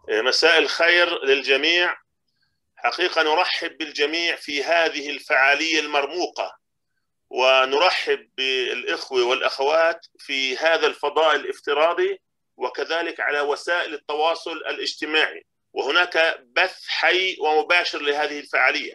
مساء الخير للجميع. حقيقة نرحب بالجميع في هذه الفعالية المرموقة، ونرحب بالإخوة والأخوات في هذا الفضاء الافتراضي وكذلك على وسائل التواصل الاجتماعي، وهناك بث حي ومباشر لهذه الفعالية.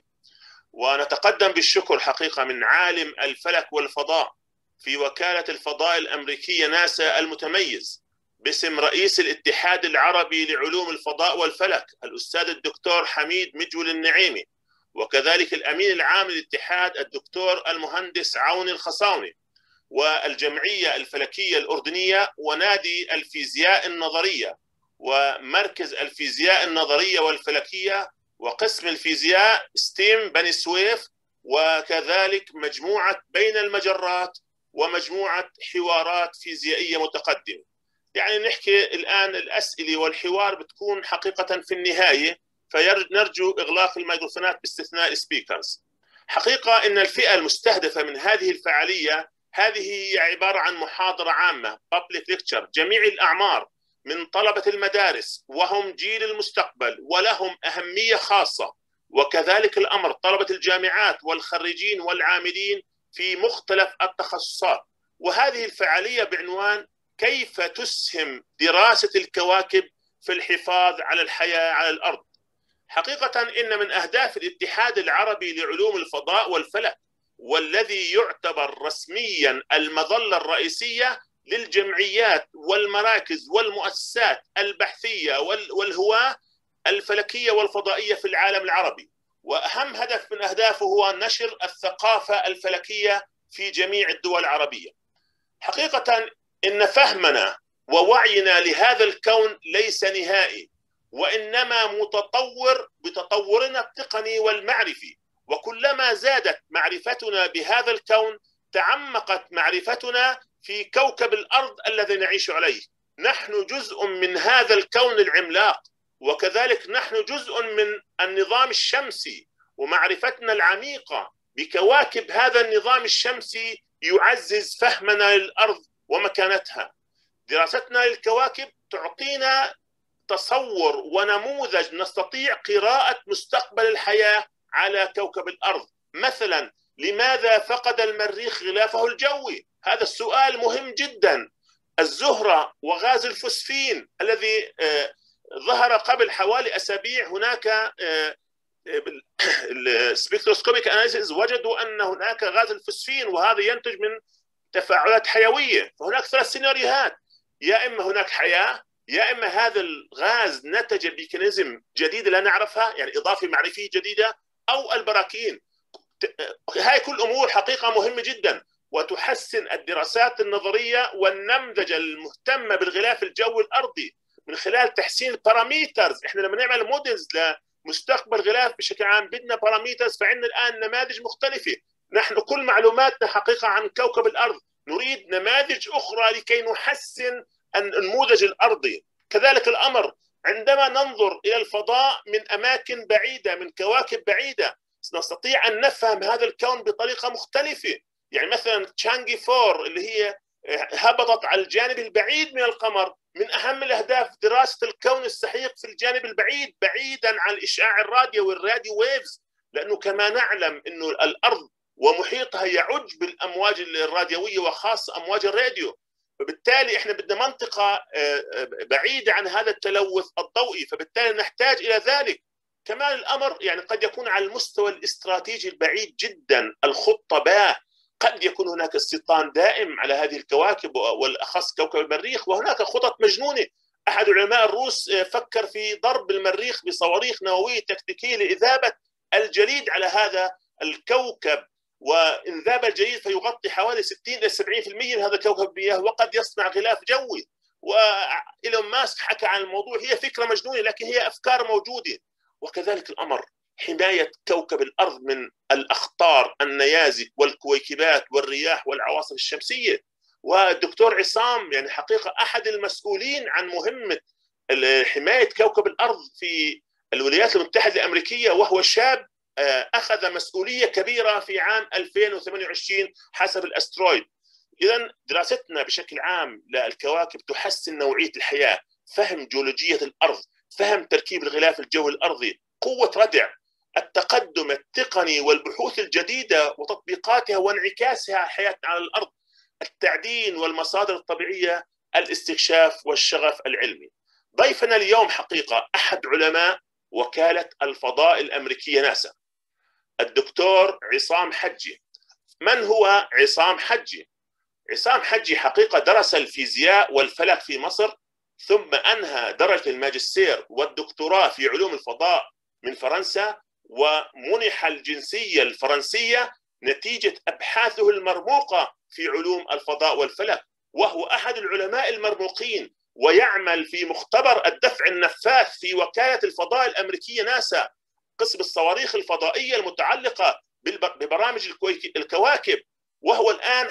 ونتقدم بالشكر حقيقة من عالم الفلك والفضاء في وكالة الفضاء الأمريكية ناسا المتميز باسم رئيس الاتحاد العربي لعلوم الفضاء والفلك الأستاذ الدكتور حميد مجول النعيمي، وكذلك الأمين العام للاتحاد الدكتور المهندس عون الخصاوني، والجمعية الفلكية الأردنية، ونادي الفيزياء النظرية، ومركز الفيزياء النظرية والفلكية، وقسم الفيزياء ستيم بني سويف، وكذلك مجموعة بين المجرات ومجموعة حوارات فيزيائية متقدمة. يعني نحكي الآن الأسئلة والحوار بتكون حقيقة في النهاية، فنرجو إغلاق الميكروفونات باستثناء السبيكرز. حقيقة إن الفئة المستهدفة من هذه الفعالية هذه هي عبارة عن محاضرة عامة public lecture، جميع الأعمار من طلبة المدارس وهم جيل المستقبل ولهم أهمية خاصة، وكذلك الأمر طلبة الجامعات والخريجين والعاملين في مختلف التخصصات. وهذه الفعالية بعنوان كيف تسهم دراسة الكواكب في الحفاظ على الحياة على الأرض. حقيقة إن من أهداف الاتحاد العربي لعلوم الفضاء والفلك، والذي يعتبر رسميا المظلة الرئيسية للجمعيات والمراكز والمؤسسات البحثية والهواة الفلكية والفضائية في العالم العربي، وأهم هدف من أهدافه هو نشر الثقافة الفلكية في جميع الدول العربية. حقيقة إن فهمنا ووعينا لهذا الكون ليس نهائي، وإنما متطور بتطورنا التقني والمعرفي، وكلما زادت معرفتنا بهذا الكون تعمقت معرفتنا في كوكب الأرض الذي نعيش عليه. نحن جزء من هذا الكون العملاق، وكذلك نحن جزء من النظام الشمسي، ومعرفتنا العميقة بكواكب هذا النظام الشمسي يعزز فهمنا للأرض ومكانتها. دراستنا للكواكب تعطينا تصور ونموذج نستطيع قراءة مستقبل الحياة على كوكب الأرض. مثلا، لماذا فقد المريخ غلافه الجوي؟ هذا السؤال مهم جدا. الزهرة وغاز الفوسفين الذي ظهر قبل حوالي أسابيع، هناك السبكتروسكوبيك اناليسيس وجدوا أن هناك غاز الفوسفين، وهذا ينتج من تفاعلات حيوية. فهناك ثلاث سيناريوهات: يا إما هناك حياة، يا إما هذا الغاز نتج بميكانيزم جديدة لا نعرفها، يعني إضافة معرفية جديدة، أو البراكين. هاي كل أمور حقيقة مهمة جدا، وتحسن الدراسات النظرية والنمذجة المهتمة بالغلاف الجوي الأرضي من خلال تحسين الباراميترز. إحنا لما نعمل موديلز لمستقبل غلاف بشكل عام بدنا باراميترز، فعندنا الآن نماذج مختلفة. نحن كل معلوماتنا حقيقة عن كوكب الأرض، نريد نماذج أخرى لكي نحسن النموذج الأرضي. كذلك الأمر عندما ننظر إلى الفضاء من أماكن بعيدة، من كواكب بعيدة، نستطيع أن نفهم هذا الكون بطريقة مختلفة. يعني مثلا تشانغي 4 اللي هي هبطت على الجانب البعيد من القمر، من أهم الأهداف دراسة الكون السحيق في الجانب البعيد بعيدا عن الإشعاع الراديو والراديو ويفز، لأنه كما نعلم أنه الأرض ومحيطها يعج بالأمواج الراديوية وخاصة أمواج الراديو، فبالتالي احنا بدنا منطقة بعيدة عن هذا التلوث الضوئي، فبالتالي نحتاج إلى ذلك. كمان الأمر يعني قد يكون على المستوى الاستراتيجي البعيد جدا، الخطة باء، قد يكون هناك استيطان دائم على هذه الكواكب والأخص كوكب المريخ، وهناك خطط مجنونة. أحد علماء الروس فكر في ضرب المريخ بصواريخ نووية تكتيكية لإذابة الجليد على هذا الكوكب، وإن ذاب الجليد فيغطي حوالي 60 إلى 70% من هذا الكوكب بمياه، وقد يصنع غلاف جوي. وإيلون ماسك حكى عن الموضوع. هي فكرة مجنونة لكن هي أفكار موجودة. وكذلك الأمر حماية كوكب الأرض من الأخطار، النيازك والكويكبات والرياح والعواصف الشمسية. والدكتور عصام يعني حقيقة أحد المسؤولين عن مهمة حماية كوكب الأرض في الولايات المتحدة الأمريكية، وهو شاب أخذ مسؤولية كبيرة في عام 2028 حسب الأسترويد. إذن دراستنا بشكل عام للكواكب تحسن نوعية الحياة، فهم جيولوجية الأرض، فهم تركيب الغلاف الجوي الأرضي، قوة ردع، التقدم التقني والبحوث الجديدة وتطبيقاتها وانعكاسها على حياتنا على الأرض، التعدين والمصادر الطبيعية، الاستكشاف والشغف العلمي. ضيفنا اليوم حقيقة أحد علماء وكالة الفضاء الأمريكية ناسا، الدكتور عصام حجي. من هو عصام حجي؟ عصام حجي حقيقة درس الفيزياء والفلك في مصر، ثم أنهى درجة الماجستير والدكتوراه في علوم الفضاء من فرنسا، ومنح الجنسية الفرنسية نتيجة أبحاثه المرموقة في علوم الفضاء والفلك، وهو أحد العلماء المرموقين، ويعمل في مختبر الدفع النفاث في وكالة الفضاء الأمريكية ناسا، قسم الصواريخ الفضائية المتعلقة ببرامج الكواكب. وهو الآن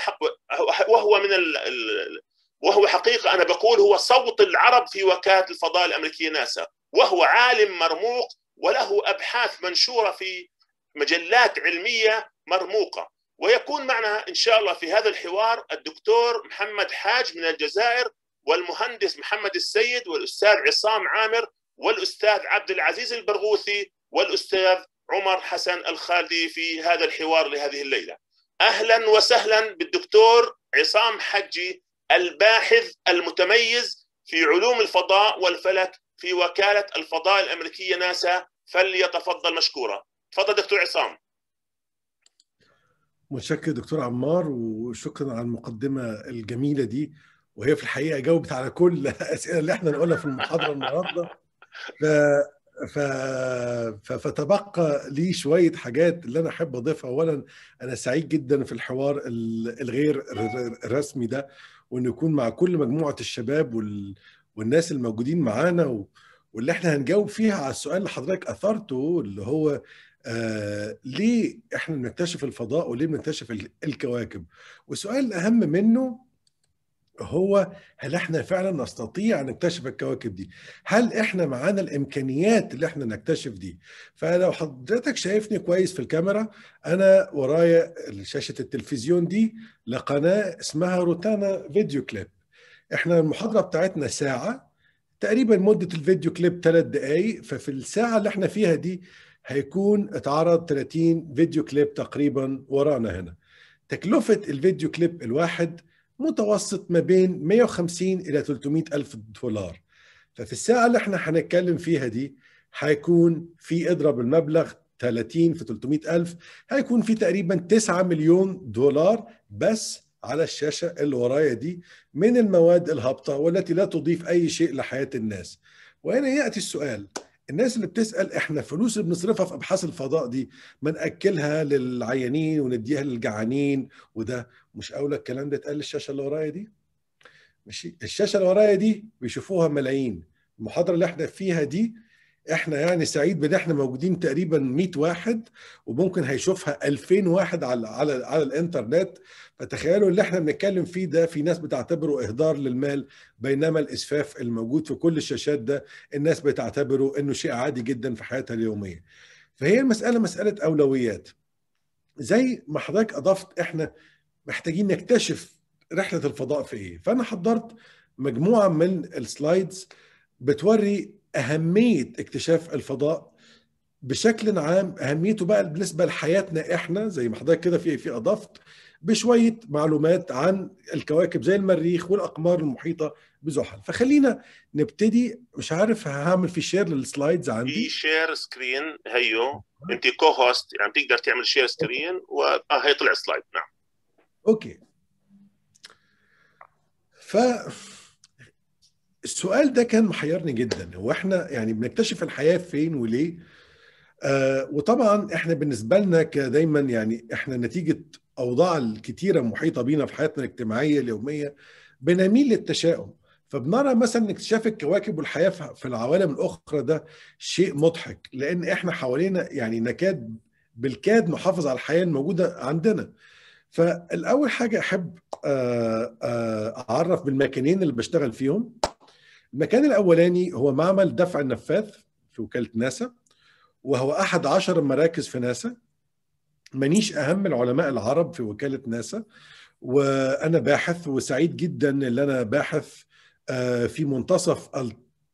وهو حقيقة أنا بقول هو صوت العرب في وكالة الفضاء الأمريكية ناسا، وهو عالم مرموق وله أبحاث منشورة في مجلات علمية مرموقة. ويكون معنا إن شاء الله في هذا الحوار الدكتور محمد حاج من الجزائر، والمهندس محمد السيد، والأستاذ عصام عامر، والأستاذ عبد العزيز البرغوثي، والأستاذ عمر حسن الخالدي في هذا الحوار لهذه الليلة. أهلا وسهلا بالدكتور عصام حجي، الباحث المتميز في علوم الفضاء والفلك في وكالة الفضاء الأمريكية ناسا، فليتفضل مشكورا. تفضل دكتور عصام. متشكر دكتور عمار، وشكرا على المقدمة الجميلة دي، وهي في الحقيقة جاوبت على كل الأسئلة اللي احنا نقولها في المحاضرة النهاردة. فتبقى لي شوية حاجات اللي أنا أحب أضيفها. أولا أنا سعيد جدا في الحوار الغير الرسمي ده، وإنه يكون مع كل مجموعة الشباب والناس الموجودين معانا، واللي احنا هنجاوب فيها على السؤال اللي حضرتك أثرته، اللي هو ليه احنا بنكتشف الفضاء وليه بنكتشف الكواكب. والسؤال الأهم منه هو هل احنا فعلا نستطيع ان نكتشف الكواكب دي؟ هل احنا معانا الامكانيات اللي احنا نكتشف دي؟ فلو حضرتك شايفني كويس في الكاميرا، انا ورايا شاشة التلفزيون دي لقناة اسمها روتانا فيديو كليب. احنا المحاضرة بتاعتنا ساعة تقريبا، مدة الفيديو كليب 3 دقايق، ففي الساعة اللي احنا فيها دي هيكون اتعرض 30 فيديو كليب تقريبا ورانا هنا. تكلفة الفيديو كليب الواحد متوسط ما بين 150 إلى 300 ألف دولار. ففي الساعة اللي احنا هنتكلم فيها دي هيكون في اضرب المبلغ 30 في 300 ألف، هيكون في تقريبا 9 مليون دولار بس على الشاشة اللي ورايا دي من المواد الهابطة والتي لا تضيف أي شيء لحياة الناس. وهنا يأتي السؤال، الناس اللي بتسأل احنا فلوس اللي بنصرفها في أبحاث الفضاء دي ما نأكلها للعيانين ونديها للجعانين، وده مش أولى الكلام ده اتقال الشاشة اللي ورايا دي؟ ماشي، الشاشة اللي ورايا دي بيشوفوها ملايين. المحاضرة اللي احنا فيها دي احنا يعني سعيد بان احنا موجودين تقريبا 100 واحد، وممكن هيشوفها 2000 واحد على الانترنت. فتخيلوا اللي احنا بنتكلم فيه ده في ناس بتعتبره اهدار للمال، بينما الاسفاف الموجود في كل الشاشات ده الناس بتعتبره انه شيء عادي جدا في حياتها اليومية. فهي المسألة مسألة اولويات. زي ما حضرتك اضفت احنا محتاجين نكتشف رحلة الفضاء في ايه. فانا حضرت مجموعة من السلايدز بتوري أهمية اكتشاف الفضاء بشكل عام، أهميته بقى بالنسبة لحياتنا إحنا، زي ما حضرتك كده في أضفت بشوية معلومات عن الكواكب زي المريخ والأقمار المحيطة بزحل. فخلينا نبتدي. مش عارف هعمل في شير للسلايدز عندي. في شير سكرين هيو، أنت كو هوست يعني تقدر تعمل شير سكرين وهي طلع سلايد. نعم أوكي. السؤال ده كان محيرني جدا، هو احنا يعني بنكتشف الحياة فين وليه؟ وطبعا احنا بالنسبة لنا كدايما يعني احنا نتيجة أوضاع الكتيرة محيطة بينا في حياتنا الاجتماعية اليومية بنميل للتشاؤم. فبنرى مثلا اكتشاف الكواكب والحياة في العوالم الأخرى ده شيء مضحك، لأن احنا حوالينا يعني نكاد بالكاد نحافظ على الحياة الموجودة عندنا. فالأول حاجة أحب أعرف بالمكانين اللي بشتغل فيهم. المكان الأولاني هو معمل دفع النفاث في وكالة ناسا، وهو أحد 10 مراكز في ناسا. منيش أهم العلماء العرب في وكالة ناسا، وأنا باحث، وسعيد جدا اللي أنا باحث في منتصف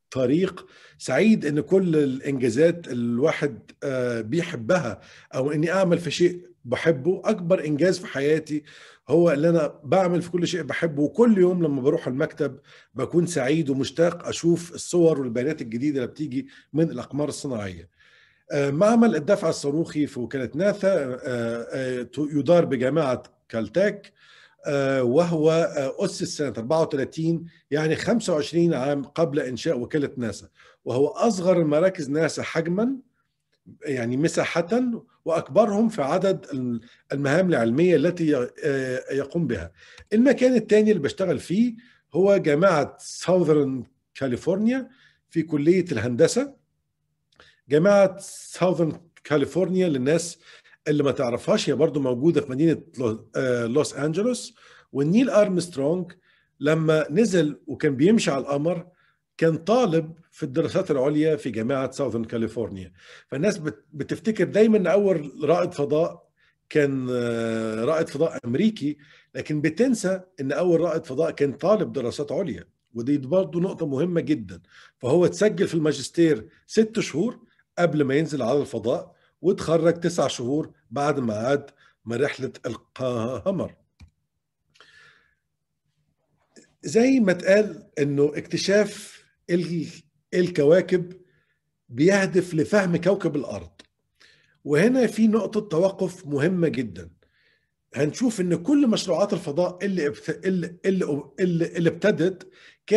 طريق سعيد ان كل الانجازات الواحد بيحبها، او اني اعمل في شيء بحبه. اكبر انجاز في حياتي هو اللي انا بعمل في كل شيء بحبه، وكل يوم لما بروح المكتب بكون سعيد ومشتاق اشوف الصور والبيانات الجديدة اللي بتيجي من الاقمار الصناعية. معمل الدفع الصاروخي في وكالة ناسا يدار بجامعة كالتاك، وهو أسس سنة 34، يعني 25 عام قبل إنشاء وكالة ناسا، وهو أصغر مراكز ناسا حجما، يعني مساحة، وأكبرهم في عدد المهام العلمية التي يقوم بها. المكان الثاني اللي بشتغل فيه هو جامعة ساوثرن كاليفورنيا في كلية الهندسة. جامعة ساوثرن كاليفورنيا للناس اللي ما تعرفهاش هي برضو موجودة في مدينة لوس أنجلوس. والنيل أرمسترونج لما نزل وكان بيمشي على القمر كان طالب في الدراسات العليا في جامعة ساوثرن كاليفورنيا. فالناس بتفتكر دايما ان اول رائد فضاء كان رائد فضاء امريكي، لكن بتنسى ان اول رائد فضاء كان طالب دراسات عليا، ودي برضه نقطة مهمة جدا. فهو تسجل في الماجستير 6 شهور قبل ما ينزل على الفضاء، وتخرج 9 شهور بعد ما عاد من رحلة القمر. زي ما اتقال انه اكتشاف الكواكب بيهدف لفهم كوكب الارض، وهنا في نقطة توقف مهمة جدا. هنشوف ان كل مشروعات الفضاء اللي ابتدت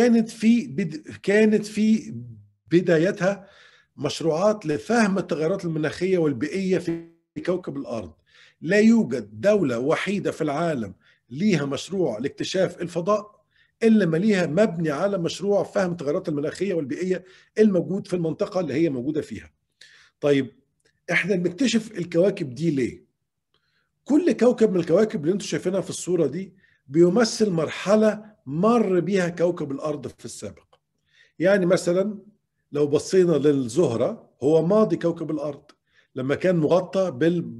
كانت في بدايتها مشروعات لفهم التغيرات المناخية والبيئية في كوكب الارض. لا يوجد دولة وحيدة في العالم ليها مشروع لاكتشاف الفضاء إلا ما ليها مبني على مشروع فهم التغيرات المناخية والبيئية الموجود في المنطقة اللي هي موجودة فيها. طيب احنا بنكتشف الكواكب دي ليه؟ كل كوكب من الكواكب اللي انتم شايفينها في الصورة دي بيمثل مرحلة مر بيها كوكب الأرض في السابق. يعني مثلا لو بصينا للزهرة، هو ماضي كوكب الأرض لما كان مغطى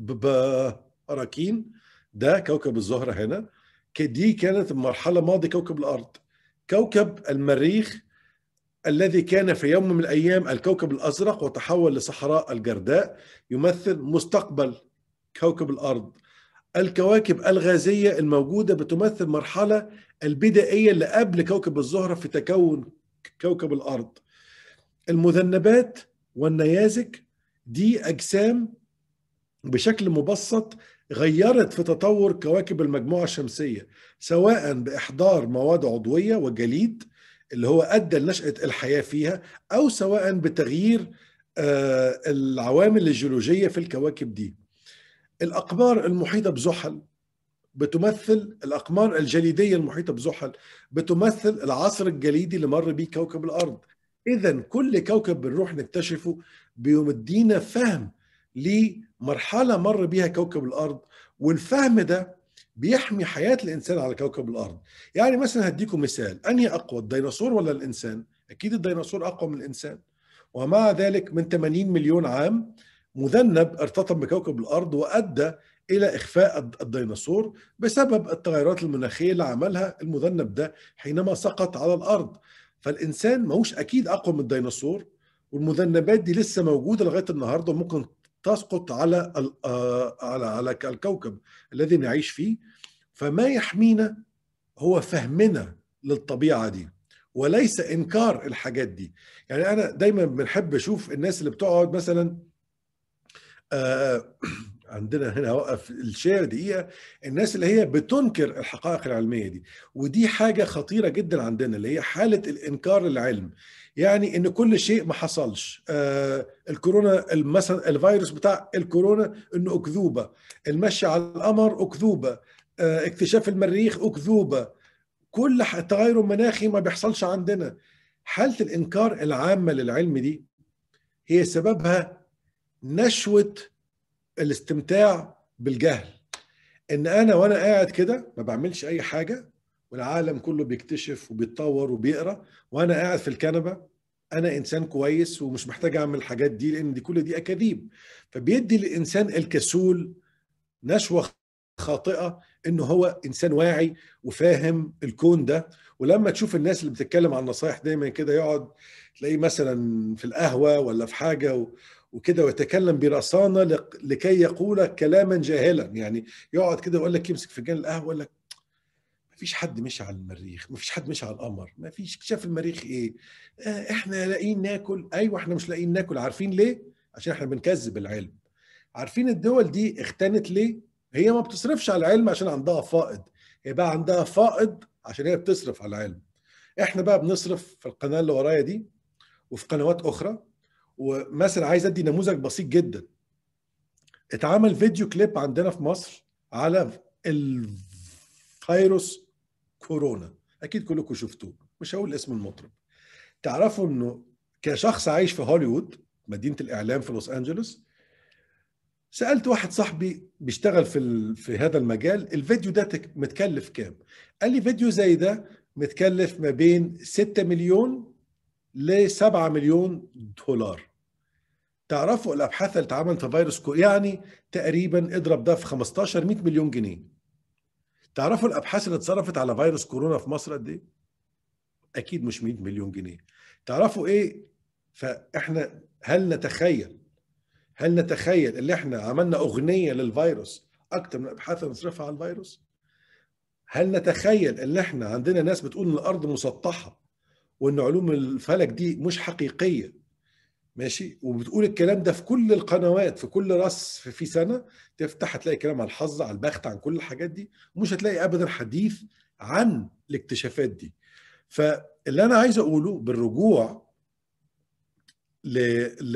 بالبراكين. ده كوكب الزهرة هنا، دي كانت مرحلة ماضي كوكب الأرض. كوكب المريخ الذي كان في يوم من الأيام الكوكب الأزرق وتحول لصحراء الجرداء يمثل مستقبل كوكب الأرض. الكواكب الغازية الموجودة بتمثل مرحلة البدائية اللي قبل كوكب الزهرة في تكون كوكب الأرض. المذنبات والنيازك دي أجسام بشكل مبسط غيرت في تطور كواكب المجموعة الشمسية، سواء بإحضار مواد عضوية وجليد اللي هو أدى لنشأة الحياة فيها، أو سواء بتغيير العوامل الجيولوجية في الكواكب دي. الأقمار المحيطة بزحل بتمثل الأقمار الجليدية المحيطة بزحل بتمثل العصر الجليدي اللي مر بيه كوكب الأرض. إذن كل كوكب بنروح نكتشفه بيمدينا فهم لمرحلة مر بيها كوكب الأرض، والفهم ده بيحمي حياة الإنسان على كوكب الأرض. يعني مثلا هديكم مثال، أنهي أقوى، الديناصور ولا الإنسان؟ أكيد الديناصور أقوى من الإنسان. ومع ذلك من 80 مليون عام مذنب ارتطم بكوكب الأرض وأدى إلى إخفاء الديناصور بسبب التغيرات المناخية اللي عملها المذنب ده حينما سقط على الأرض. فالإنسان ماهوش أكيد أقوى من الديناصور، والمذنبات دي لسه موجودة لغاية النهاردة، ممكن تسقط على الكوكب الذي نعيش فيه. فما يحمينا هو فهمنا للطبيعة دي، وليس إنكار الحاجات دي. يعني أنا دايما بنحب أشوف الناس اللي بتقعد مثلا عندنا هنا هوقف الشير دقيقة، الناس اللي هي بتنكر الحقائق العلمية دي، ودي حاجة خطيرة جدا عندنا، اللي هي حالة الإنكار العلم. يعني إن كل شيء ما حصلش. الكورونا مثلا، الفيروس بتاع الكورونا إنه أكذوبة، المشي على القمر أكذوبة، اكتشاف المريخ أكذوبة، كل تغير مناخي ما بيحصلش عندنا. حالة الإنكار العامة للعلم دي هي سببها نشوة الاستمتاع بالجهل. ان انا وانا قاعد كده ما بعملش اي حاجة، والعالم كله بيكتشف وبيتطور وبيقرأ، وانا قاعد في الكنبة انا انسان كويس ومش محتاج اعمل الحاجات دي، لان دي كل دي اكاذيب. فبيدي للانسان الكسول نشوة خاطئة انه هو انسان واعي وفاهم الكون ده. ولما تشوف الناس اللي بتتكلم عن نصايح دايما كده، يقعد تلاقيه مثلا في القهوة ولا في حاجة وكده، ويتكلم برصانة لكي يقول كلاما جاهلا. يعني يقعد كده ويقول لك، يمسك فنجان القهوة ويقول لك مفيش حد مشي على المريخ، مفيش حد مشي على القمر، مفيش اكتشاف المريخ ايه، احنا لاقيين ناكل. ايوه احنا مش لاقيين ناكل، عارفين ليه؟ عشان احنا بنكذب العلم. عارفين الدول دي اختنت ليه؟ هي ما بتصرفش على العلم عشان عندها فائض، هي بقى عندها فائض عشان هي بتصرف على العلم. احنا بقى بنصرف في القناة اللي ورايا دي وفي قنوات اخرى. ومثلا عايز ادي نموذج بسيط جدا. اتعمل فيديو كليب عندنا في مصر على الفيروس كورونا، اكيد كلكم شفتوه، مش هقول اسم المطرب. تعرفوا انه كشخص عايش في هوليوود، مدينة الاعلام في لوس انجلوس، سألت واحد صاحبي بيشتغل في هذا المجال، الفيديو ده متكلف كام؟ قال لي فيديو زي ده متكلف ما بين 6 مليون ل 7 مليون دولار. تعرفوا الابحاث اللي اتعملت في فيروس يعني تقريبا اضرب ده في 15 100 مليون جنيه. تعرفوا الابحاث اللي اتصرفت على فيروس كورونا في مصر قد ايه؟ اكيد مش 100 مليون جنيه. تعرفوا ايه؟ فاحنا هل نتخيل ان احنا عملنا اغنيه للفيروس اكتر من الابحاث اللي نصرفها على الفيروس؟ هل نتخيل ان احنا عندنا ناس بتقول ان الارض مسطحه وان علوم الفلك دي مش حقيقيه، ماشي، وبتقول الكلام ده في كل القنوات، في كل راس في سنه تفتح هتلاقي كلام عن الحظ، عن البخت، عن كل الحاجات دي، ومش هتلاقي ابدا حديث عن الاكتشافات دي. فاللي انا عايز اقوله بالرجوع ل... ل...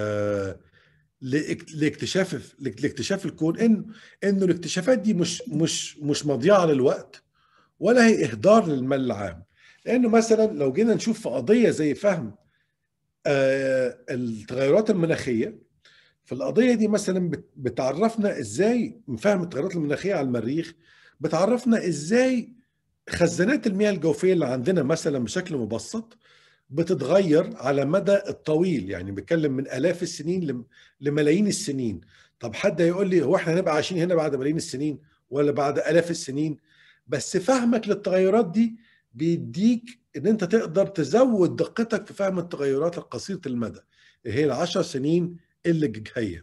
لاكتشاف الكون، انه الاكتشافات دي مش مضيعه للوقت، ولا هي اهدار للمال العام. لانه مثلا لو جينا نشوف في قضيه زي فهم التغيرات المناخيه، في القضيه دي مثلا بتعرفنا ازاي فهم التغيرات المناخيه على المريخ، بتعرفنا ازاي خزانات المياه الجوفيه اللي عندنا مثلا بشكل مبسط بتتغير على مدى الطويل. يعني بيتكلم من آلاف السنين لملايين السنين. طب حد هيقول لي هو احنا هنبقى عايشين هنا بعد ملايين السنين ولا بعد آلاف السنين؟ بس فهمك للتغيرات دي بيديك ان انت تقدر تزود دقتك في فهم التغيرات القصيرة المدى، اللي هي ال10 سنين اللي جاية.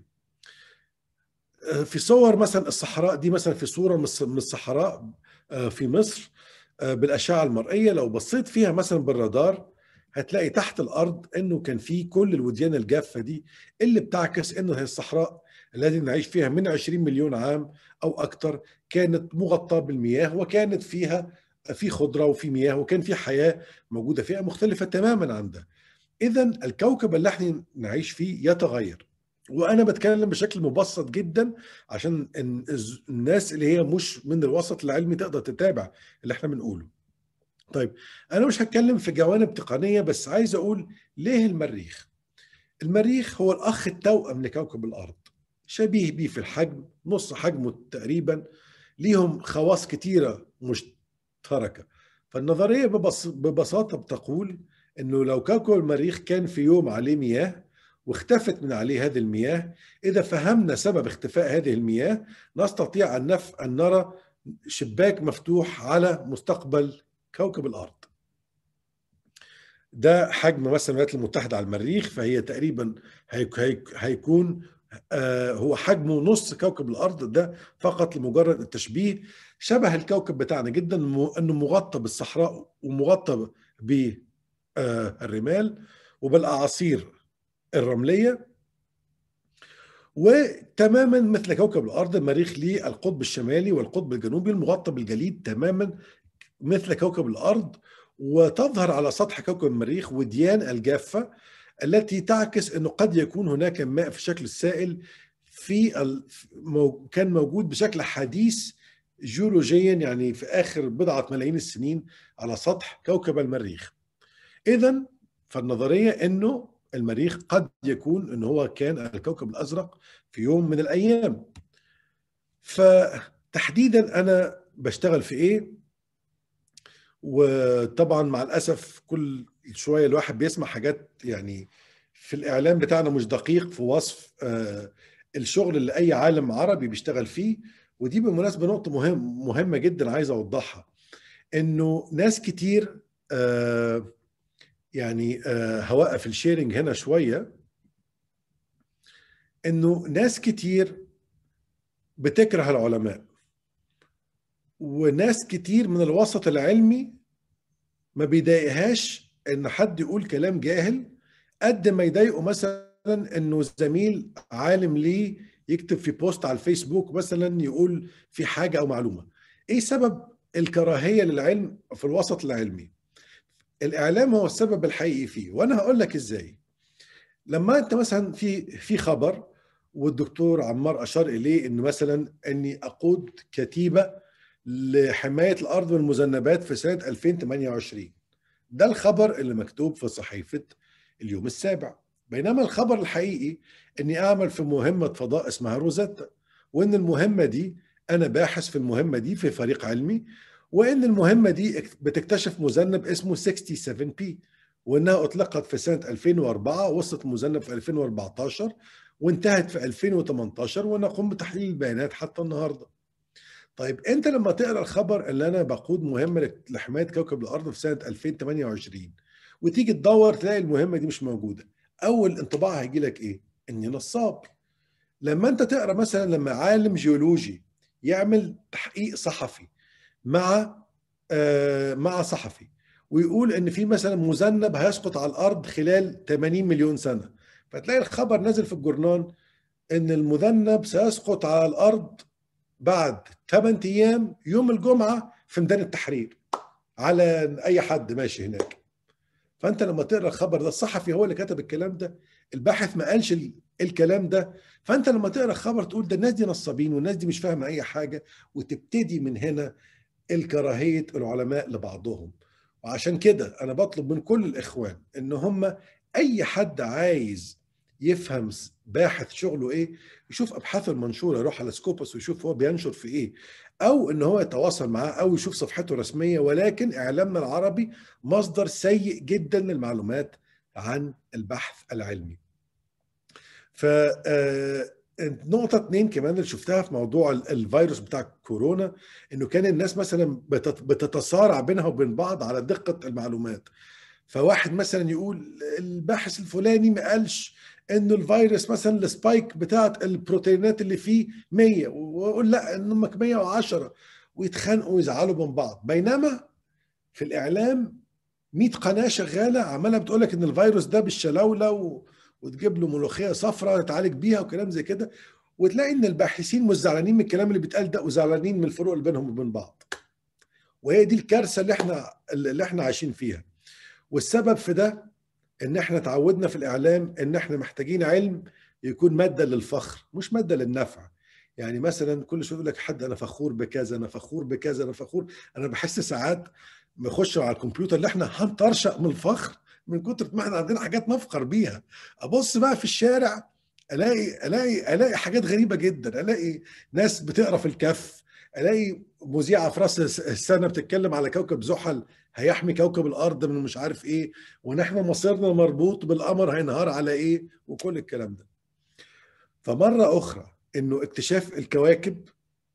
في صور مثلا الصحراء دي، مثلا في صورة من الصحراء في مصر بالأشعة المرئية، لو بصيت فيها مثلا بالرادار هتلاقي تحت الأرض إنه كان في كل الوديان الجافة دي اللي بتعكس إنه هي الصحراء التي نعيش فيها من 20 مليون عام أو أكثر كانت مغطاة بالمياه، وكانت فيها في خضرة وفي مياه، وكان في حياة موجودة فيها مختلفة تماما عن ده. إذا الكوكب اللي احنا نعيش فيه يتغير. وانا بتكلم بشكل مبسط جدا عشان الناس اللي هي مش من الوسط العلمي تقدر تتابع اللي احنا بنقوله. طيب انا مش هتكلم في جوانب تقنية، بس عايز اقول ليه المريخ. المريخ هو الاخ التوأم لكوكب الارض، شبيه بيه في الحجم، نص حجمه تقريبا، ليهم خواص كتيرة مشتركة. فالنظرية ببساطة بتقول انه لو كوكب المريخ كان في يوم عليه مياه واختفت من عليه هذه المياه، إذا فهمنا سبب اختفاء هذه المياه نستطيع أن نرى شباك مفتوح على مستقبل كوكب الأرض. ده حجم مثلا الولايات المتحدة على المريخ، فهي تقريبا هيكون هو حجمه نص كوكب الأرض ده، فقط لمجرد التشبيه. شبه الكوكب بتاعنا جدا، أنه مغطى بالصحراء ومغطى بالرمال وبالأعاصير الرملية. وتماما مثل كوكب الأرض، المريخ ليه القطب الشمالي والقطب الجنوبي المغطى بالجليد تماما مثل كوكب الأرض. وتظهر على سطح كوكب المريخ وديان الجافة التي تعكس أنه قد يكون هناك ماء في شكل السائل كان موجود بشكل حديث جيولوجيا، يعني في آخر بضعة ملايين السنين على سطح كوكب المريخ. إذن فالنظرية أنه المريخ قد يكون أنه هو كان الكوكب الأزرق في يوم من الأيام. فتحديدا أنا بشتغل في إيه؟ وطبعا مع الأسف كل شوية الواحد بيسمع حاجات يعني في الإعلام بتاعنا مش دقيق في وصف الشغل اللي أي عالم عربي بيشتغل فيه. ودي بالمناسبة نقطة مهمة جدا عايز أوضحها، إنه ناس كتير يعني هوقف الشيرنج هنا شوية، انه ناس كتير بتكره العلماء، وناس كتير من الوسط العلمي ما بيضايقهاش ان حد يقول كلام جاهل، قد ما يضايقه مثلا انه زميل عالم ليه يكتب في بوست على الفيسبوك مثلا يقول في حاجة او معلومة. ايه سبب الكراهية للعلم في الوسط العلمي؟ الاعلام هو السبب الحقيقي فيه، وانا هقول لك ازاي. لما انت مثلا في خبر، والدكتور عمار اشار اليه، ان مثلا اني اقود كتيبه لحمايه الارض من المذنبات في سنه 2028، ده الخبر اللي مكتوب في صحيفه اليوم السابع. بينما الخبر الحقيقي اني اعمل في مهمه فضاء اسمها روزيتا، وان المهمه دي انا باحث في المهمه دي في فريق علمي، وان المهمه دي بتكتشف مذنب اسمه 67 بي، وانها اطلقت في سنه 2004، وصلت المذنب في 2014 وانتهت في 2018، ونقوم بتحليل البيانات حتى النهارده. طيب انت لما تقرا الخبر اللي انا بقود مهمه لحمايه كوكب الارض في سنه 2028 وتيجي تدور تلاقي المهمه دي مش موجوده، اول انطباع هيجي لك ايه؟ اني نصاب. لما انت تقرا مثلا لما عالم جيولوجي يعمل تحقيق صحفي مع مع صحفي، ويقول ان في مثلا مذنب هيسقط على الارض خلال 80 مليون سنه، فتلاقي الخبر نازل في الجورنال ان المذنب سيسقط على الارض بعد 8 ايام يوم الجمعه في ميدان التحرير، على اي حد ماشي هناك. فانت لما تقرا الخبر ده، الصحفي هو اللي كتب الكلام ده، الباحث ما قالش الكلام ده. فانت لما تقرا الخبر تقول ده الناس دي نصابين والناس دي مش فاهمه اي حاجه، وتبتدي من هنا الكراهيه العلماء لبعضهم. وعشان كده انا بطلب من كل الاخوان ان هم اي حد عايز يفهم باحث شغله ايه، يشوف ابحاثه المنشوره، يروح على سكوبس ويشوف هو بينشر في ايه، او ان هو يتواصل معاه او يشوف صفحته الرسميه. ولكن اعلامنا العربي مصدر سيء جدا للمعلومات عن البحث العلمي. ف نقطة اتنين كمان اللي شفتها في موضوع الفيروس بتاع كورونا، انه كان الناس مثلا بتتصارع بينها وبين بعض على دقة المعلومات. فواحد مثلا يقول الباحث الفلاني ما قالش انه الفيروس مثلا السبايك بتاعت البروتينات اللي فيه 100، ويقول لا انهم 110، ويتخانقوا ويزعلوا من بعض. بينما في الاعلام 100 قناه شغاله عماله بتقول لك ان الفيروس ده بالشلاوله وتجيب له ملوخيه صفراء يتعالج بيها وكلام زي كده، وتلاقي ان الباحثين مش زعلانين من الكلام اللي بيتقال ده، وزعلانين من الفروق اللي بينهم وبين بعض. وهي دي الكارثه اللي احنا عايشين فيها. والسبب في ده ان احنا تعودنا في الاعلام ان احنا محتاجين علم يكون ماده للفخر مش ماده للنفع. يعني مثلا كل شويه يقول لك حد انا فخور بكذا، انا فخور بكذا، انا فخور. انا بحس ساعات بخش على الكمبيوتر اللي احنا هنطرشق من الفخر من كتر ما احنا عندنا حاجات نفخر بيها. ابص بقى في الشارع الاقي حاجات غريبه جدا، الاقي ناس بتقرا في الكف، الاقي مذيعه في راس السنه بتتكلم على كوكب زحل هيحمي كوكب الارض من مش عارف ايه، ونحن مصيرنا مربوط بالقمر هينهار على ايه، وكل الكلام ده. فمره اخرى انه اكتشاف الكواكب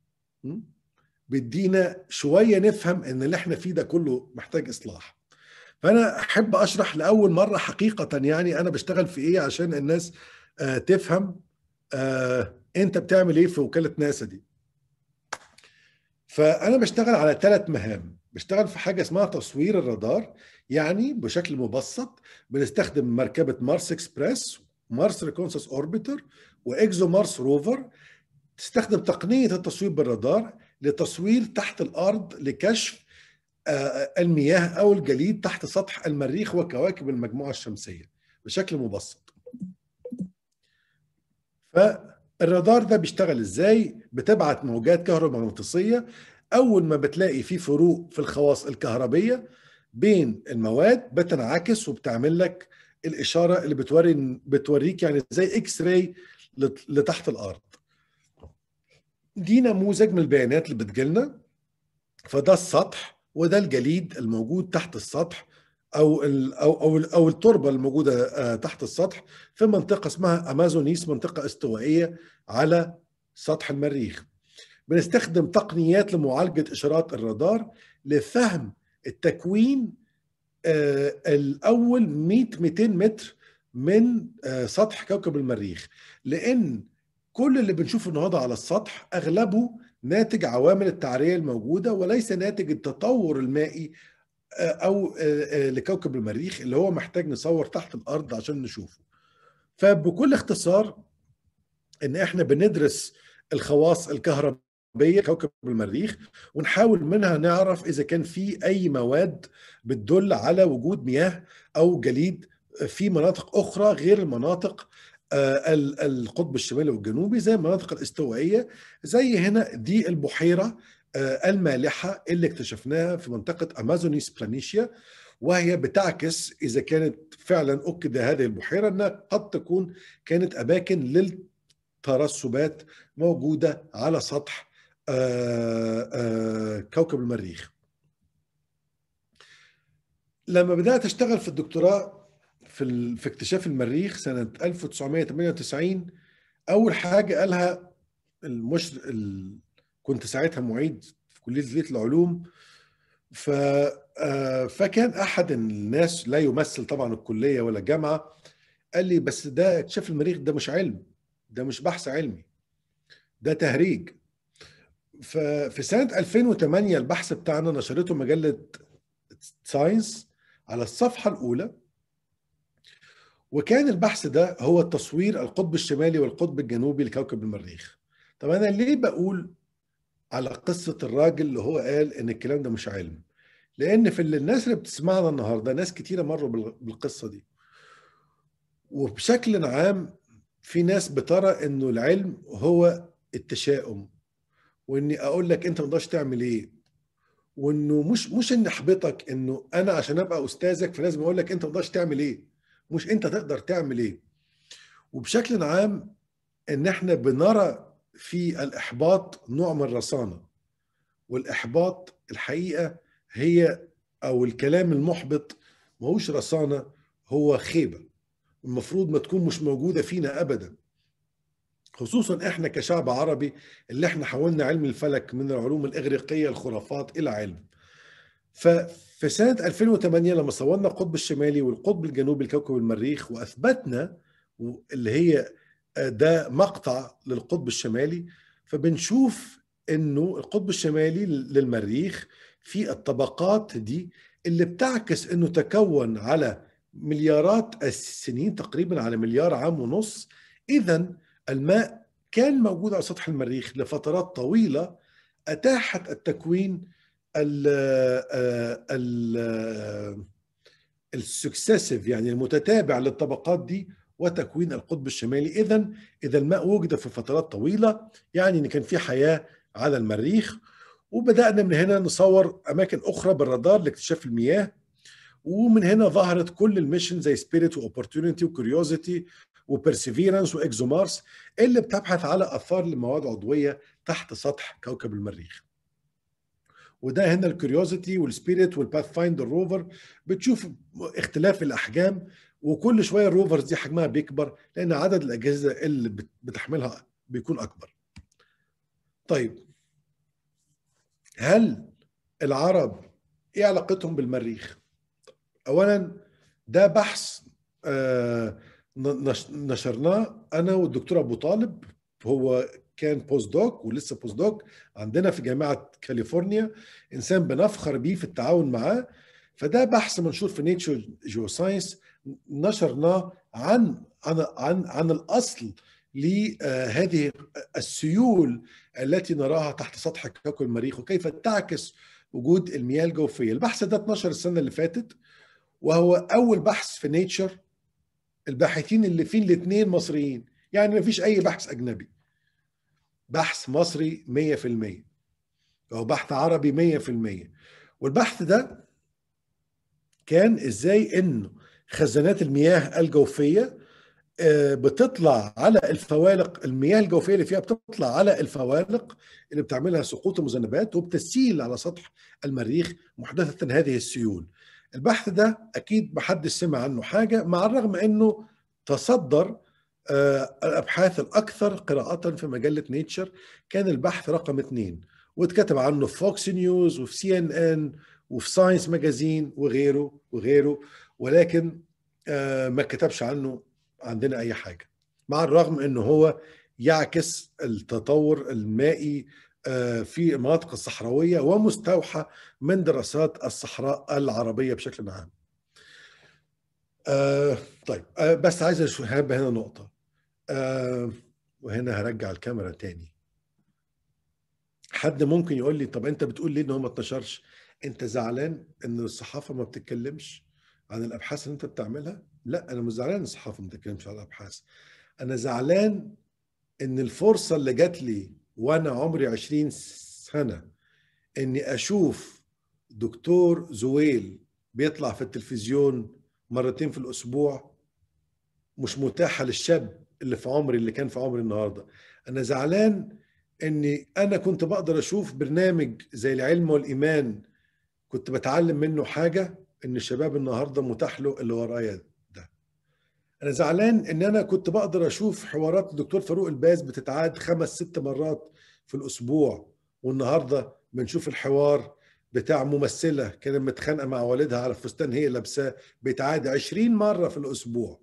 بيدينا شويه نفهم ان اللي احنا فيه ده كله محتاج اصلاح. فانا احب اشرح لاول مره حقيقه يعني انا بشتغل في ايه عشان الناس تفهم انت بتعمل ايه في وكاله ناسا دي. فانا بشتغل على 3 مهام. بشتغل في حاجه اسمها تصوير الرادار، يعني بشكل مبسط بنستخدم مركبه مارس اكسبريس، مارس ريكونسس اوربيتر، واكزو مارس روفر، تستخدم تقنيه التصوير بالرادار لتصوير تحت الارض لكشف المياه او الجليد تحت سطح المريخ وكواكب المجموعه الشمسيه بشكل مبسط. فالرادار ده بيشتغل ازاي؟ بتبعت موجات كهرومغناطيسيه، اول ما بتلاقي في فروق في الخواص الكهربيه بين المواد بتنعكس وبتعمل لك الاشاره اللي بتوريك يعني زي اكس راي لتحت الارض. دي نموذج من البيانات اللي بتجيلنا. فده السطح وده الجليد الموجود تحت السطح، او التربه الموجوده تحت السطح في منطقه اسمها امازونيس، منطقه استوائيه على سطح المريخ. بنستخدم تقنيات لمعالجه اشارات الرادار لفهم التكوين الأول 100-200 متر من سطح كوكب المريخ، لأن كل اللي بنشوفه النهارده على السطح أغلبه ناتج عوامل التعرية الموجودة، وليس ناتج التطور المائي أو لكوكب المريخ اللي هو محتاج نصور تحت الأرض عشان نشوفه. فبكل اختصار إن إحنا بندرس الخواص الكهربائية كوكب المريخ، ونحاول منها نعرف إذا كان في أي مواد بتدل على وجود مياه أو جليد في مناطق أخرى غير المناطق القطب الشمالي والجنوبي، زي المناطق الاستوائية. زي هنا دي البحيرة المالحة اللي اكتشفناها في منطقة أمازونيس بلانيشيا، وهي بتعكس إذا كانت فعلا أكد هذه البحيرة أنها قد تكون كانت أماكن للترسبات موجودة على سطح كوكب المريخ. لما بدأت أشتغل في الدكتوراه في اكتشاف المريخ سنة 1998، أول حاجة قالها كنت ساعتها معيد في كلية العلوم، فكان أحد الناس لا يمثل طبعا الكلية ولا الجامعة، قال لي بس ده اكتشاف المريخ ده مش علم، ده مش بحث علمي، ده تهريج. ففي سنة 2008 البحث بتاعنا نشرته مجلة ساينس على الصفحة الأولى، وكان البحث ده هو تصوير القطب الشمالي والقطب الجنوبي لكوكب المريخ. طب أنا ليه بقول على قصة الراجل اللي هو قال إن الكلام ده مش علم؟ لأن في الناس اللي بتسمعنا النهاردة ناس كتيرة مروا بالقصة دي، وبشكل عام في ناس بترى إنه العلم هو التشاؤم، وإني أقول لك أنت ما تقدرش تعمل إيه، وإنه مش إني أحبطك، إنه أنا عشان أبقى أستاذك فلازم أقول لك أنت ما تقدرش تعمل إيه، مش أنت تقدر تعمل إيه. وبشكل عام إن إحنا بنرى في الإحباط نوع من الرصانة، والإحباط الحقيقة هي أو الكلام المحبط ماهوش رصانة، هو خيبة المفروض ما تكون مش موجودة فينا أبدا، خصوصا إحنا كشعب عربي اللي إحنا حولنا علم الفلك من العلوم الإغريقية الخرافات إلى علم. ففي سنة 2008 لما صورنا القطب الشمالي والقطب الجنوبي لكوكب المريخ وأثبتنا اللي هي ده مقطع للقطب الشمالي، فبنشوف إنه القطب الشمالي للمريخ في الطبقات دي اللي بتعكس إنه تكون على مليارات السنين، تقريبا على مليار عام ونص. إذن الماء كان موجود على سطح المريخ لفترات طويلة أتاحت التكوين السكسيسيف، يعني المتتابع للطبقات دي وتكوين القطب الشمالي. إذا الماء وجد في فترات طويلة، يعني إن كان في حياة على المريخ. وبدأنا من هنا نصور أماكن أخرى بالرادار لاكتشاف المياه، ومن هنا ظهرت كل الميشن زي سبيريت وأوبورتيونيتي وكوريوزيتي وبرسيفيرانس وإكزومارس اللي بتبحث على آثار لمواد عضوية تحت سطح كوكب المريخ. وده هنا الكوريوزيتي والسبيريت والباث فايندر روفر، بتشوف اختلاف الأحجام، وكل شوية الروفرز دي حجمها بيكبر لأن عدد الأجهزة اللي بتحملها بيكون أكبر. طيب هل العرب إيه علاقتهم بالمريخ؟ أولا ده بحث نشرناه أنا والدكتور أبو طالب، هو كان بوست دوك ولسه بوست دوك عندنا في جامعة كاليفورنيا، إنسان بنفخر بيه في التعاون معاه. فده بحث منشور في نيتشر جيوساينس، نشرناه عن الأصل لهذه السيول التي نراها تحت سطح كوكب المريخ وكيف تعكس وجود المياه الجوفية. البحث ده اتنشر السنة اللي فاتت، وهو أول بحث في نيتشر. الباحثين اللي فيه الاثنين مصريين، يعني ما فيش أي بحث أجنبي، بحث مصري 100%، أو بحث عربي 100%. والبحث ده كان إزاي إنه خزانات المياه الجوفية بتطلع على الفوالق، المياه الجوفية اللي فيها بتطلع على الفوالق اللي بتعملها سقوط المذنبات وبتسيل على سطح المريخ محدثة هذه السيول. البحث ده أكيد محدش سمع عنه حاجة، مع الرغم أنه تصدر الأبحاث الأكثر قراءة في مجلة نيتشر، كان البحث رقم 2 واتكتب عنه في فوكس نيوز وفي CNN وفي ساينس ماجازين وغيره وغيره، ولكن ما كتبش عنه عندنا أي حاجة، مع الرغم أنه هو يعكس التطور المائي في المناطق الصحراوية ومستوحى من دراسات الصحراء العربية بشكل عام. طيب بس عايز أشوف هنا نقطة، وهنا هرجع الكاميرا تاني. حد ممكن يقول لي طب انت بتقول ليه ان هو ما اتنشرش؟ انت زعلان ان الصحافه ما بتتكلمش عن الابحاث اللي انت بتعملها؟ لا، انا مش زعلان ان الصحافه ما بتتكلمش عن الابحاث. انا زعلان ان الفرصه اللي جات لي وانا عمري 20 سنه اني اشوف دكتور زويل بيطلع في التلفزيون مرتين في الاسبوع مش متاحه للشاب اللي في عمري، اللي كان في عمري النهارده. انا زعلان اني انا كنت بقدر اشوف برنامج زي العلم والايمان كنت بتعلم منه حاجه، ان الشباب النهارده متاح له اللي ورايا ده. انا زعلان ان انا كنت بقدر اشوف حوارات الدكتور فاروق الباز بتتعاد 5-6 مرات في الاسبوع، والنهارده بنشوف الحوار بتاع ممثله كانت متخانقه مع والدها على فستان هي لابساه بيتعاد 20 مره في الاسبوع.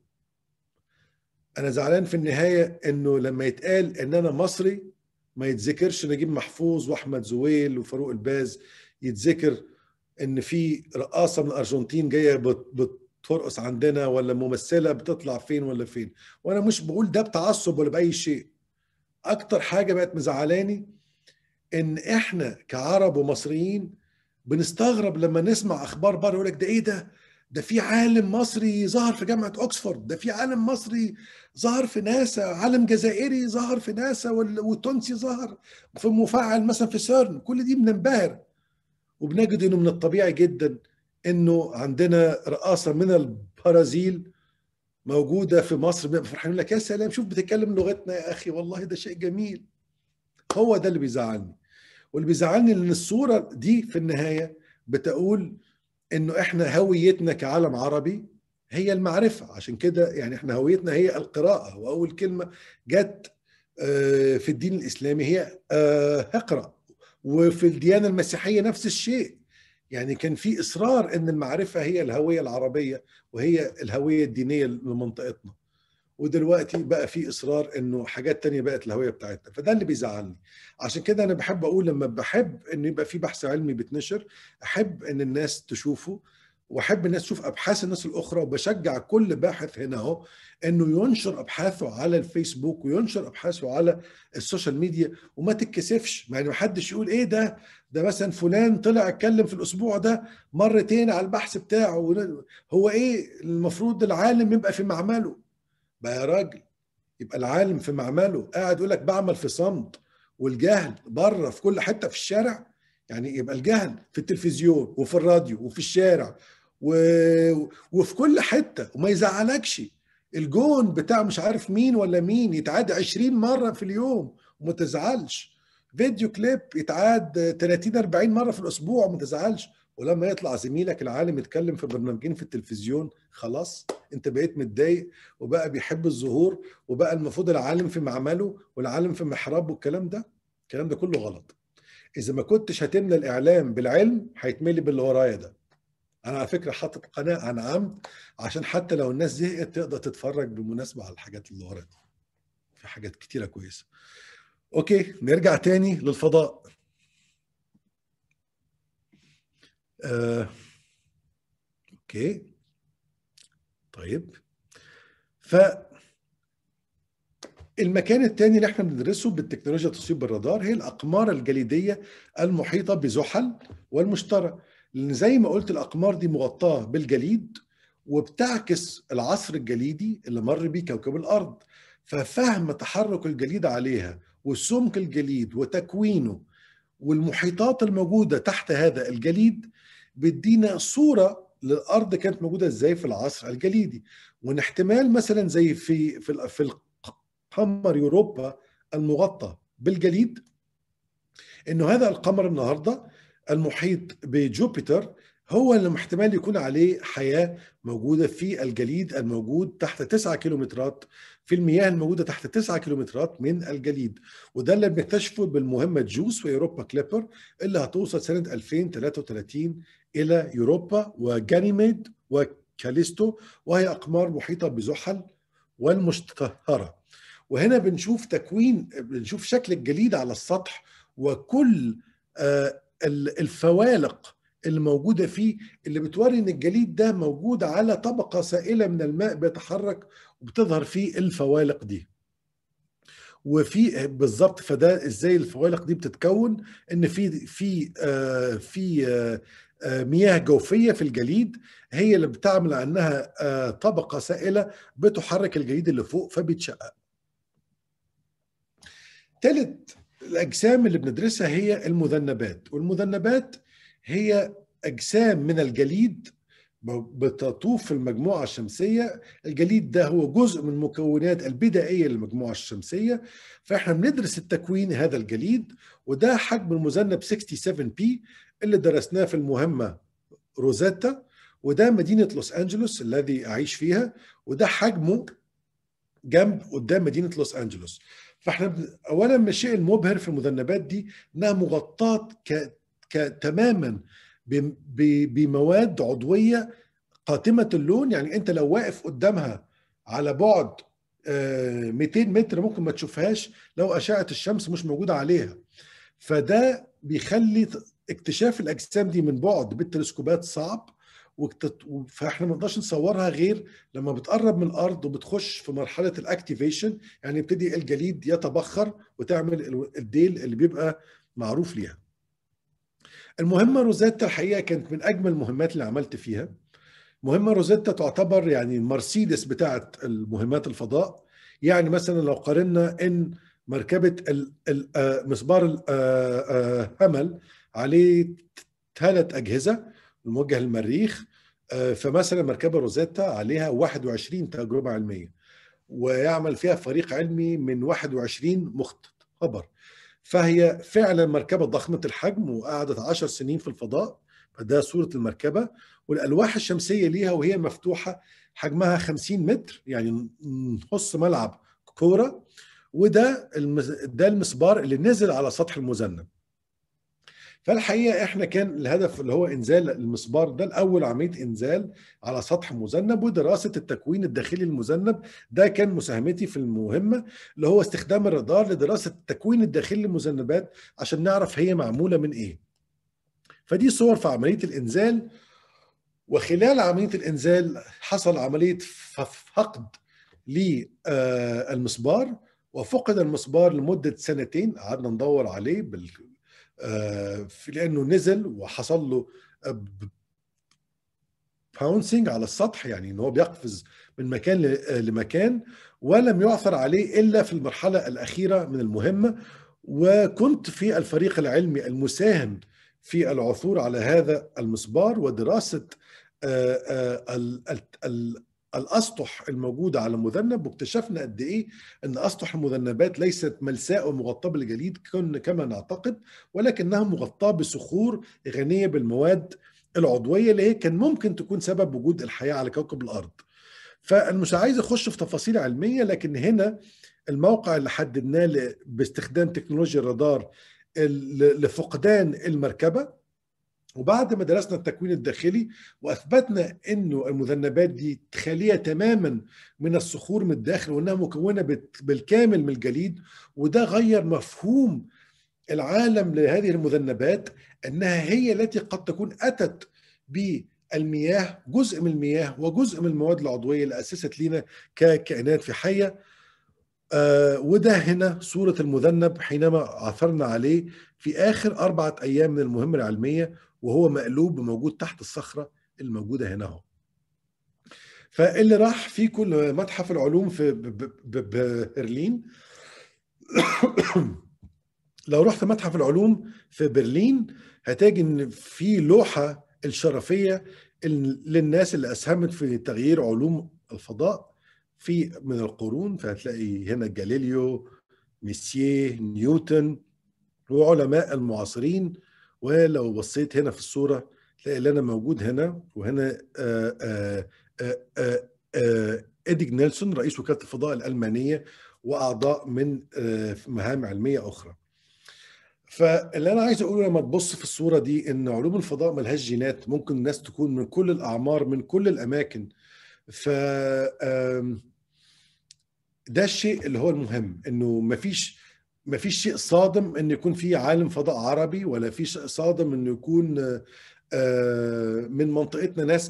انا زعلان في النهايه انه لما يتقال ان انا مصري ما يتذكرش نجيب محفوظ واحمد زويل وفاروق الباز، يتذكر ان في رقاصه من الارجنتين جايه بترقص عندنا، ولا ممثله بتطلع فين ولا فين. وانا مش بقول ده بتعصب ولا باي شيء. اكتر حاجه بقت مزعلاني ان احنا كعرب ومصريين بنستغرب لما نسمع اخبار بره يقول لك ده ايه ده في عالم مصري ظهر في جامعة اوكسفورد، ده في عالم مصري ظهر في ناسا، عالم جزائري ظهر في ناسا، والتونسي ظهر في مفاعل مثلا في سيرن. كل دي بننبهر، وبنجد انه من الطبيعي جدا انه عندنا رقاصة من البرازيل موجودة في مصر، بنبقى فرحانين لك يا سلام شوف بتتكلم لغتنا يا اخي، والله ده شيء جميل. هو ده اللي بيزعلني، واللي بيزعلني ان الصورة دي في النهاية بتقول انه احنا هويتنا كعالم عربي هي المعرفة. عشان كده يعني احنا هويتنا هي القراءة، واول كلمة جت في الدين الاسلامي هي اقرأ، وفي الديانة المسيحية نفس الشيء. يعني كان في اصرار ان المعرفة هي الهوية العربية وهي الهوية الدينية لمنطقتنا، ودلوقتي بقى في اصرار انه حاجات تانية بقت الهويه بتاعتنا. فده اللي بيزعلني. عشان كده انا بحب اقول لما بحب ان يبقى في بحث علمي بيتنشر، احب ان الناس تشوفه، واحب الناس تشوف ابحاث الناس الاخرى، وبشجع كل باحث هنا اهو انه ينشر ابحاثه على الفيسبوك وينشر ابحاثه على السوشيال ميديا، وما تتكسفش. يعني ما حدش يقول ايه ده مثلا فلان طلع اتكلم في الاسبوع ده مرتين على البحث بتاعه. هو ايه المفروض العالم يبقى في معمله بقى يا راجل؟ يبقى العالم في معمله قاعد يقول لك بعمل في صمت، والجهل بره في كل حته في الشارع. يعني يبقى الجهل في التلفزيون وفي الراديو وفي الشارع وفي كل حته، وما يزعلكش الجون بتاع مش عارف مين ولا مين يتعاد 20 مره في اليوم وما تزعلش، فيديو كليب يتعاد 30-40 مره في الاسبوع وما تزعلش، ولما يطلع زميلك العالم يتكلم في برنامجين في التلفزيون خلاص انت بقيت متضايق وبقى بيحب الظهور، وبقى المفروض العالم في معمله والعالم في محرابه. الكلام ده كله غلط. اذا ما كنتش هتملى الاعلام بالعلم هيتملي باللي ورايا ده. انا على فكره حاطط قناه عن عمد عشان حتى لو الناس زهقت تقدر تتفرج بالمناسبه على الحاجات اللي ورا دي، في حاجات كتيره كويسه. اوكي نرجع تاني للفضاء. اوكي طيب، المكان الثاني اللي احنا بندرسه بالتكنولوجيا التصوير بالرادار هي الأقمار الجليدية المحيطة بزحل والمشتري، لأن زي ما قلت الأقمار دي مغطاة بالجليد وبتعكس العصر الجليدي اللي مر بيه كوكب الأرض. ففهم تحرك الجليد عليها وسمك الجليد وتكوينه والمحيطات الموجودة تحت هذا الجليد بيدينا صورة للأرض كانت موجودة ازاي في العصر الجليدي. وان احتمال مثلا زي في قمر يوروبا المغطى بالجليد، انه هذا القمر النهارده المحيط بجوبيتر هو اللي احتمال يكون عليه حياة موجودة في الجليد الموجود تحت 9 كيلومترات، في المياه الموجودة تحت 9 كيلومترات من الجليد. وده اللي بنكتشفه بالمهمة جوس ويوروبا كليبر اللي هتوصل سنة 2033 إلى يوروبا وجانيميد وكاليستو، وهي أقمار محيطة بزحل والمشتري. وهنا بنشوف شكل الجليد على السطح، وكل الفوالق اللي موجودة فيه، اللي بتوري ان الجليد ده موجود على طبقة سائلة من الماء بيتحرك، وبتظهر فيه الفوالق دي. وفي بالظبط، فده ازاي الفوالق دي بتتكون، ان في مياه جوفية في الجليد، هي اللي بتعمل عنها طبقة سائلة بتحرك الجليد اللي فوق فبيتشقق. ثالث الأجسام اللي بندرسها هي المذنبات، والمذنبات هي أجسام من الجليد بتطوف في المجموعة الشمسية. الجليد ده هو جزء من المكونات البدائية للمجموعة الشمسية، فإحنا بندرس التكوين هذا الجليد. وده حجم المذنب 67P اللي درسناه في المهمة روزيتا، وده مدينة لوس أنجلوس الذي أعيش فيها، وده حجمه جنب قدام مدينة لوس أنجلوس. فاحنا اولا من الشيء المبهر في المذنبات دي انها مغطاة تماما بمواد عضوية قاتمة اللون. يعني انت لو واقف قدامها على بعد 200 متر ممكن ما تشوفهاش لو أشعة الشمس مش موجودة عليها. فده بيخلي اكتشاف الأجسام دي من بعد بالتلسكوبات صعب، فاحنا ما نقدرش نصورها غير لما بتقرب من الارض وبتخش في مرحله الاكتيفيشن، يعني يبتدي الجليد يتبخر وتعمل الديل اللي بيبقى معروف ليها. المهمه روزيتا الحقيقه كانت من اجمل المهمات اللي عملت فيها. مهمه روزيتا تعتبر يعني المرسيدس بتاعه المهمات الفضاء. يعني مثلا لو قارنا ان مركبه مسبار هامل عليه 3 اجهزه الموجه للمريخ، فمثلا مركبة روزيتا عليها 21 تجربة علمية، ويعمل فيها فريق علمي من 21 مختبر. فهي فعلا مركبة ضخمة الحجم، وقعدت 10 سنين في الفضاء. فده صورة المركبة، والألواح الشمسية ليها وهي مفتوحة حجمها 50 متر، يعني نص ملعب كورة. وده المسبار اللي نزل على سطح المذنب. فالحقيقه احنا كان الهدف اللي هو انزال المسبار ده الاول، عمليه انزال على سطح مذنب ودراسه التكوين الداخلي للمذنب. ده كان مساهمتي في المهمه، اللي هو استخدام الرادار لدراسه التكوين الداخلي للمذنبات عشان نعرف هي معموله من ايه. فدي صور في عمليه الانزال. وخلال عمليه الانزال حصل عمليه فقد للمسبار، وفقد المسبار لمده 2 سنين. قعدنا ندور عليه لانه نزل وحصل له باونسنج على السطح، يعني ان هو بيقفز من مكان لمكان، ولم يعثر عليه الا في المرحله الاخيره من المهمه. وكنت في الفريق العلمي المساهم في العثور على هذا المسبار ودراسه الاسطح الموجوده على المذنب. واكتشفنا قد ايه ان اسطح المذنبات ليست ملساء ومغطاه بالجليد كما نعتقد، ولكنها مغطاه بصخور غنيه بالمواد العضويه اللي هي كان ممكن تكون سبب وجود الحياه على كوكب الارض. فانا مش عايز اخش في تفاصيل علميه، لكن هنا الموقع اللي حددناه باستخدام تكنولوجيا الرادار لفقدان المركبه. وبعد ما درسنا التكوين الداخلي واثبتنا انه المذنبات دي خاليه تماما من الصخور من الداخل، وانها مكونه بالكامل من الجليد، وده غير مفهوم العالم لهذه المذنبات، انها هي التي قد تكون اتت بالمياه، جزء من المياه وجزء من المواد العضويه اللي اسست لنا ككائنات في حيه. وده هنا صورة المذنب حينما عثرنا عليه في آخر 4 أيام من المهمة العلمية، وهو مقلوب موجود تحت الصخرة الموجودة هنا اهو. فاللي راح في كل متحف العلوم في برلين لو رحت متحف العلوم في برلين هتجد ان في لوحة الشرفية للناس اللي أسهمت في تغيير علوم الفضاء من القرون. فهتلاقي هنا جاليليو، ميسيه، نيوتن، وعلماء المعاصرين. ولو بصيت هنا في الصورة تلاقي اللي أنا موجود هنا، وهنا إديج نيلسون رئيس وكالة الفضاء الألمانية، وأعضاء من مهام علمية أخرى. فاللي انا عايز اقوله لما تبص في الصوره دي ان علوم الفضاء ملهاش جينات، ممكن الناس تكون من كل الاعمار من كل الاماكن. ف ده الشيء اللي هو المهم، انه مفيش شيء صادم ان يكون في عالم فضاء عربي، ولا في شيء صادم انه يكون من منطقتنا ناس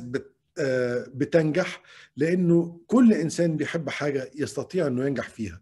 بتنجح، لانه كل انسان بيحب حاجه يستطيع انه ينجح فيها.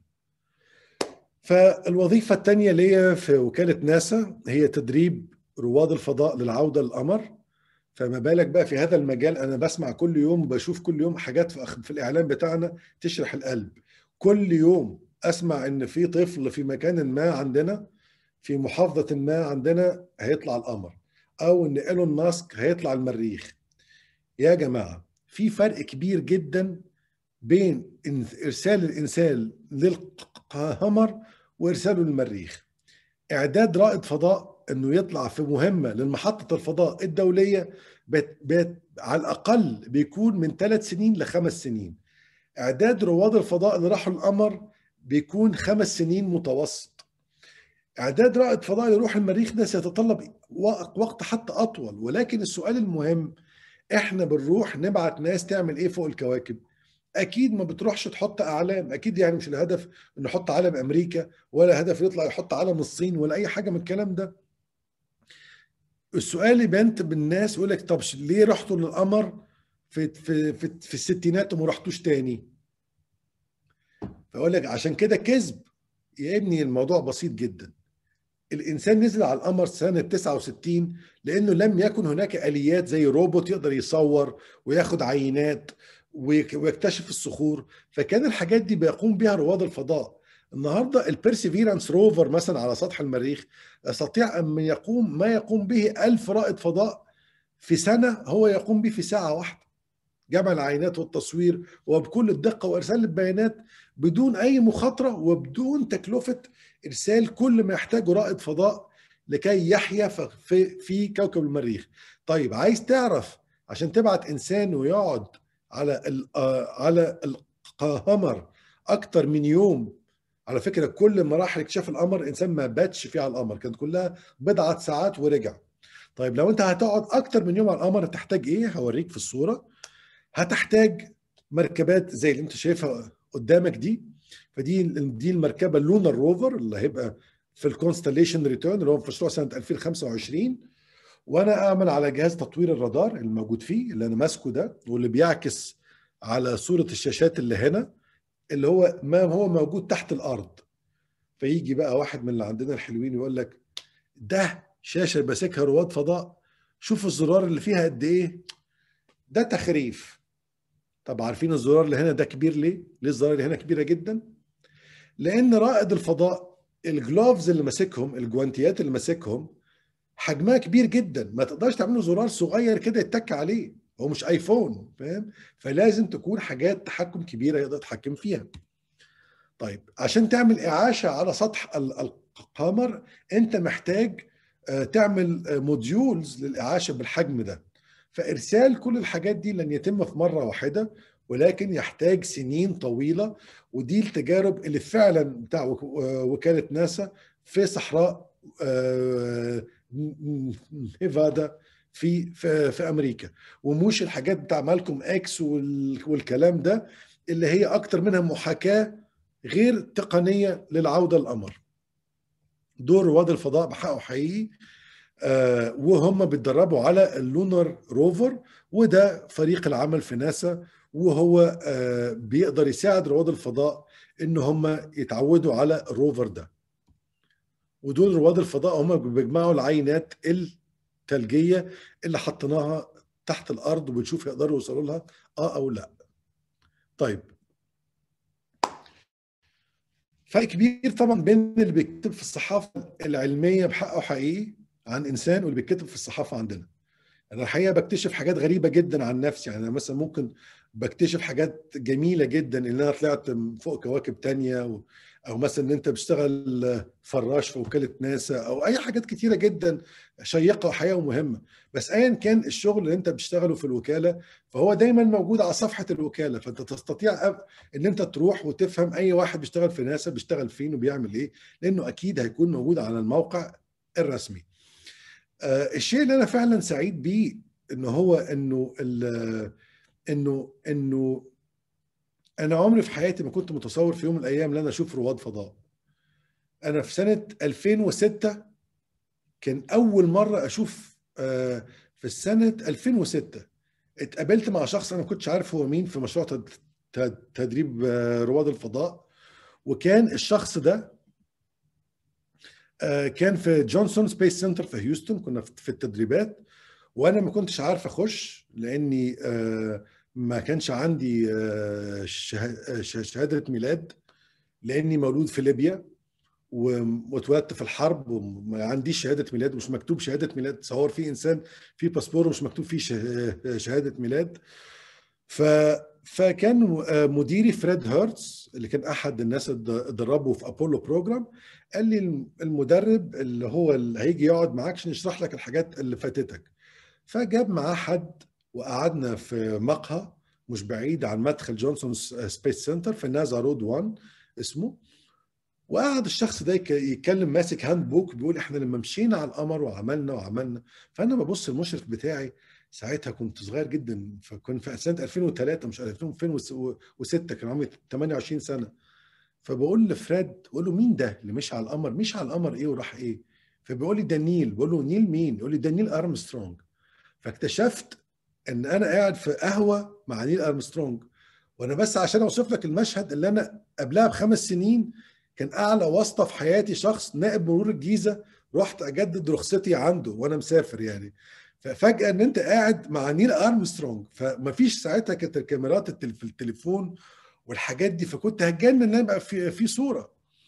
فالوظيفه الثانيه ليا في وكاله ناسا هي تدريب رواد الفضاء للعوده للقمر. فما بالك بقى في هذا المجال، انا بسمع كل يوم وبشوف كل يوم حاجات في الاعلام بتاعنا تشرح القلب. كل يوم اسمع ان في طفل في مكان ما عندنا، في محافظة ما عندنا، هيطلع القمر، او ان ايلون ماسك هيطلع المريخ. يا جماعة، في فرق كبير جدا بين ارسال الانسان للقمر وارساله للمريخ. اعداد رائد فضاء انه يطلع في مهمه للمحطه الفضاء الدوليه على الاقل بيكون من 3 سنين ل5 سنين. اعداد رواد الفضاء اللي راحوا القمر بيكون 5 سنين متوسط. اعداد رائد فضاء يروح المريخ ده سيتطلب وقت حتى اطول. ولكن السؤال المهم، احنا بنروح نبعت ناس تعمل ايه فوق الكواكب؟ اكيد ما بتروحش تحط اعلام، اكيد يعني مش الهدف ان نحط علم امريكا، ولا هدف يطلع يحط علم الصين، ولا اي حاجه من الكلام ده. السؤال اللي بنت بالناس يقول لك طب ليه رحتوا للقمر في الستينات وما رحتوش تاني؟ فاقول لك عشان كده كذب يا ابني. الموضوع بسيط جدا. الانسان نزل على القمر سنه 69 لانه لم يكن هناك اليات زي روبوت يقدر يصور وياخد عينات ويكتشف الصخور. فكان الحاجات دي بيقوم بها رواد الفضاء. النهارده البيرسيفيرانس روفر مثلا على سطح المريخ يستطيع ان يقوم ما يقوم به 1000 رائد فضاء في سنه، هو يقوم به في ساعه واحده. جمع العينات والتصوير وبكل الدقة وإرسال البيانات بدون أي مخاطرة وبدون تكلفة إرسال كل ما يحتاجه رائد فضاء لكي يحيا في كوكب المريخ. طيب عايز تعرف عشان تبعت إنسان ويقعد على القمر أكتر من يوم؟ على فكرة كل مراحل اكتشاف القمر إنسان ما باتش فيه على القمر، كانت كلها بضعة ساعات ورجع. طيب لو أنت هتقعد أكتر من يوم على القمر هتحتاج إيه؟ هوريك في الصورة. هتحتاج مركبات زي اللي انت شايفها قدامك دي. دي المركبه اللونر روفر اللي هيبقى في الكونستليشن ريتيرن اللي هو في مشروع سنه 2025. وانا اعمل على جهاز تطوير الرادار الموجود فيه اللي انا ماسكه ده، واللي بيعكس على صوره الشاشات اللي هنا، اللي هو ما هو موجود تحت الارض. فيجي بقى واحد من اللي عندنا الحلوين يقول لك ده شاشه ماسكها رواد فضاء، شوف الزرار اللي فيها قد ايه، ده تخريف. طب عارفين الزرار اللي هنا ده كبير ليه؟ ليه الزرار اللي هنا كبيرة جدا؟ لأن رائد الفضاء الجلوفز اللي ماسكهم، الجوانتيات اللي ماسكهم حجمها كبير جدا، ما تقدرش تعمله زرار صغير كده يتك عليه، هو مش ايفون، فاهم؟ فلازم تكون حاجات تحكم كبيرة يقدر يتحكم فيها. طيب عشان تعمل إعاشة على سطح القمر أنت محتاج تعمل موديولز للإعاشة بالحجم ده. فإرسال كل الحاجات دي لن يتم في مرة واحدة، ولكن يحتاج سنين طويلة. ودي التجارب اللي فعلا بتاع وكالة ناسا في صحراء نيفادا في أمريكا، ومش الحاجات بتاع مالكوم اكس والكلام ده اللي هي أكتر منها محاكاة غير تقنية للعودة للقمر. دور رواد الفضاء بحقه حقيقي، وهم بيتدربوا على اللونر روفر، وده فريق العمل في ناسا، وهو بيقدر يساعد رواد الفضاء ان هم يتعودوا على الروفر ده. ودول رواد الفضاء هم بيجمعوا العينات الثلجية اللي حطيناها تحت الارض وبنشوف يقدروا يوصلوا لها او لا. طيب فرق كبير طبعا بين اللي بيكتب في الصحافه العلميه بحقه حقيقي عن انسان واللي بيكتب في الصحافه عندنا. انا الحقيقه بكتشف حاجات غريبه جدا عن نفسي. يعني انا مثلا ممكن بكتشف حاجات جميله جدا ان انا طلعت فوق كواكب تانية، او مثلا ان انت بتشتغل فراش في وكاله ناسا، او اي حاجات كتيره جدا شيقه وحقيقه ومهمه. بس ايا كان الشغل اللي انت بتشتغله في الوكاله فهو دايما موجود على صفحه الوكاله، فانت تستطيع ان انت تروح وتفهم اي واحد بيشتغل في ناسا بيشتغل فين وبيعمل ايه، لانه اكيد هيكون موجود على الموقع الرسمي. الشيء اللي انا فعلا سعيد بيه ان هو انه انا عمري في حياتي ما كنت متصور في يوم من الايام ان انا اشوف رواد فضاء. انا في سنة 2006 كان اول مرة اشوف، في السنة 2006 اتقابلت مع شخص انا ما كنتش عارف هو مين في مشروع تدريب رواد الفضاء. وكان الشخص ده كان في جونسون سبيس سنتر في هيوستن، كنا في التدريبات، وانا ما كنتش عارف اخش لاني ما كانش عندي شهادة ميلاد، لاني مولود في ليبيا واتولدت في الحرب وما عنديش شهادة ميلاد، مش مكتوب شهادة ميلاد. تصور في انسان في باسبور مش مكتوب فيه شهادة ميلاد. فكان مديري فريد هيرتز اللي كان احد الناس اللي دربوا في ابولو بروجرام، قال لي المدرب اللي هو اللي هيجي يقعد معاك عشان يشرح لك الحاجات اللي فاتتك. فجاب معاه حد وقعدنا في مقهى مش بعيد عن مدخل جونسون سبيس سنتر في نازا رود 1 اسمه. وقعد الشخص ده يتكلم ماسك هاند بوك بيقول احنا لما مشينا على القمر وعملنا. فانا ببص المشرف بتاعي، ساعتها كنت صغير جدا، فكنت في سنه 2003 مش 2006، كان عمري 28 سنه. فبقول لفريد، بقول له مين ده اللي مشي على القمر؟ مشي على القمر ايه وراح ايه؟ فبيقول لي ده نيل. بقول له نيل مين؟ يقول لي ده نيل ارمسترونج. فاكتشفت ان انا قاعد في قهوه مع نيل ارمسترونج. وانا بس عشان اوصف لك المشهد، اللي انا قبلها ب5 سنين كان اعلى واسطه في حياتي شخص نائب مرور الجيزه، رحت اجدد رخصتي عنده وانا مسافر يعني. ففجاه ان انت قاعد مع نيل ارمسترونج، فمفيش ساعتها كانت الكاميرات في التليفون والحاجات دي، فكنت هتجنن ان انا ابقى في صوره.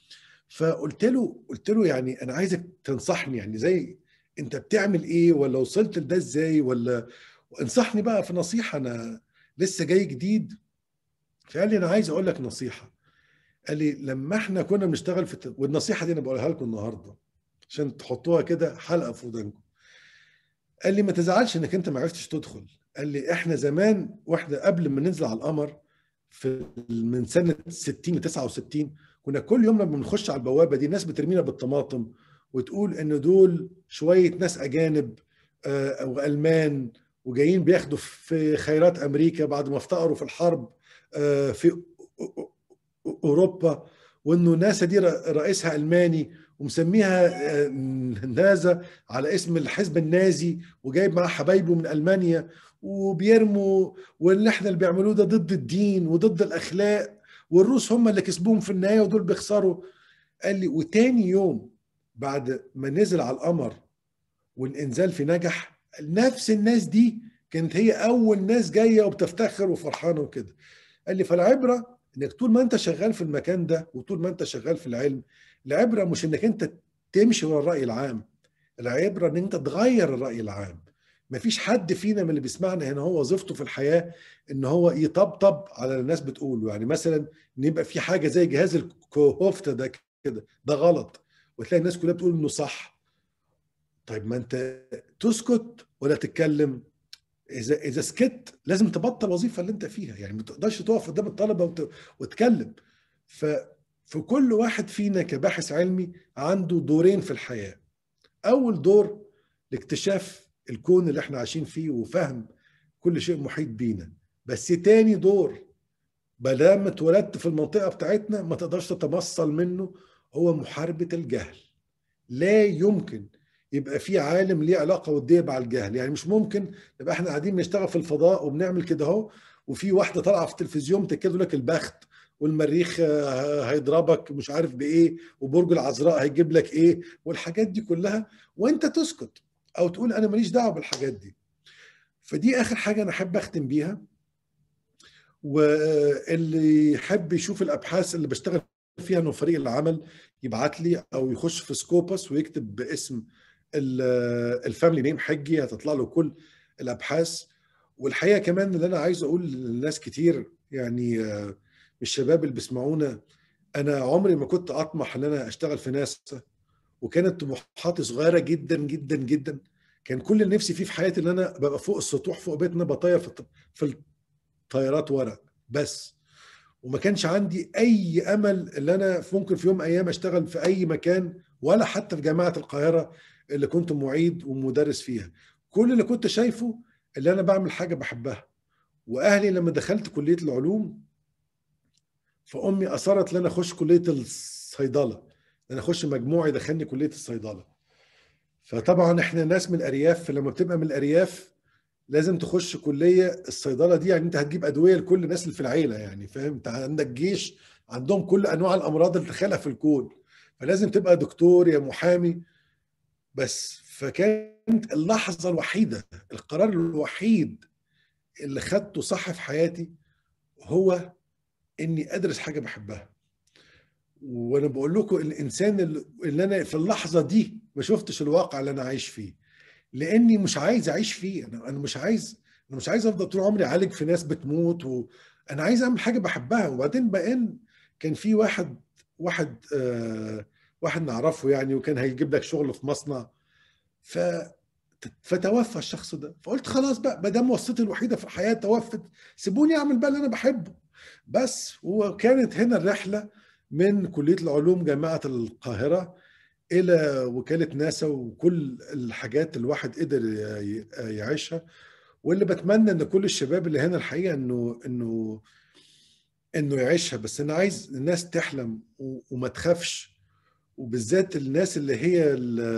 قلت له يعني انا عايزك تنصحني، يعني زي انت بتعمل ايه ولا وصلت لده ازاي، ولا انصحني بقى في نصيحه، انا لسه جاي جديد. فقال لي انا عايز اقول لك نصيحه. قال لي لما احنا كنا بنشتغل والنصيحه دي انا بقولها لكم النهارده عشان تحطوها كده حلقه في ودانكم. قال لي ما تزعلش انك انت ما عرفتش تدخل. قال لي احنا زمان واحنا قبل ما ننزل على القمر من سنه 60 ل 69 كنا كل يوم لما بنخش على البوابه دي الناس بترمينا بالطماطم وتقول ان دول شويه ناس اجانب او المان وجايين بياخدوا في خيرات امريكا بعد ما افتقروا في الحرب في اوروبا، وانه ناسا دي رئيسها الماني ومسميها نازا على اسم الحزب النازي، وجايب معاه حبايبه من المانيا وبيرموا، واللي احنا اللي بيعملوه ده ضد الدين وضد الاخلاق، والروس هم اللي كسبوهم في النهايه ودول بيخسروا. قال لي وتاني يوم بعد ما نزل على القمر والانزال في نجح، نفس الناس دي كانت هي اول ناس جايه وبتفتخر وفرحانه وكده. قال لي فالعبره انك طول ما انت شغال في المكان ده وطول ما انت شغال في العلم، العبره مش انك انت تمشي ورا الراي العام، العبره ان انت تغير الراي العام. مفيش حد فينا من اللي بيسمعنا هنا هو وظيفته في الحياه ان هو يطبطب على الناس بتقوله. يعني مثلا ان يبقى في حاجه زي جهاز الكوفته ده كده، ده غلط، وتلاقي الناس كلها بتقول انه صح. طيب ما انت تسكت ولا تتكلم؟ اذا سكت لازم تبطل الوظيفه اللي انت فيها، يعني ما تقدرش تقف قدام الطلبه وتتكلم. ففي كل واحد فينا كباحث علمي عنده دورين في الحياه. اول دور لاكتشاف الكون اللي احنا عايشين فيه وفهم كل شيء محيط بينا. بس تاني دور ما اتولدت في المنطقه بتاعتنا ما تقدرش تتمصل منه، هو محاربه الجهل. لا يمكن يبقى في عالم ليه علاقه وديه مع الجهل. يعني مش ممكن نبقى احنا قاعدين بنشتغل في الفضاء وبنعمل كده اهو، وفي واحده طالعه في التلفزيون تكتب لك البخت والمريخ هيضربك مش عارف بايه، وبرج العذراء هيجيب لك ايه والحاجات دي كلها، وانت تسكت او تقول انا ماليش دعوه بالحاجات دي. فدي اخر حاجه انا احب اختم بيها. واللي يحب يشوف الابحاث اللي بشتغل فيها انه فريق العمل يبعت لي او يخش في سكوبس ويكتب باسم الفاميلي نيم حجي، هتطلع له كل الابحاث. والحقيقه كمان اللي انا عايز اقول للناس كتير، يعني الشباب اللي بيسمعونا، انا عمري ما كنت اطمح ان انا اشتغل في ناسا، وكانت طموحاتي صغيره جدا جدا جدا. كان كل اللي نفسي فيه في حياتي ان انا ببقى فوق السطوح فوق بيتنا بطير في الطيارات ورق بس. وما كانش عندي اي امل ان انا ممكن في يوم من الايام اشتغل في اي مكان، ولا حتى في جامعه القاهره اللي كنت معيد ومدرس فيها. كل اللي كنت شايفه اللي انا بعمل حاجه بحبها. واهلي لما دخلت كليه العلوم، فامي اصرت ان انا اخش كليه الصيدله، ان انا اخش مجموعي يدخلني كليه الصيدله. فطبعا احنا ناس من الارياف، فلما بتبقى من الارياف لازم تخش كليه الصيدله دي، يعني انت هتجيب ادويه لكل الناس اللي في العيله، يعني فاهم؟ انت عندك جيش عندهم كل انواع الامراض اللي تخيلها في الكون، فلازم تبقى دكتور يا محامي بس. فكانت اللحظه الوحيده، القرار الوحيد اللي خدته صح في حياتي هو اني ادرس حاجه بحبها. وانا بقول لكم الانسان اللي انا في اللحظه دي ما شفتش الواقع اللي انا عايش فيه، لاني مش عايز اعيش فيه. انا مش عايز افضل طول عمري اعالج في ناس بتموت انا عايز اعمل حاجه بحبها. وبعدين بقى كان في واحد واحد نعرفه يعني، وكان هيجيب لك شغل في مصنع، ف فتوفى الشخص ده. فقلت خلاص بقى، ما دام وصيتي الوحيده في الحياه توفت، سيبوني اعمل بقى اللي انا بحبه بس. وكانت هنا الرحله من كليه العلوم جامعه القاهره الى وكاله ناسا، وكل الحاجات الواحد قدر يعيشها. واللي بتمنى ان كل الشباب اللي هنا الحقيقه انه يعيشها. بس انا عايز الناس تحلم وما تخافش، وبالذات الناس اللي هي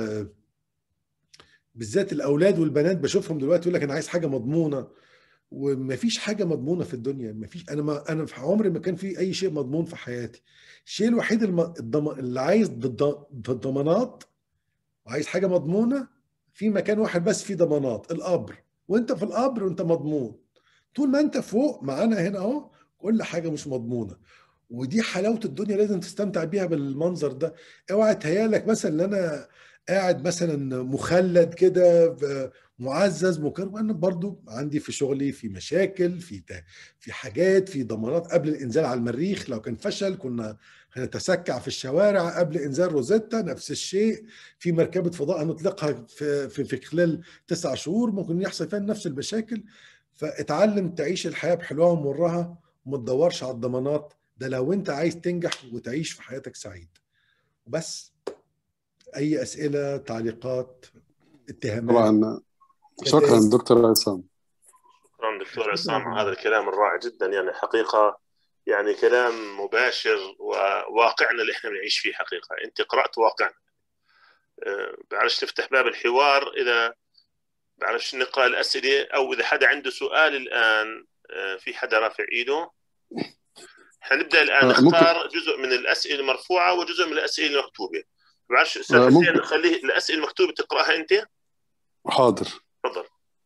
بالذات الاولاد والبنات بشوفهم دلوقتي يقول لك انا عايز حاجه مضمونه. ومفيش حاجه مضمونه في الدنيا، مفيش. انا في عمري ما كان في اي شيء مضمون في حياتي. الشيء الوحيد اللي عايز ضمانات وعايز حاجه مضمونه، في مكان واحد بس فيه ضمانات: القبر. وانت في القبر وانت مضمون. طول ما انت فوق معانا هنا اهو كل حاجه مش مضمونه. ودي حلاوه الدنيا، لازم تستمتع بيها بالمنظر ده. اوعى تهيالك مثلا ان انا قاعد مثلا مخلد كده معزز مكرم. انا برضو عندي في شغلي في مشاكل، في حاجات، في ضمانات. قبل الانزال على المريخ لو كان فشل كنا هنتسكع في الشوارع. قبل انزال روزيتا نفس الشيء. في مركبه فضاء هنطلقها في خلال 9 شهور ممكن يحصل فيها نفس المشاكل. فاتعلم تعيش الحياه بحلوها ومرها، وما تدورش على الضمانات. ده لو انت عايز تنجح وتعيش في حياتك سعيد وبس. اي اسئله، تعليقات، اتهامات، طبعا. شكرا شتائم؟ دكتور عصام. شكرا دكتور شكرا عصام على هذا جزيلا. الكلام الرائع جدا، يعني حقيقة يعني كلام مباشر وواقعنا اللي احنا بنعيش فيه. حقيقة انت قرأت واقعنا. بعرفش نفتح باب الحوار، اذا بعرفش نقرأ الأسئلة، او اذا حدا عنده سؤال الآن. في حدا رافع ايده؟ حنبدأ الآن ممكن. نختار جزء من الأسئلة المرفوعة وجزء من الأسئلة المكتوبة. بعرفش أستاذ حسين، ممكن. نخليه الأسئلة المكتوبة تقرأها أنت. حاضر. تفضل.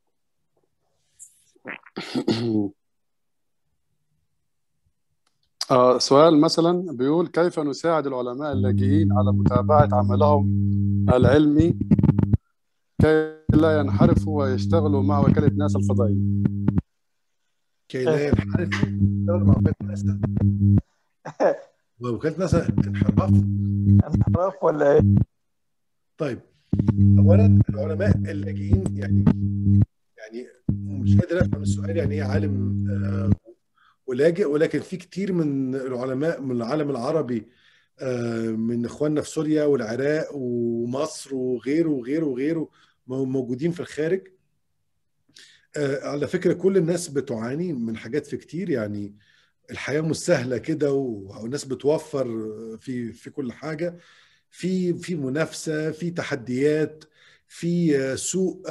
سؤال مثلا بيقول: كيف نساعد العلماء اللاجئين على متابعة عملهم العلمي كي لا ينحرفوا ويشتغلوا مع وكالة ناسا الفضائية؟ كي لا ينحرفوا يشتغلوا مع وكالة ناسا. ووكالة ناسا انحراف؟ انحراف ولا ايه؟ طيب، اولا العلماء اللاجئين يعني مش قادر افهم السؤال. يعني ايه عالم ولاجئ؟ ولكن في كتير من العلماء من العالم العربي، من اخواننا في سوريا والعراق ومصر وغيره وغيره وغيره موجودين في الخارج. على فكرة كل الناس بتعاني من حاجات في كتير. يعني الحياة مش سهلة كده، والناس بتوفر في كل حاجة. في منافسة، في تحديات، في سوء،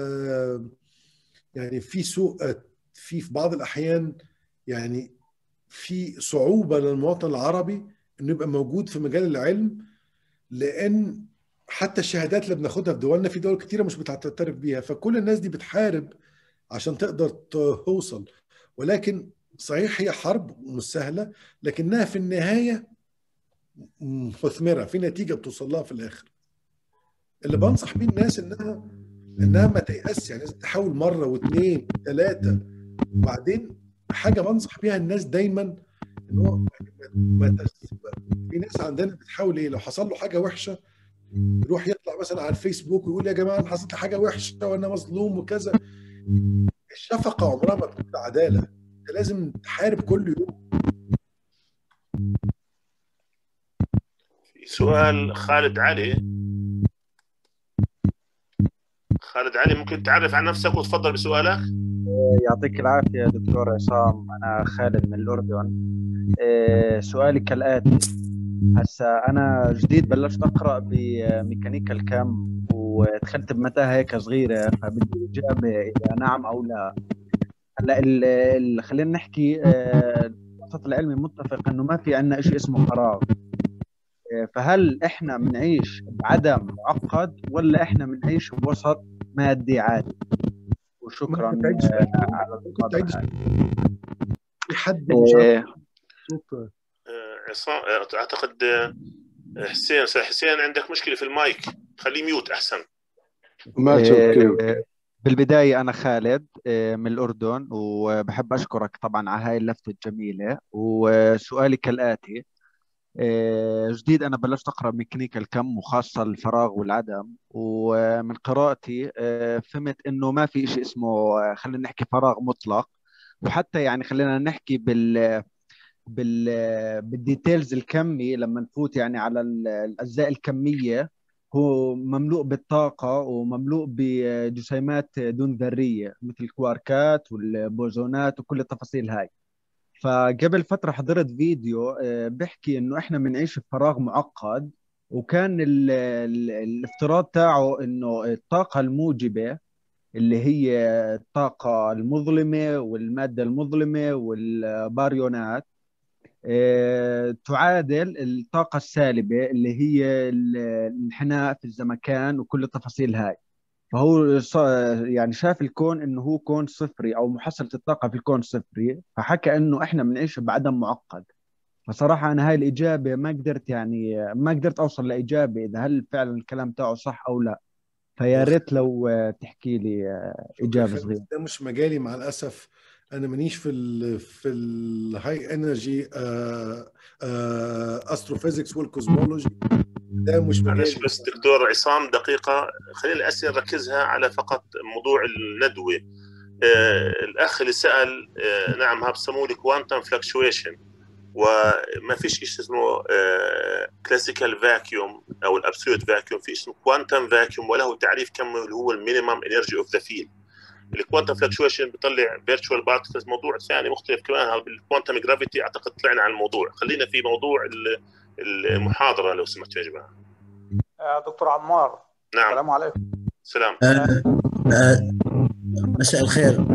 يعني في سوء، في بعض الأحيان يعني في صعوبة للمواطن العربي إنه يبقى موجود في مجال العلم، لأن حتى الشهادات اللي بناخدها في دولنا في دول كتيرة مش بتعترف بيها. فكل الناس دي بتحارب عشان تقدر توصل. ولكن صحيح هي حرب مش سهلة، لكنها في النهاية مثمرة، في نتيجة بتوصل لها في الآخر. اللي بنصح بيه الناس إنها ما تيأس. يعني لازم تحاول مرة واثنين ثلاثة. وبعدين حاجة بنصح بيها الناس دايما إن هو في ناس عندنا بتحاول إيه، لو حصل له حاجة وحشة يروح يطلع مثلا على الفيسبوك ويقول يا جماعة أنا حصلت لي حاجة وحشة وأنا مظلوم وكذا. الشفقة عمرها ما تكون عدالة. انت لازم تحارب كل يوم. في سؤال خالد علي خالد علي، ممكن تعرف عن نفسك وتفضل بسؤالك؟ يعطيك العافية دكتور عصام. أنا خالد من الأردن. سؤالي كالآتي: هسا أنا جديد بلشت أقرأ بميكانيكا الكم، ودخلت بمتاهة هيك صغيرة، فبدي إجابة إذا نعم أو لا. هلا خلينا نحكي، الوسط العلمي متفق إنه ما في عندنا شيء اسمه فراغ. فهل إحنا بنعيش بعدم معقد ولا إحنا بنعيش بوسط مادي عادي؟ وشكرا ممكن تعيد على ممكن تعيد المحاضرة هاي. في حد مش عارف إيه، صوت. عصام اعتقد حسين. أستاذ حسين عندك مشكله في المايك، خليه ميوت احسن. ماشي اوكي. بالبداية أنا خالد من الأردن، وبحب أشكرك طبعا على هاي اللفتة الجميلة. وسؤالي كالآتي: جديد أنا بلشت أقرأ ميكانيكا الكم، وخاصة الفراغ والعدم. ومن قراءتي فهمت إنه ما في شيء اسمه خلينا نحكي فراغ مطلق. وحتى يعني خلينا نحكي بال بالديتيلز الكمي، لما نفوت يعني على الأجزاء الكمية، هو مملوء بالطاقة ومملوء بجسيمات دون ذرية مثل الكواركات والبوزونات وكل التفاصيل هاي. فقبل فترة حضرت فيديو بيحكي إنه إحنا بنعيش في فراغ معقد، وكان الافتراض تاعه إنه الطاقة الموجبة اللي هي الطاقة المظلمة والمادة المظلمة والباريونات تعادل الطاقة السالبة اللي هي الانحناء في الزمكان وكل التفاصيل هاي. فهو يعني شاف الكون انه هو كون صفري، او محصلة الطاقة في الكون صفري، فحكى انه احنا بنعيش بعدم معقد. فصراحة انا هاي الاجابة ما قدرت اوصل لاجابة اذا هل فعلا الكلام تاعه صح او لا. فيا ريت لو تحكي لي شكرا اجابة خالد، صغيرة. ده مش مجالي مع الاسف. انا مانيش في الهاي انرجي استروفيزيكس والكوزمولوجي، ده مش معلش مجالي. بس دكتور عصام دقيقه، خلينا الاسئله نركزها على فقط موضوع الندوه. الاخ اللي سال نعم، ها بسموه كوانتم فلكشويشن، وما فيش شيء اسمه كلاسيكال فاكيوم او الابسولوت فاكيوم، في اسمه كوانتم فاكيوم وله تعريف كم اللي هو المينيمم انرجي اوف ذا فيلد. الكوانتم فلكشويشن بيطلع فيرتشوال بارتكلز، موضوع ثاني مختلف كمان. بالكوانتم جرافيتي اعتقد طلعنا عن الموضوع. خلينا في موضوع المحاضره لو سمحتوا يا جماعه. دكتور عمار، نعم. السلام عليكم. سلام. مساء الخير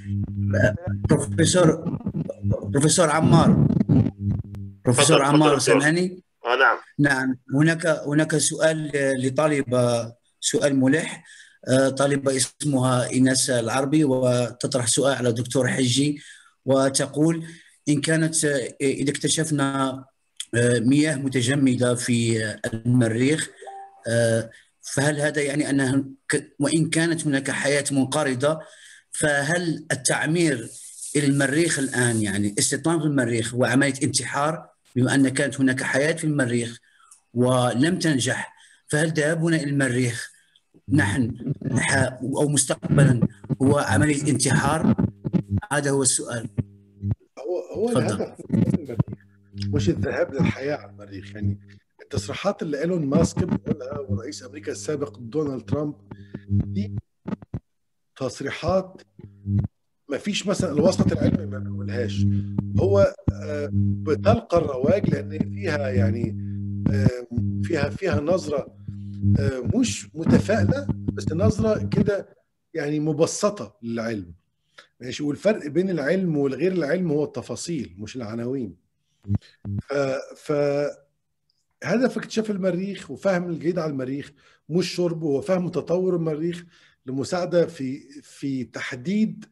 بروفيسور عمار. بروفيسور عمار سامعني؟ نعم. نعم، هناك سؤال لطالبة، سؤال ملح. طالبة اسمها إيناس العربي، وتطرح سؤال على دكتور حجي، وتقول: إذا اكتشفنا مياه متجمدة في المريخ، فهل هذا يعني أنها وإن كانت هناك حياة منقرضة، فهل التعمير إلى المريخ الآن، يعني استيطان المريخ، هو عملية انتحار بما أن كانت هناك حياة في المريخ ولم تنجح؟ فهل ذهابنا إلى المريخ نحن أو مستقبلا هو عملية انتحار؟ هذا هو السؤال. هو الهدف مش الذهاب للحياة على المريخ. يعني التصريحات اللي ايلون ماسك بيقولها ورئيس امريكا السابق دونالد ترامب دي تصريحات ما فيش مثلا الوسط العلمي ما بيقولهاش. هو بتلقى الرواج لان فيها يعني فيها نظرة مش متفائلة، بس نظرة كده يعني مبسطة للعلم. ماشي، والفرق بين العلم والغير العلم هو التفاصيل مش العناوين. ف هدف اكتشاف المريخ وفهم الجديد على المريخ مش شرب، هو فهم تطور المريخ لمساعدة في تحديد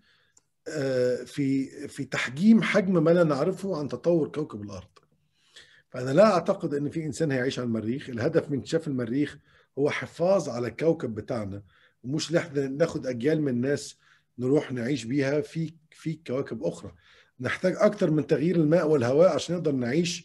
في تحجيم حجم ما لا نعرفه عن تطور كوكب الأرض. فأنا لا أعتقد أن في إنسان هيعيش على المريخ. الهدف من اكتشاف المريخ هو حفاظ على الكوكب بتاعنا، ومش ناخد أجيال من الناس نروح نعيش بيها في كواكب أخرى. نحتاج أكتر من تغيير الماء والهواء عشان نقدر نعيش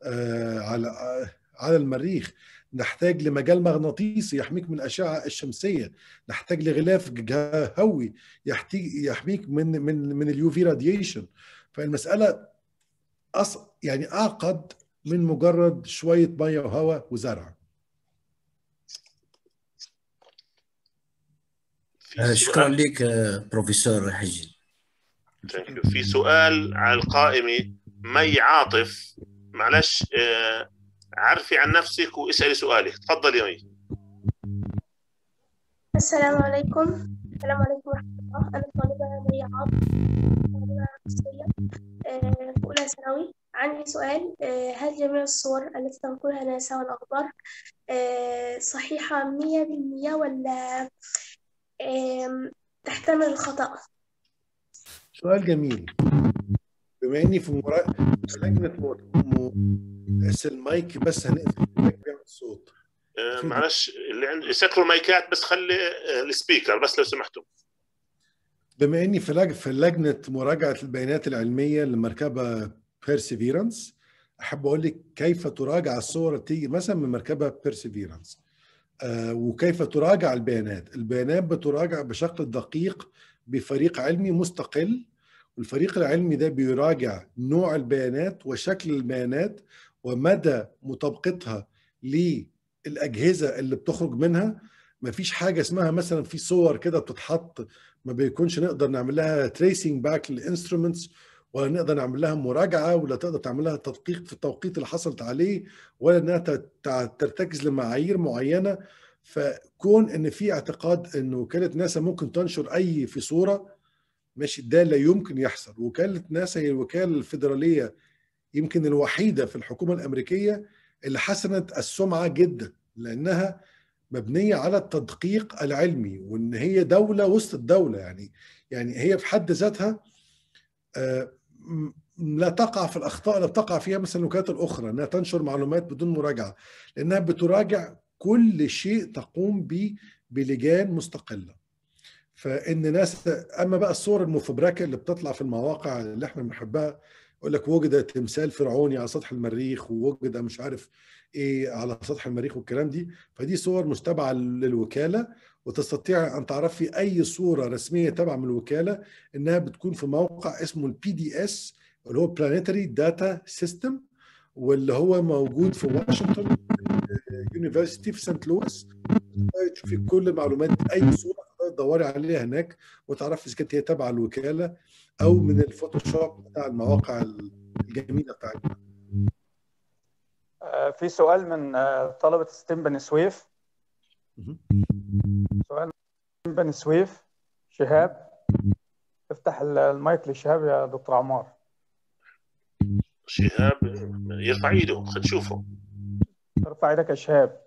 على المريخ. نحتاج لمجال مغناطيسي يحميك من الأشعة الشمسية. نحتاج لغلاف هوي يحميك من اليو في راديشن. فالمسألة يعني أعقد من مجرد شوية مية وهواء وزرع. شكرا لك بروفيسور حجي. في سؤال على القائمة. مي عاطف، معلش عرفي عن نفسك واسألي سؤالك. تفضلي يا مي. السلام عليكم. السلام عليكم ورحمة الله. أنا طالبة مي عاطف، طالبة نفسية في أولى ثانوي. عندي سؤال: هل جميع الصور التي تنقلها ناسا والأخبار صحيحة 100% ولا تحتمل الخطأ؟ سؤال جميل. بما اني في لجنه بس المايك بس هنقفل المايك بيعمل صوت. معلش اللي عنده يسكروا المايكات، بس خلي السبيكر بس لو سمحتوا. بما اني في لجنه مراجعه البيانات العلميه للمركبه بيرسيفيرانس، احب اقول لك كيف تراجع الصور اللي تيجي مثلا من مركبه بيرسيفيرانس، وكيف تراجع البيانات بتراجع بشكل دقيق بفريق علمي مستقل. والفريق العلمي ده بيراجع نوع البيانات وشكل البيانات ومدى مطابقتها للأجهزة اللي بتخرج منها. مفيش حاجة اسمها مثلا في صور كده بتتحط ما بيكونش نقدر نعمل لها تريسنج باك للانسترومنتس، ولا نقدر نعمل لها مراجعة، ولا تقدر تعمل لها تدقيق في التوقيت اللي حصلت عليه، ولا انها ترتكز لمعايير معينة. فكون ان في اعتقاد ان وكالة ناسا ممكن تنشر اي في صورة، ماشي، ده لا يمكن يحصل. وكالة ناسا هي الوكالة الفيدرالية يمكن الوحيدة في الحكومة الأمريكية اللي حسنت السمعة جدا، لأنها مبنية على التدقيق العلمي، وإن هي دولة وسط الدولة. يعني هي في حد ذاتها لا تقع في الأخطاء اللي بتقع فيها مثلا الوكالات الأخرى، أنها تنشر معلومات بدون مراجعة، لأنها بتراجع كل شيء تقوم به بلجان مستقلة. فان ناس، اما بقى الصور المفبركه اللي بتطلع في المواقع اللي احنا بنحبها، يقول لك وجد تمثال فرعوني على سطح المريخ، ووجد مش عارف ايه على سطح المريخ والكلام دي، فدي صور متبعه للوكاله. وتستطيع ان تعرفي اي صوره رسميه تابعه من الوكاله انها بتكون في موقع اسمه البي دي اس، اللي هو بلانيتري داتا سيستم، واللي هو موجود في واشنطن يونيفرسيتي في سانت لويس. تشوفي كل المعلومات، اي صوره تدوري عليها هناك وتعرفي اذا كانت هي تابعه الوكاله او من الفوتوشوب بتاع المواقع الجميله بتاعتنا. في سؤال من طلبه ستيم بني سويف. سؤال من بني سويف. شهاب، افتح المايك لشهاب يا دكتور عمار. شهاب يرفع ايده، خد نشوفه. ارفع ايدك يا شهاب.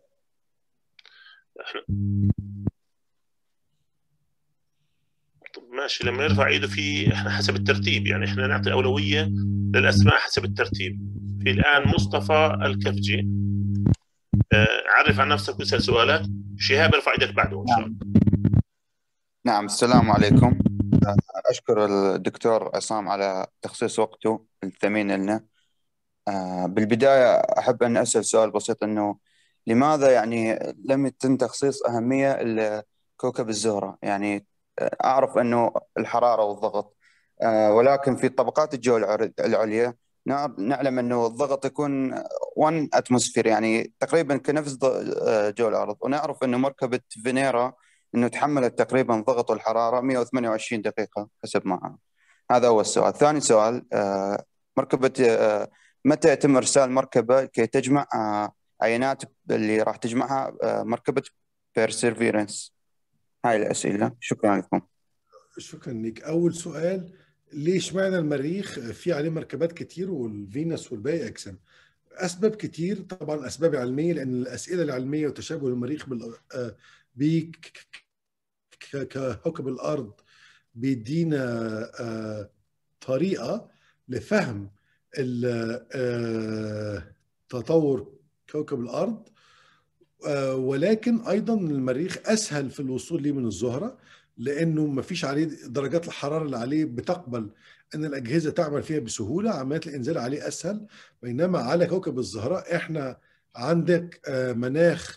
طب ماشي، لما يرفع ايده في احنا حسب الترتيب، يعني احنا نعطي اولويه للاسماء حسب الترتيب. في الان مصطفى الكفجي، عرف عن نفسك واسال سؤالك. شهاب ارفع ايدك بعده ان شاء الله. نعم، السلام عليكم. اشكر الدكتور عصام على تخصيص وقته الثمين لنا. بالبدايه احب ان اسال سؤال بسيط، انه لماذا يعني لم يتم تخصيص اهميه لكوكب الزهره؟ يعني أعرف أنه الحرارة والضغط، ولكن في طبقات الجو العليا نعلم أنه الضغط يكون 1 أتموسفير، يعني تقريبا كنفس جو الأرض. ونعرف أنه مركبة فينيرا أنه تحملت تقريبا ضغط والحرارة 128 دقيقة حسب ما أعرف. هذا أول سؤال. ثاني سؤال، مركبة متى يتم إرسال مركبة كي تجمع عينات اللي راح تجمعها مركبة بيرسيفيرنس؟ هاي الأسئلة. شكرا لكم. شكرا لك. أول سؤال، ليش معنى المريخ في عليه مركبات كتير والفينوس والباقي أجسام؟ أسباب كتير طبعا، أسباب علمية، لأن الأسئلة العلمية وتشابه المريخ ككوكب الأرض بيدينا طريقة لفهم تطور كوكب الأرض. ولكن أيضا المريخ أسهل في الوصول ليه من الزهرة، لأنه ما فيش عليه درجات الحرارة اللي عليه بتقبل أن الأجهزة تعمل فيها بسهولة، عمليات الإنزال عليه أسهل. بينما على كوكب الزهراء إحنا عندك مناخ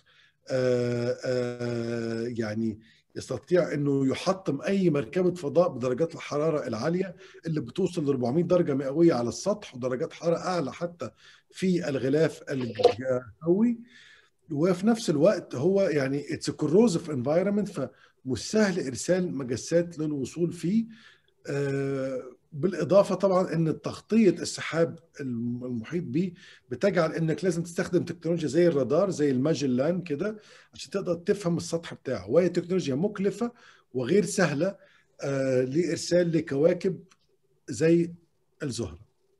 يعني يستطيع أنه يحطم أي مركبة فضاء بدرجات الحرارة العالية اللي بتوصل ل 400 درجة مئوية على السطح، ودرجات حرارة أعلى حتى في الغلاف الجوي. وفي نفس الوقت هو يعني it's a corrosive environment، مش سهل ارسال مجسات للوصول فيه. بالاضافه طبعا ان تغطيه السحاب المحيط به بتجعل انك لازم تستخدم تكنولوجيا زي الرادار، زي الماجلان كده، عشان تقدر تفهم السطح بتاعه، وهي تكنولوجيا مكلفه وغير سهله لارسال لكواكب زي الزهره.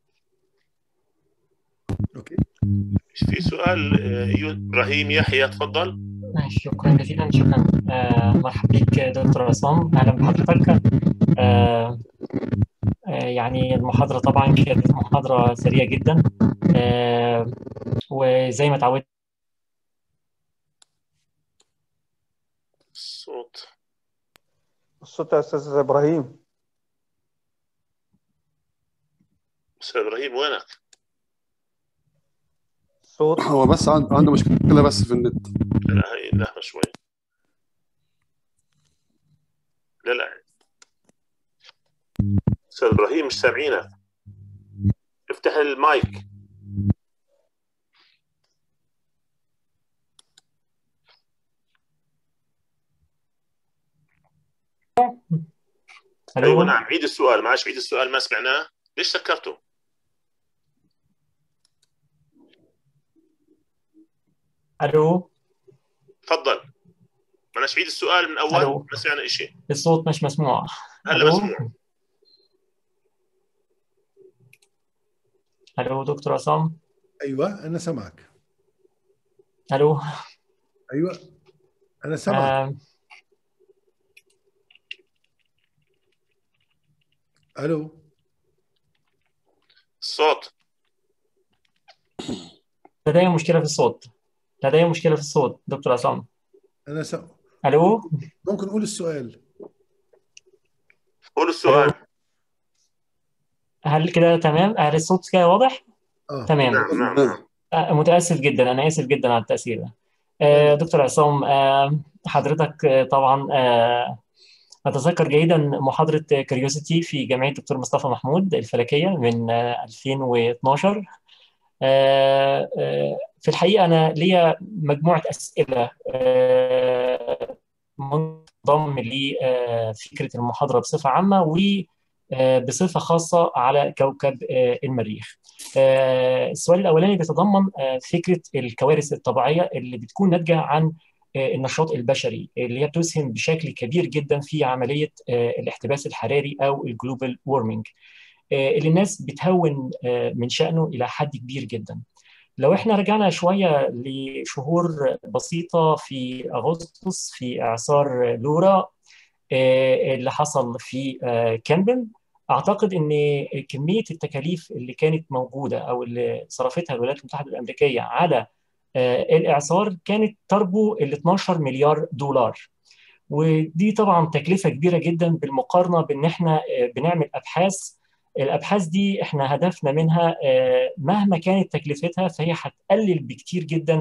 اوكي، في سؤال ابراهيم يحيى، تفضل. شكرا جزيلا. شكرا. مرحبا بك دكتور عصام، اهلا بحضرتك. يعني المحاضرة طبعا كانت محاضرة سريعة جدا، وزي ما تعودت. الصوت يا أستاذ إبراهيم. أستاذ إبراهيم وينك؟ الصوت هو بس عنده مشكلة بس في النت. لا هي لحظة شوي. لا أستاذ إبراهيم مش سامعينك، افتح المايك. أيوة نعم، عيد السؤال. معلش عيد السؤال، ما سمعناه. ليش سكرته؟ الو، تفضل. معلش عيد السؤال من أول. الو، ما سمعنا شيء. الصوت مش مسموع. هلا الو، مسموع. الو دكتور عصام. ايوه انا سامعك. الو. ايوه انا سامعك. الو. الصوت. لدي مشكلة في الصوت. لدي مشكلة في الصوت دكتور عصام. انا الو. ممكن نقول السؤال؟ قول السؤال. هل كده تمام؟ هل الصوت كده واضح؟ تمام. نعم. متأسف جدا، أنا آسف جدا على التأثير ده. دكتور عصام، حضرتك طبعا أتذكر جيدا محاضرة كريوسيتي في جامعة دكتور مصطفى محمود الفلكية من 2012. في الحقيقة أنا ليا مجموعة أسئلة منضم لفكرة المحاضرة بصفة عامة وبصفة خاصة على كوكب المريخ. السؤال الأولاني بيتضمن فكرة الكوارث الطبيعية اللي بتكون ناتجة عن النشاط البشري، اللي هي بتسهم بشكل كبير جدا في عملية الاحتباس الحراري أو الجلوبال وورمينج، اللي الناس بتهون من شأنه إلى حد كبير جدا. لو احنا رجعنا شوية لشهور بسيطة في أغسطس في إعصار لورا اللي حصل في كامبن، أعتقد أن كمية التكاليف اللي كانت موجودة أو اللي صرفتها الولايات المتحدة الأمريكية على الإعصار كانت تربو ال 12 مليار دولار. ودي طبعا تكلفة كبيرة جدا بالمقارنة بأن احنا بنعمل الأبحاث دي احنا هدفنا منها مهما كانت تكلفتها فهي هتقلل بكتير جدا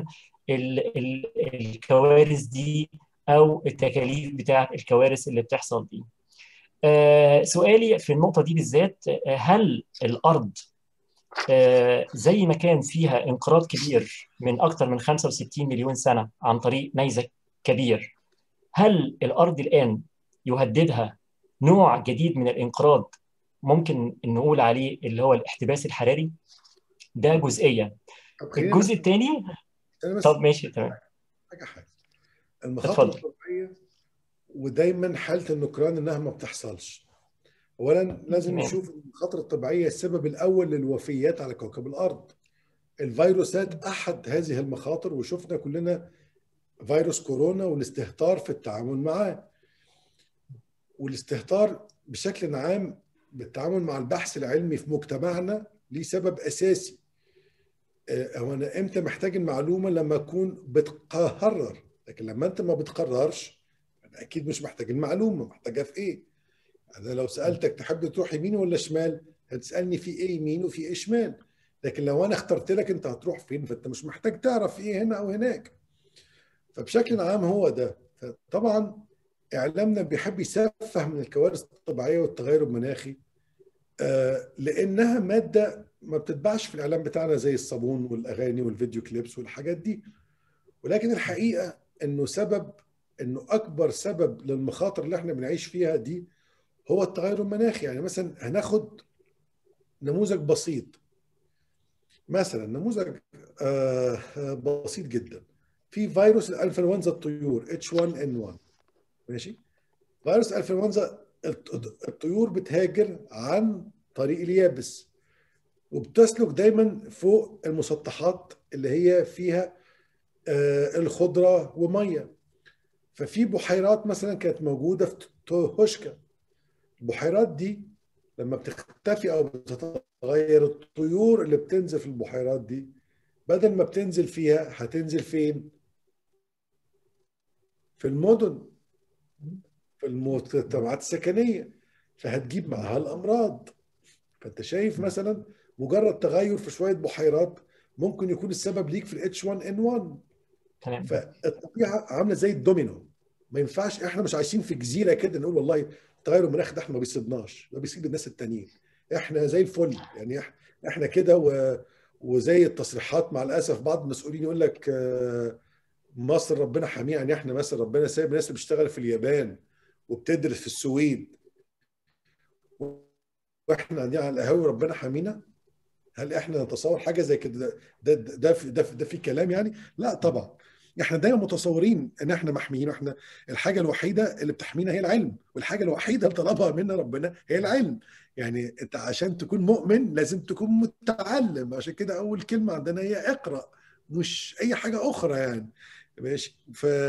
الكوارث دي أو التكاليف بتاعة الكوارث اللي بتحصل دي. سؤالي في النقطة دي بالذات، هل الأرض زي ما كان فيها انقراض كبير من أكثر من 65 مليون سنة عن طريق نيزك كبير، هل الأرض الآن يهددها نوع جديد من الانقراض ممكن نقول عليه اللي هو الاحتباس الحراري؟ ده جزئية. الجزء الثاني، طب ماشي تمام. المخاطر الطبيعية ودايما حالة النكران انها ما بتحصلش. اولا لازم نشوف المخاطر الطبيعية السبب الاول للوفيات على كوكب الارض. الفيروسات احد هذه المخاطر، وشفنا كلنا فيروس كورونا والاستهتار في التعامل معاه. والاستهتار بشكل عام بالتعامل مع البحث العلمي في مجتمعنا ليه سبب أساسي. هو أنا إمتى محتاج المعلومة؟ لما أكون بتقرر، لكن لما أنت ما بتقررش أنا أكيد مش محتاج المعلومة. محتاجها في إيه؟ أنا لو سألتك تحب تروح يمين ولا شمال هتسألني في إيه يمين وفي إيه شمال، لكن لو أنا اخترت لك أنت هتروح فين فأنت مش محتاج تعرف إيه هنا أو هناك. فبشكل عام هو ده. طبعا إعلامنا بيحب يسفه من الكوارث الطبيعية والتغير المناخي لأنها مادة ما بتتباعش في الإعلام بتاعنا زي الصابون والأغاني والفيديو كليبس والحاجات دي، ولكن الحقيقة أنه سبب انه اكبر سبب للمخاطر اللي احنا بنعيش فيها دي هو التغير المناخي. يعني مثلا هناخد نموذج بسيط، مثلا نموذج بسيط جدا. في فيروس الانفلونزا الطيور H1N1، ماشي. فيروس الانفلونزا الطيور بتهاجر عن طريق اليابس، وبتسلك دايما فوق المسطحات اللي هي فيها الخضره وميه. ففي بحيرات مثلا كانت موجوده في توهوشكا، البحيرات دي لما بتختفي او بتتغير، الطيور اللي بتنزل في البحيرات دي بدل ما بتنزل فيها هتنزل فين؟ في المدن، في المجتمعات السكنيه، فهتجيب معاها الامراض. فانت شايف مثلا مجرد تغير في شويه بحيرات ممكن يكون السبب ليك في الاتش 1 ان 1. تمام. فالطبيعه عامله زي الدومينو، ما ينفعش احنا مش عايشين في جزيره كده نقول والله التغير المناخي ده احنا ما بيصيبناش، ده بيصيب الناس التانيين، احنا زي الفل. يعني احنا كده وزي التصريحات مع الاسف بعض المسؤولين يقول لك مصر ربنا حاميها. يعني احنا مثلا ربنا سايب الناس اللي بتشتغل في اليابان وبتدرس في السويد واحنا قاعدين على القهاوي ربنا حامينا؟ هل احنا نتصور حاجه زي كده؟ ده في كلام يعني؟ لا طبعا. احنا دايما متصورين ان احنا محميين، واحنا الحاجه الوحيده اللي بتحمينا هي العلم، والحاجه الوحيده اللي طلبها منا ربنا هي العلم. يعني انت عشان تكون مؤمن لازم تكون متعلم، عشان كده اول كلمه عندنا هي اقرا، مش اي حاجه اخرى يعني. ماشي.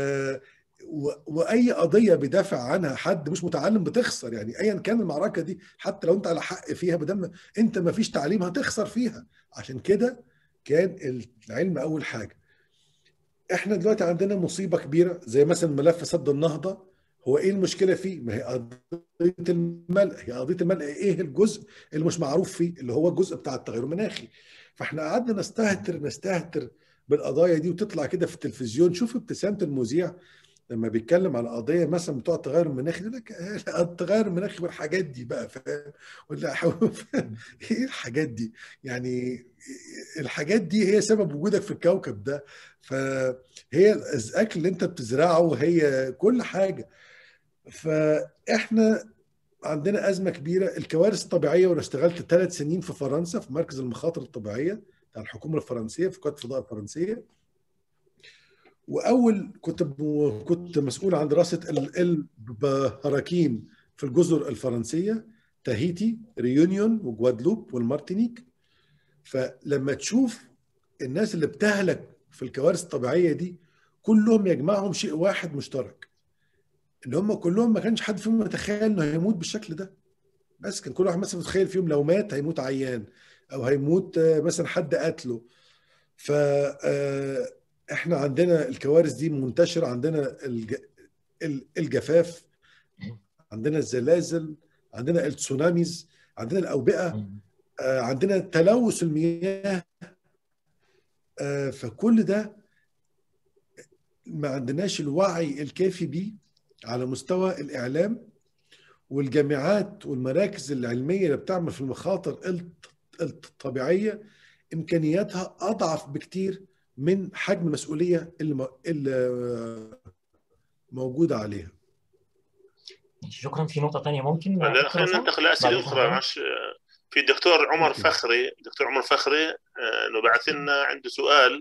واي قضيه بيدافع عنها حد مش متعلم بتخسر. يعني ايا كان المعركه دي حتى لو انت على حق فيها، بدل انت ما فيش تعليم هتخسر فيها. عشان كده كان العلم اول حاجه. احنا دلوقتي عندنا مصيبه كبيره زي مثلا ملف سد النهضه. هو ايه المشكله فيه؟ ما هي قضيه الملء. هي قضيه الملء ايه الجزء اللي مش معروف فيه؟ اللي هو الجزء بتاع التغير المناخي. فاحنا قعدنا نستهتر بالقضايا دي، وتطلع كده في التلفزيون. شوف ابتسامه المذيع لما بيتكلم على قضيه مثلا بتوع التغير المناخي، يقول لك التغير المناخي والحاجات دي بقى، فاهم؟ ولا ايه الحاجات دي؟ يعني الحاجات دي هي سبب وجودك في الكوكب ده. فهي الاكل اللي انت بتزرعه هي كل حاجه. فاحنا عندنا ازمه كبيره، الكوارث الطبيعيه. وانا اشتغلت 3 سنين في فرنسا في مركز المخاطر الطبيعيه بتاع الحكومه الفرنسيه في قوات الفضاء الفرنسيه. واول كنت مسؤول عن دراسه البراكين في الجزر الفرنسيه، تاهيتي، ريونيون، وجوادلوب، والمارتينيك. فلما تشوف الناس اللي بتهلك في الكوارث الطبيعيه دي كلهم يجمعهم شيء واحد مشترك، ان هم كلهم ما كانش حد فيهم يتخيل انه هيموت بالشكل ده. بس كان كل واحد مثلا متخيل فيهم لو مات هيموت عيان، او هيموت مثلا حد قتله. ف احنا عندنا الكوارث دي منتشرة. عندنا الجفاف، عندنا الزلازل، عندنا التسوناميز، عندنا الأوبئة، عندنا تلوث المياه. فكل ده ما عندناش الوعي الكافي بيه على مستوى الإعلام. والجامعات والمراكز العلمية اللي بتعمل في المخاطر الطبيعية إمكانياتها أضعف بكتير من حجم المسؤولية اللي موجودة عليها. شكرا. في نقطة ثانية ممكن خلينا ننتقل لأسئلة أخرى. معلش، في الدكتور عمر فخري. دكتور عمر فخري انه بعث لنا عنده سؤال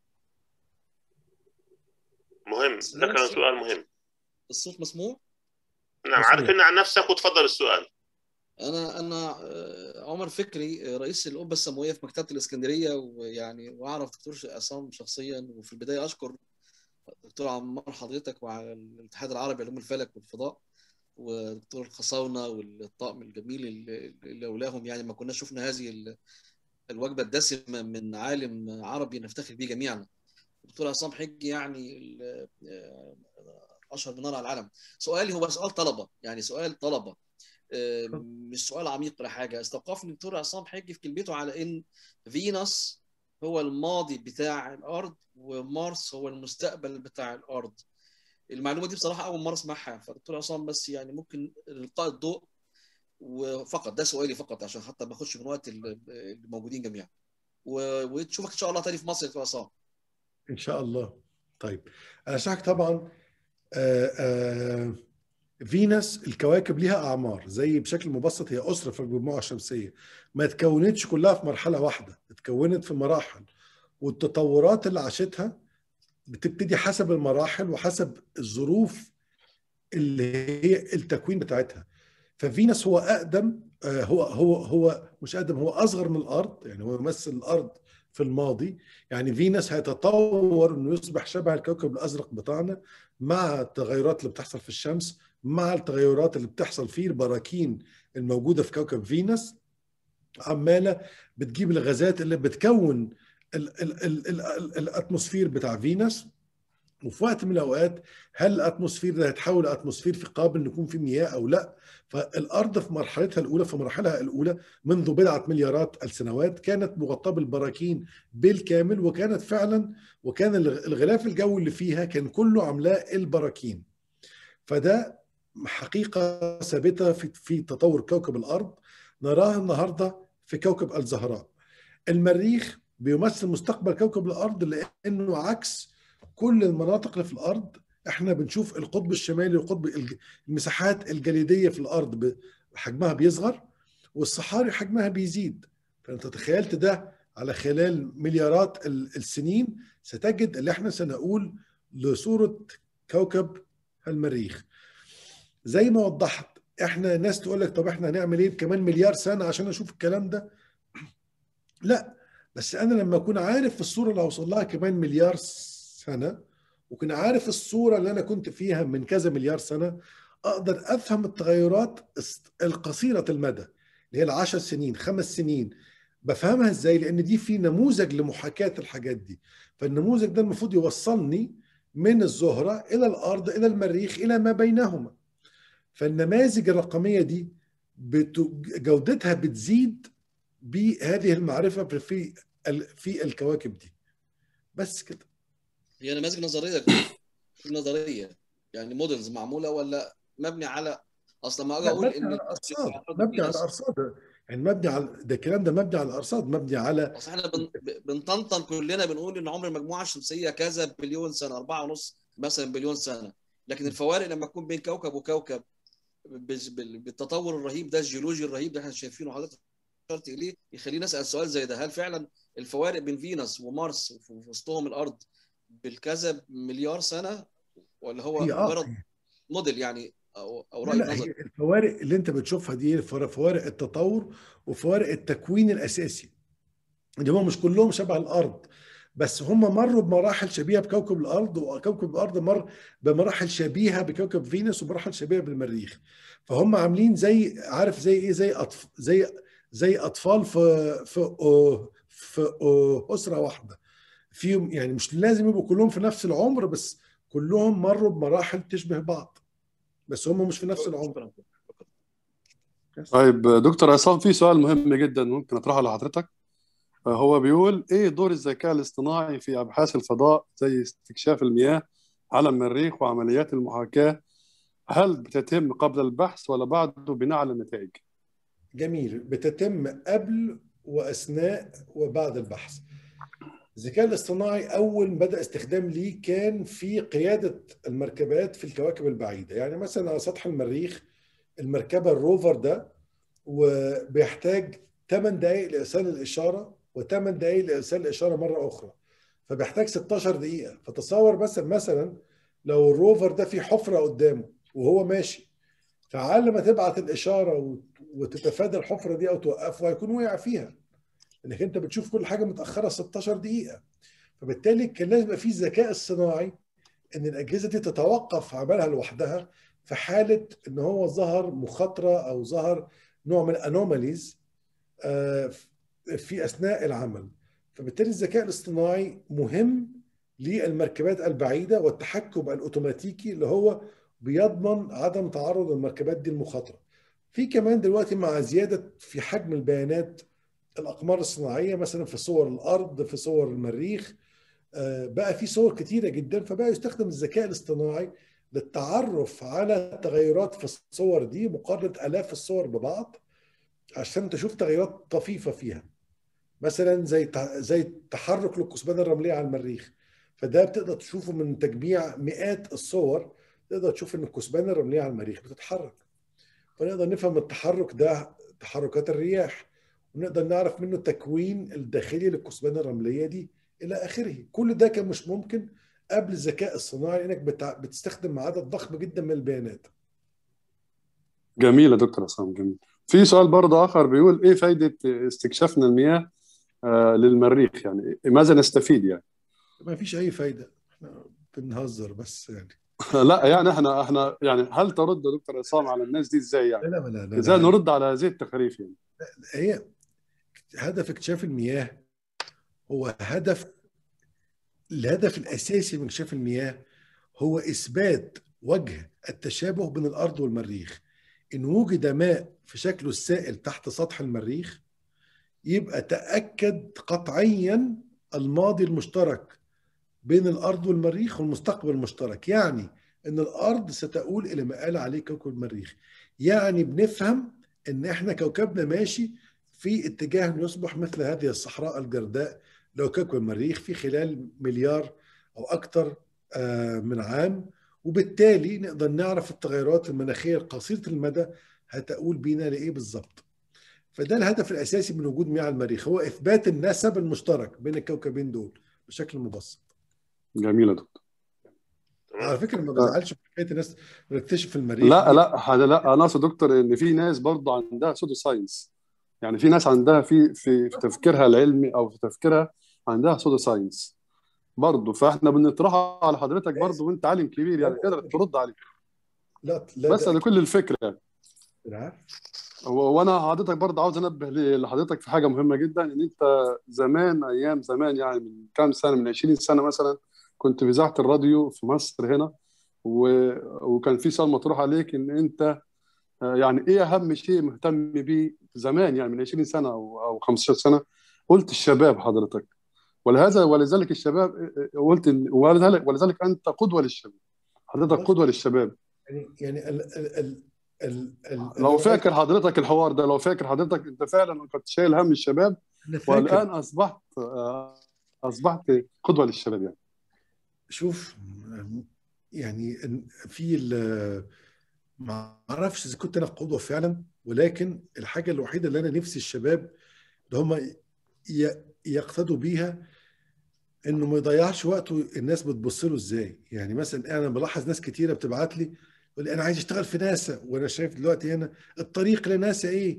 مهم، ذكر سؤال مهم. الصوت مسموع؟ نعم، عرفنا عن نفسك وتفضل السؤال. أنا عمر فكري، رئيس القبة السماوية في مكتبة الإسكندرية، ويعني وأعرف دكتور عصام شخصيا. وفي البداية أشكر دكتور عمار حضرتك وعلى الاتحاد العربي لعلوم الفلك والفضاء، ودكتور الخصاونة والطاقم الجميل اللي أولاهم. يعني ما كنا شفنا هذه الوجبة الدسمة من عالم عربي نفتخر به جميعا. دكتور عصام حجي يعني أشهر منار على العالم. سؤالي هو سؤال طلبة، يعني سؤال طلبة، مش سؤال عميق ولا حاجة. استوقفني دكتور عصام حجي في كلمته على إن فينوس هو الماضي بتاع الأرض ومارس هو المستقبل بتاع الأرض. المعلومة دي بصراحة أول مرة أسمعها. فدكتور عصام بس يعني ممكن إلقاء الضوء وفقط، ده سؤالي فقط عشان حتى ما أخدش من وقت الموجودين جميعا. وتشوفك إن شاء الله تاني في مصر يا دكتور عصام. إن شاء الله. طيب أنا شاك طبعا. فينوس الكواكب ليها أعمار، زي بشكل مبسط هي أسرة في المجموعة الشمسية، ما تكونتش كلها في مرحلة واحدة، اتكونت في مراحل، والتطورات اللي عاشتها بتبتدي حسب المراحل وحسب الظروف اللي هي التكوين بتاعتها. ففينوس هو أقدم، هو مش أقدم، هو أصغر من الأرض، يعني هو يمثل الأرض في الماضي. يعني فينوس هيتطور إنه يصبح شبه الكوكب الأزرق بتاعنا مع التغيرات اللي بتحصل في الشمس، مع التغيرات اللي بتحصل فيه البراكين الموجودة في كوكب فينوس عمالة بتجيب الغازات اللي بتكون الأتموسفير بتاع فينوس. وفي وقت من الأوقات هل الأتموسفير ده هيتحول لأتموسفير في قابل إن يكون فيه مياه أو لا؟ فالأرض في مرحلتها الأولى، في مراحلها الأولى منذ بضعة مليارات السنوات، كانت مغطاة بالبراكين بالكامل، وكانت فعلا، وكان الغلاف الجوي اللي فيها كان كله عاملاه البراكين. فده حقيقة ثابتة في تطور كوكب الأرض، نراها النهاردة في كوكب الزهراء. المريخ بيمثل مستقبل كوكب الأرض، لأنه عكس كل المناطق اللي في الأرض. احنا بنشوف القطب الشمالي والقطب، المساحات الجليدية في الأرض حجمها بيصغر، والصحاري حجمها بيزيد. فأنت تخيلت ده على خلال مليارات السنين، ستجد اللي احنا سنقول لصورة كوكب المريخ. زي ما وضحت، احنا ناس تقول لك طب احنا هنعمل ايه كمان مليار سنة عشان اشوف الكلام ده؟ لا، بس انا لما اكون عارف الصورة اللي هوصل لها كمان مليار سنة، وكنت عارف الصورة اللي انا كنت فيها من كذا مليار سنة، اقدر افهم التغيرات القصيرة المدى اللي هي ال10 سنين 5 سنين. بفهمها ازاي؟ لان دي في نموذج لمحاكاة الحاجات دي. فالنموذج ده المفروض يوصلني من الزهرة الى الارض الى المريخ الى ما بينهما. فالنماذج الرقمية دي جودتها بتزيد بهذه المعرفة في الكواكب دي. بس كده. هي نماذج نظريه نظريه يعني موديلز معموله، ولا مبني على، اصلا ما اجي اقول مبني ان على ارصاد، مبني على ارصاد، يعني مبني على ده، الكلام ده مبني على ارصاد، مبني على، اصل احنا بنطنطن كلنا بنقول ان عمر المجموعه الشمسيه كذا بليون سنه، 4.5 مثلا بليون سنه، لكن الفوارق لما تكون بين كوكب وكوكب بالتطور الرهيب ده، الجيولوجي الرهيب ده احنا شايفينه، حضرتك اشرت اليه، يخليني اسال سؤال زي ده: هل فعلا الفوارق بين فينوس ومارس وفي وسطهم الارض بالكذا مليار سنه، ولا هو مجرد موديل يعني او راي لا، هي نظري؟ الفوارق اللي انت بتشوفها دي فوارق التطور وفوارق التكوين الاساسي، اللي هم مش كلهم شبه الارض، بس هم مروا بمراحل شبيهه بكوكب الارض، وكوكب الارض مر بمراحل شبيهه بكوكب فينوس ومراحل شبيهه بالمريخ. فهم عاملين زي، عارف زي ايه، زي اطفال في اسره واحده فيهم، يعني مش لازم يبقوا كلهم في نفس العمر، بس كلهم مروا بمراحل تشبه بعض، بس هم مش في نفس العمر. طيب دكتور عصام، في سؤال مهم جدا ممكن اطرحه لحضرتك. هو بيقول ايه دور الذكاء الاصطناعي في ابحاث الفضاء زي استكشاف المياه على المريخ وعمليات المحاكاة؟ هل بتتم قبل البحث ولا بعده بناء على النتائج؟ جميل، بتتم قبل وأثناء وبعد البحث. الذكاء الاصطناعي أول ما بدأ استخدام ليه كان في قيادة المركبات في الكواكب البعيدة. يعني مثلا على سطح المريخ المركبة الروفر ده وبيحتاج 8 دقائق لإرسال الإشارة و8 دقائق لإرسال الإشارة مرة أخرى، فبيحتاج 16 دقيقة. فتصور مثلا لو الروفر ده في حفرة قدامه وهو ماشي، فعلى ما تبعت الإشارة وتتفادى الحفرة دي أو توقفه هيكون وقع فيها، انك انت بتشوف كل حاجه متاخره 16 دقيقه. فبالتالي كان لازم يبقى في ذكاء اصطناعي ان الاجهزه دي تتوقف عملها لوحدها في حاله ان هو ظهر مخاطره او ظهر نوع من الانوماليز في اثناء العمل. فبالتالي الذكاء الاصطناعي مهم للمركبات البعيده والتحكم الاوتوماتيكي اللي هو بيضمن عدم تعرض المركبات دي للمخاطره. في كمان دلوقتي مع زياده في حجم البيانات، الأقمار الصناعية مثلا في صور الأرض، في صور المريخ، بقى في صور كتيرة جدا، فبقى يستخدم الذكاء الاصطناعي للتعرف على التغيرات في الصور دي مقارنة آلاف الصور ببعض عشان تشوف تغيرات طفيفة فيها، مثلا زي تحرك الكثبان الرملية على المريخ. فده بتقدر تشوفه من تجميع مئات الصور، تقدر تشوف ان الكثبان الرمليه على المريخ بتتحرك، فنقدر نفهم التحرك ده تحركات الرياح، ونقدر نعرف منه التكوين الداخلي للكثبان الرمليه دي الى اخره. كل ده كان مش ممكن قبل الذكاء الصناعي، انك بتستخدم عدد ضخم جدا من البيانات. جميل يا دكتور عصام، جميل. في سؤال برضه آخر بيقول إيه فايدة استكشافنا المياه للمريخ؟ يعني ماذا نستفيد يعني؟ ما فيش اي فايده، احنا بنهزر بس يعني. لا يعني احنا يعني هل ترد يا دكتور عصام على الناس دي ازاي يعني؟ لا لا لا لا, ازاي لا. نرد على هذه التخاريف يعني؟ هي هدف اكتشاف المياه هو الهدف الاساسي من اكتشاف المياه هو اثبات وجه التشابه بين الارض والمريخ. ان وجد ماء في شكله السائل تحت سطح المريخ، يبقى تأكد قطعيا الماضي المشترك بين الأرض والمريخ والمستقبل المشترك. يعني أن الأرض ستؤول إلى ما قال عليه كوكب المريخ. يعني بنفهم أن إحنا كوكبنا ماشي في اتجاه أن يصبح مثل هذه الصحراء الجرداء لو كوكب المريخ في خلال مليار أو أكثر من عام، وبالتالي نقدر نعرف التغيرات المناخية القصيرة المدى هتؤول بينا لإيه بالظبط. فده الهدف الأساسي من وجود مياه على المريخ، هو إثبات النسب المشترك بين الكوكبين دول بشكل مبسط. جميل يا دكتور. على فكرة ما بزعلش من حكاية الناس بتكتشف المريخ لا دي. لا انا اقصد دكتور ان في ناس برضه عندها سودو ساينس، يعني في ناس عندها في تفكيرها العلمي او في تفكيرها عندها سودو ساينس برضه، فاحنا بنطرحها على حضرتك برضه، وانت عالم كبير يعني تقدر ترد عليه. لا لا بس ده كل الفكره يعني. أنا عارف. وانا حضرتك برضه عاوز انبه لحضرتك في حاجه مهمه جدا، ان انت زمان، ايام زمان يعني من كام سنه، من 20 سنه مثلا، كنت في اذاعه الراديو في مصر هنا، وكان في سؤال مطروح عليك ان انت يعني ايه اهم شيء مهتم بيه زمان، يعني من 20 سنه او 15 سنه، قلت الشباب حضرتك، ولذلك الشباب قلت ولذلك انت قدوه للشباب، حضرتك قدوه للشباب. يعني لو فاكر حضرتك الحوار ده، لو فاكر حضرتك انت فعلا كنت شايل هم الشباب، والان اصبحت قدوه للشباب يعني. شوف يعني في ما اعرفش اذا كنت انا قدوه فعلا، ولكن الحاجه الوحيده اللي انا نفسي الشباب اللي هم يقتدوا بيها انه ما يضيعش وقته الناس بتبص له ازاي. يعني مثلا انا بلاحظ ناس كتيره بتبعت لي تقول لي انا عايز اشتغل في ناسا، وانا شايف دلوقتي هنا الطريق لناسا ايه.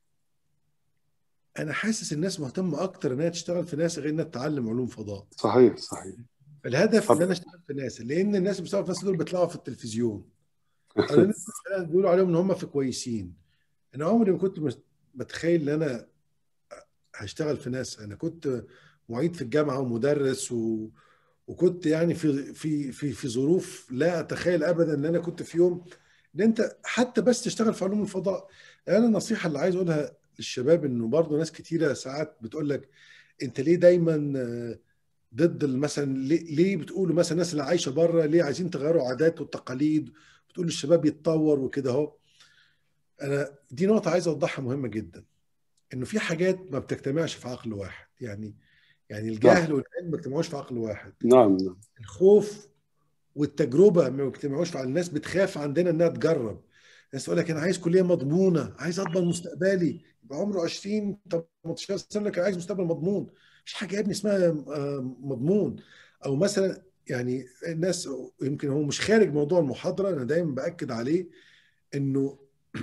انا حاسس الناس مهتمه اكتر انها تشتغل في ناسا غير انها تتعلم علوم فضاء. صحيح. الهدف ان انا اشتغل في ناسا لان الناس اللي بيشتغلوا في ناسا دول بيطلعوا في التلفزيون، او لان بيقولوا عليهم ان هم في كويسين. انا عمري ما كنت متخيل ان انا هشتغل في ناسا. انا كنت معيد في الجامعه ومدرس وكنت يعني في ظروف لا اتخيل ابدا ان انا كنت في يوم ان انت حتى بس تشتغل في علوم الفضاء. انا النصيحه اللي عايز اقولها للشباب انه برضه ناس كتيره ساعات بتقول لك انت ليه دايما ضد مثلا ليه بتقولوا مثلا الناس اللي عايشه بره ليه عايزين تغيروا عادات والتقاليد، بتقولوا الشباب يتطور وكده اهو. انا دي نقطه عايز اوضحها مهمه جدا، انه في حاجات ما بتجتمعش في عقل واحد. يعني الجهل والعلم ما بيجتمعوش في عقل واحد. نعم. الخوف والتجربه ما بيجتمعوش في عقل. الناس بتخاف عندنا انها تجرب. الناس تقول لك انا عايز كليه مضمونه، عايز اضمن مستقبلي، يبقى عمره 20 18 سنه كان عايز مستقبل مضمون. مش حاجه يا ابني اسمها مضمون. او مثلا يعني الناس يمكن هو مش خارج موضوع المحاضره، انا دايما باكد عليه انه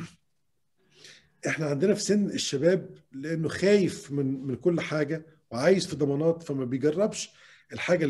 احنا عندنا في سن الشباب لانه خايف من كل حاجه وعايز في ضمانات، فما بيجربش الحاجه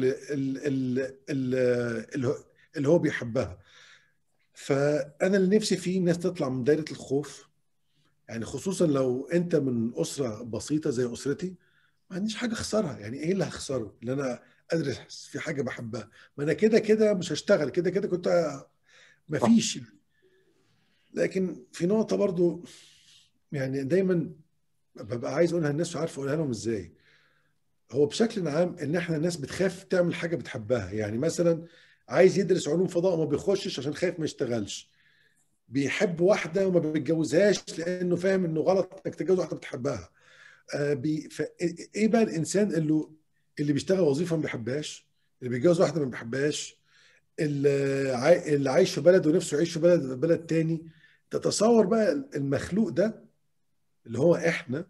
اللي هو بيحبها. فانا اللي نفسي فيه الناس تطلع من دايره الخوف، يعني خصوصا لو انت من اسره بسيطه زي اسرتي. ما عنديش حاجه اخسرها. يعني ايه اللي هخسره؟ اللي انا ادرس في حاجه بحبها، ما انا كده كده مش هشتغل، كده كده كنت ما فيش. لكن في نقطه برضو يعني دايما ببقى عايز اقولها للناس، مش عارف اقولها لهم ازاي. هو بشكل عام ان احنا الناس بتخاف تعمل حاجه بتحبها. يعني مثلا عايز يدرس علوم فضاء وما بيخشش عشان خايف ما يشتغلش. بيحب واحده وما بيتجوزهاش لانه فاهم انه غلط انك تتجوز واحده بتحبها. ايه بقى الانسان اللي بيشتغل وظيفه ما بيحبهاش، اللي بيتجوز واحده ما بيحبهاش، اللي عايش في بلد ونفسه يعيش في بلد تاني، تتصور بقى المخلوق ده اللي هو احنا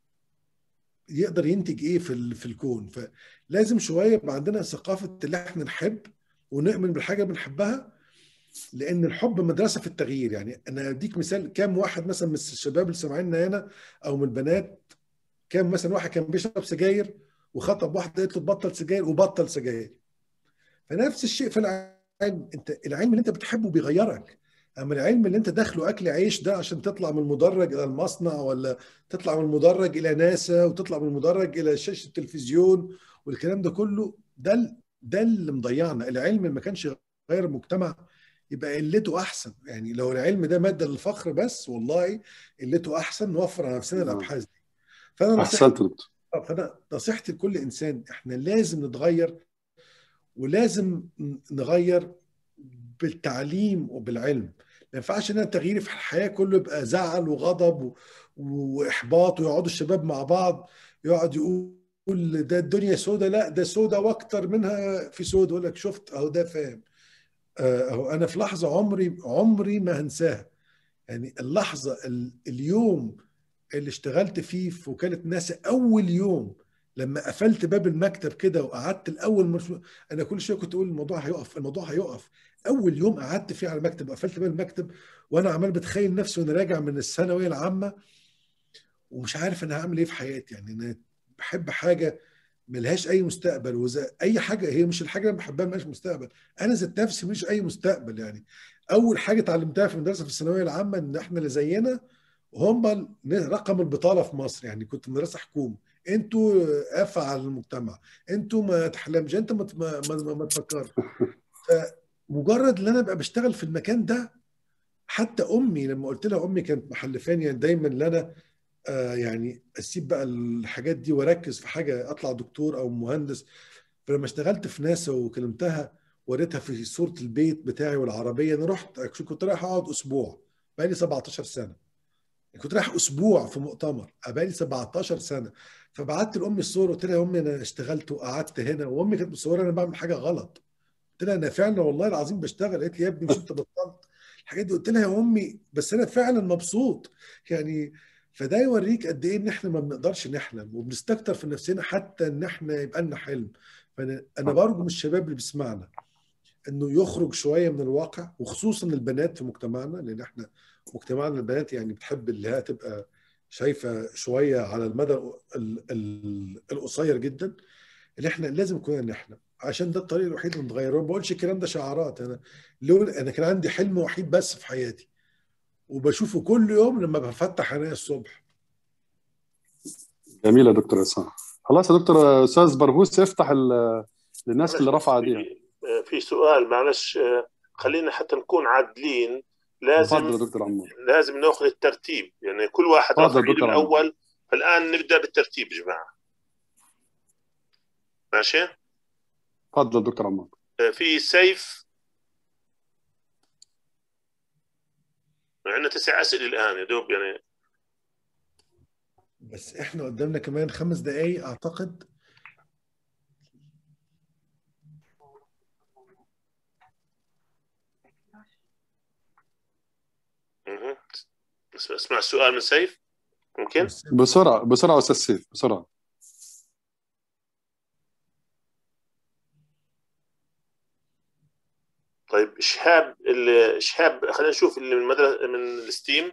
يقدر ينتج ايه في الكون. فلازم شويه يبقى عندنا ثقافه اللي احنا نحب ونؤمن بالحاجه بنحبها، لان الحب مدرسه في التغيير. يعني انا اديك مثال، كام واحد مثلا من الشباب اللي سامعيننا هنا او من البنات، كام مثلا واحد كان بيشرب سجاير وخطب واحده قالت له تبطل سجاير وبطل سجاير. فنفس الشيء في العلم، انت العلم اللي انت بتحبه بيغيرك، اما العلم اللي انت داخله اكل عيش ده عشان تطلع من المدرج الى المصنع، ولا تطلع من المدرج الى ناسا، وتطلع من المدرج الى شاشه التلفزيون والكلام ده كله، ده اللي مضيعنا. العلم اللي ما كانش غير المجتمع يبقى قلته احسن. يعني لو العلم ده ماده للفخر بس، والله قلته احسن، نوفر على نفسنا الابحاث دي. فانا احسنت نصيحتي دكتور. فانا نصيحتي لكل انسان، احنا لازم نتغير، ولازم نغير بالتعليم وبالعلم. ما ينفعش ان تغييري في الحياه كله يبقى زعل وغضب واحباط، ويقعدوا الشباب مع بعض يقعد يقول ده الدنيا سودة، لا ده سودة واكتر منها في سودة. يقول لك شفت اهو ده فاهم. اهو انا في لحظه عمري ما هنساها. يعني اللحظه اليوم اللي اشتغلت فيه في وكالة ناسا، أول يوم لما قفلت باب المكتب كده وقعدت الأول أنا كل شوية كنت أقول الموضوع هيقف الموضوع هيقف. أول يوم قعدت فيه على المكتب وقفلت باب المكتب، وأنا عمال بتخيل نفسي وأنا راجع من الثانوية العامة ومش عارف أنا هعمل إيه في حياتي. يعني أنا بحب حاجة ملهاش أي مستقبل، وإذا أي حاجة هي مش الحاجة اللي أنا بحبها ملهاش مستقبل، أنا ذات نفسي مش أي مستقبل. يعني أول حاجة اتعلمتها في المدرسة في الثانوية العامة إن إحنا اللي زينا هم رقم البطاله في مصر. يعني كنت مدرسه حكومه، انتوا قافه على المجتمع، انتوا ما تحلمش، انت ما تفكرش. فمجرد ان انا ابقى بشتغل في المكان ده، حتى امي لما قلت لها، امي كانت محلفاني يعني دايما ان انا يعني اسيب بقى الحاجات دي واركز في حاجه، اطلع دكتور او مهندس. فلما اشتغلت في ناسا وكلمتها وريتها في صوره البيت بتاعي والعربيه، انا رحت كنت رايح اقعد اسبوع بقالي 17 سنه. كنت رايح اسبوع في مؤتمر بقالي 17 سنه. فبعت لامي الصور، قلت لها يا امي انا اشتغلت وقعدت هنا، وامي كانت مصوره انا بعمل حاجه غلط. قلت لها انا فعلا والله العظيم بشتغل. قالت لي يا ابني مش انت بطلت الحاجات دي؟ قلت لها يا امي بس انا فعلا مبسوط. يعني فده يوريك قد ايه ان احنا ما بنقدرش نحلم وبنستكتر في نفسنا حتى ان احنا يبقى لنا حلم. فانا برجو من الشباب اللي بيسمعنا انه يخرج شويه من الواقع، وخصوصا البنات في مجتمعنا، لان احنا مجتمعنا البنات يعني بتحب اللي هي تبقى شايفه شويه على المدى القصير جدا. اللي احنا لازم كلنا نحلم، عشان ده الطريق الوحيد اللي نتغير. ما بقولش الكلام ده شعارات، انا كان عندي حلم وحيد بس في حياتي، وبشوفه كل يوم لما بفتح عيني الصبح. جميل يا دكتور عصام. خلاص يا دكتور، استاذ برغوث يفتح للناس اللي معلش بس رفع ايديها. في سؤال، معلش خلينا حتى نكون عادلين. اتفضل لازم يا دكتور عمار. لازم ناخذ الترتيب، يعني كل واحد رفع اتفضل يا ايده دكتور عمار. الاول. فالان نبدا بالترتيب يا جماعه، ماشي؟ اتفضل يا دكتور عمار. في سيف، عندنا 9 اسئله الان يا دوب يعني. بس احنا قدامنا كمان 5 دقايق اعتقد. اسمع السؤال من سيف ممكن. بسرعه بسرعه استاذ سيف، بسرعه. طيب شهاب خلينا نشوف اللي من المدرسه من الستيم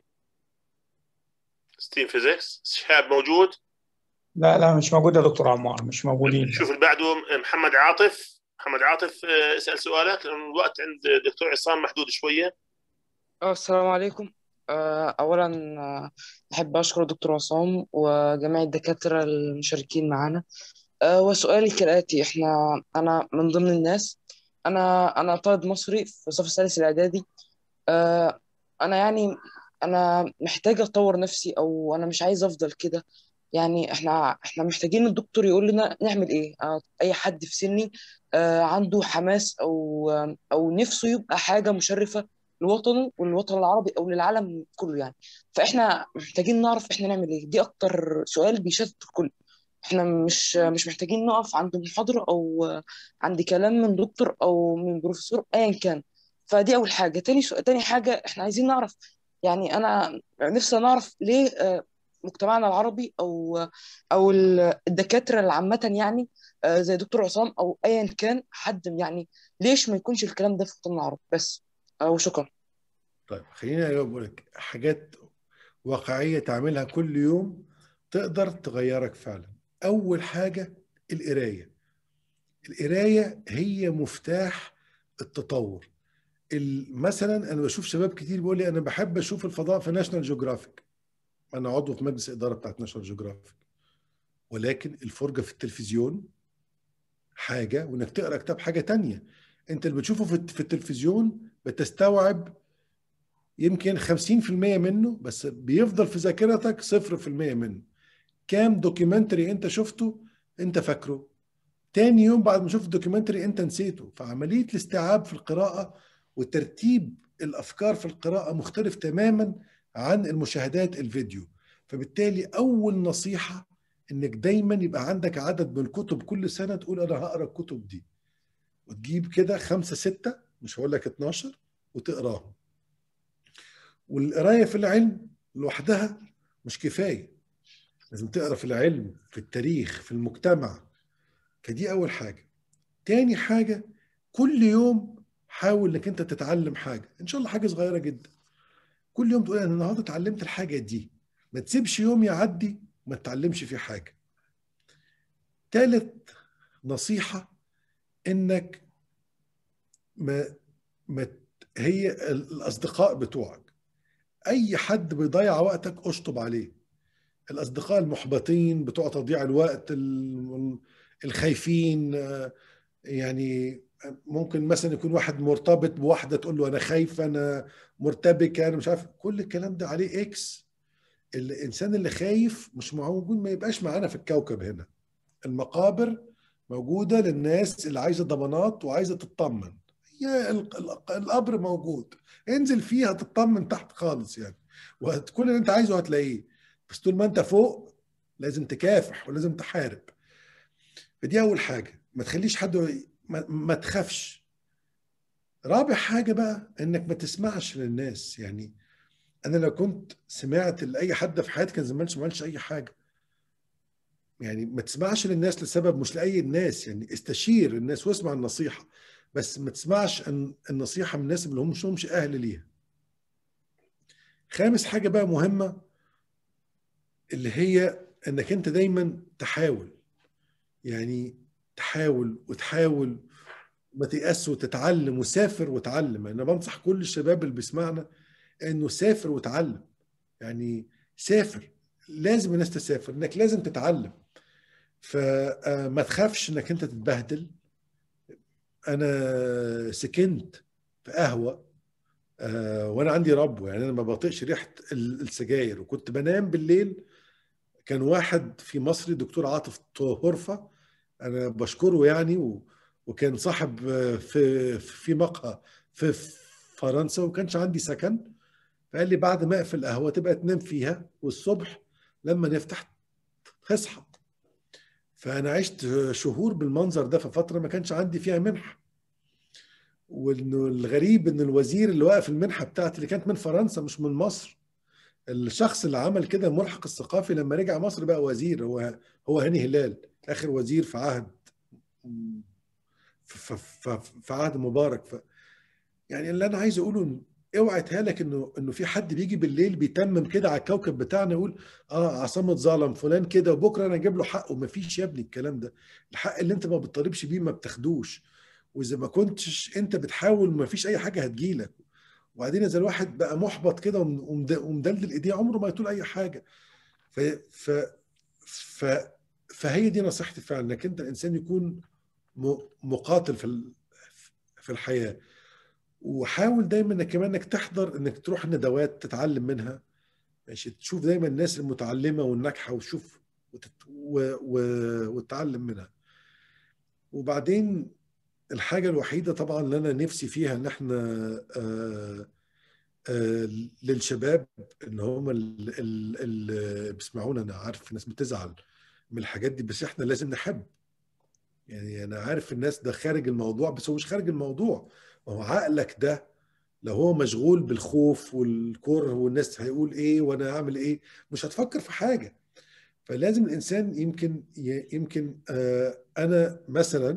فيزيكس. شهاب موجود؟ لا مش موجود يا دكتور عمار، مش موجودين. شوف اللي بعده محمد عاطف. اسال سؤالك لان الوقت عند دكتور عصام محدود شويه. السلام عليكم. أولا أحب أشكر الدكتور عصام وجميع الدكاترة المشاركين معنا. وسؤالي كالآتي: أنا من ضمن الناس، أنا طالب مصري في الصف الثالث الإعدادي. آه، أنا يعني أنا محتاج أطور نفسي، أو أنا مش عايز أفضل كده. يعني إحنا محتاجين الدكتور يقول لنا نعمل إيه. أي حد في سني عنده حماس أو نفسه يبقى حاجة مشرفة لوطنه والوطن العربي أو للعالم كله يعني. فإحنا محتاجين نعرف إحنا نعمل إيه. دي أكتر سؤال بيشتت الكل. احنا مش محتاجين نقف عند محاضرة او عند كلام من دكتور او من بروفيسور ايا كان. فدي اول حاجة. تاني حاجة احنا عايزين نعرف، يعني انا نفسي نعرف ليه مجتمعنا العربي او الدكاترة العامة، يعني زي دكتور عصام او ايا كان حد، يعني ليش ما يكونش الكلام ده في مجتمعنا العربي بس. وشكرا. طيب خليني اقول لك حاجات واقعية تعملها كل يوم تقدر تغيرك فعلا. أول حاجة القراية. القراية هي مفتاح التطور. مثلا أنا بشوف شباب كتير بيقول لي أنا بحب أشوف الفضاء في ناشونال جيوغرافيك، أنا عضو في مجلس إدارة بتاعت ناشونال جيوغرافيك، ولكن الفرجة في التلفزيون حاجة وإنك تقرأ كتاب حاجة تانية. أنت اللي بتشوفه في التلفزيون بتستوعب يمكن 50% منه، بس بيفضل في ذاكرتك 0% منه. كام دوكيومنتري انت شفته انت فاكره، تاني يوم بعد ما شفت الدوكيومنتري انت نسيته. فعملية الاستيعاب في القراءة وترتيب الافكار في القراءة مختلف تماما عن المشاهدات الفيديو. فبالتالي اول نصيحة انك دايما يبقى عندك عدد من الكتب كل سنة تقول انا هقرا الكتب دي، وتجيب كده 5 6 مش هقول لك 12 وتقراهم. والقراية في العلم لوحدها مش كفاية، لازم تقرا في العلم، في التاريخ، في المجتمع. فدي اول حاجه. تاني حاجه كل يوم حاول انك انت تتعلم حاجه، ان شاء الله حاجه صغيره جدا. كل يوم تقول انا النهارده اتعلمت الحاجه دي، ما تسيبش يوم يعدي ما تتعلمش فيه حاجه. تالت نصيحه انك ما ما هي الاصدقاء بتوعك، اي حد بيضيع وقتك اشطب عليه. الاصدقاء المحبطين بتوع تضييع الوقت، الخايفين، يعني ممكن مثلا يكون واحد مرتبط بواحدة تقول له أنا خايف، أنا مرتبك، أنا مش عارف، كل الكلام ده عليه إكس. الإنسان اللي خايف مش موجود، ما يبقاش معانا في الكوكب هنا. المقابر موجودة للناس اللي عايزة ضمانات وعايزة تطمن. هي القبر موجود، انزل فيها تطمن تحت خالص يعني، وكل اللي انت عايزه هتلاقيه. بس طول ما انت فوق لازم تكافح ولازم تحارب. فدي أول حاجة، ما تخليش حد، ما تخافش. رابع حاجة بقى انك ما تسمعش للناس. يعني انا لو كنت سمعت لأي حد في حياتي كان زمان ما عملش اي حاجة. يعني ما تسمعش للناس لسبب مش لأي الناس، يعني استشير الناس واسمع النصيحة، بس ما تسمعش النصيحة من الناس اللي هم مش اهل ليها. خامس حاجة بقى مهمة، اللي هي انك انت دايما تحاول، يعني تحاول وتحاول، ما تيأس وتتعلم، وسافر وتعلم. انا بنصح كل الشباب اللي بيسمعنا انه سافر وتعلم. يعني سافر، لازم الناس تسافر، انك لازم تتعلم. فما تخافش انك انت تتبهدل. انا سكنت في قهوة وانا عندي ربو، يعني انا ما بطيقش ريحة السجاير، وكنت بنام بالليل. كان واحد في مصر دكتور عاطف طهرفة، انا بشكره يعني، وكان صاحب في مقهى في فرنسا، وما كانش عندي سكن. فقال لي بعد ما اقفل القهوه تبقى تنام فيها، والصبح لما نفتح تصحى. فانا عشت شهور بالمنظر ده في فتره ما كانش عندي فيها منحه. وانه الغريب ان الوزير اللي وقف المنحه بتاعتي اللي كانت من فرنسا مش من مصر، الشخص اللي عمل كده الملحق الثقافي لما رجع مصر بقى وزير، هو هاني هلال، اخر وزير في عهد في عهد مبارك. يعني اللي انا عايز اقوله، اوعى تهالك انه في حد بيجي بالليل بيتمم كده على الكوكب بتاعنا يقول عصام اتظلم فلان كده وبكره انا اجيب له حقه. ما فيش يا ابني الكلام ده. الحق اللي انت ما بتطالبش بيه ما بتاخدوش، واذا ما كنتش انت بتحاول ما فيش اي حاجه هتجيلك. وبعدين اذا الواحد بقى محبط كده ومدلدل ايديه عمره ما يطول اي حاجه. ف ف ف فهي دي نصيحتي فعلا، انك انت الانسان يكون مقاتل في الحياه. وحاول دايما انك كمان انك تحضر، انك تروح الندوات تتعلم منها، ماشي، تشوف دايما الناس المتعلمه والناجحه وتشوف وتتعلم منها. وبعدين الحاجه الوحيده طبعا اللي انا نفسي فيها ان احنا للشباب ان هم اللي بيسمعونا، انا عارف ناس بتزعل من الحاجات دي، بس احنا لازم نحب. يعني انا عارف الناس ده خارج الموضوع، بس هو مش خارج الموضوع. ما هو عقلك ده لو هو مشغول بالخوف والكره والناس هيقول ايه وانا هعمل ايه، مش هتفكر في حاجه. فلازم الانسان يمكن انا مثلا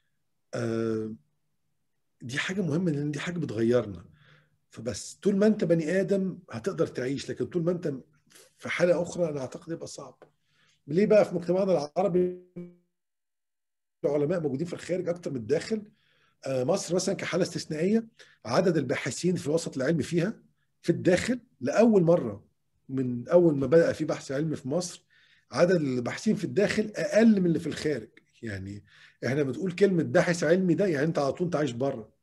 دي حاجه مهمه، لان دي حاجه بتغيرنا. فبس طول ما انت بني ادم هتقدر تعيش، لكن طول ما انت في حاله اخرى انا اعتقد يبقى صعب. ليه بقى في مجتمعنا العربي العلماء موجودين في الخارج اكتر من الداخل؟ مصر مثلا كحاله استثنائيه، عدد الباحثين في الوسط العلمي فيها في الداخل لاول مره من اول ما بدأ في بحث علمي في مصر، عدد الباحثين في الداخل اقل من اللي في الخارج. يعني احنا بتقول كلمه باحث علمي ده يعني انت على طول انت عايش بره،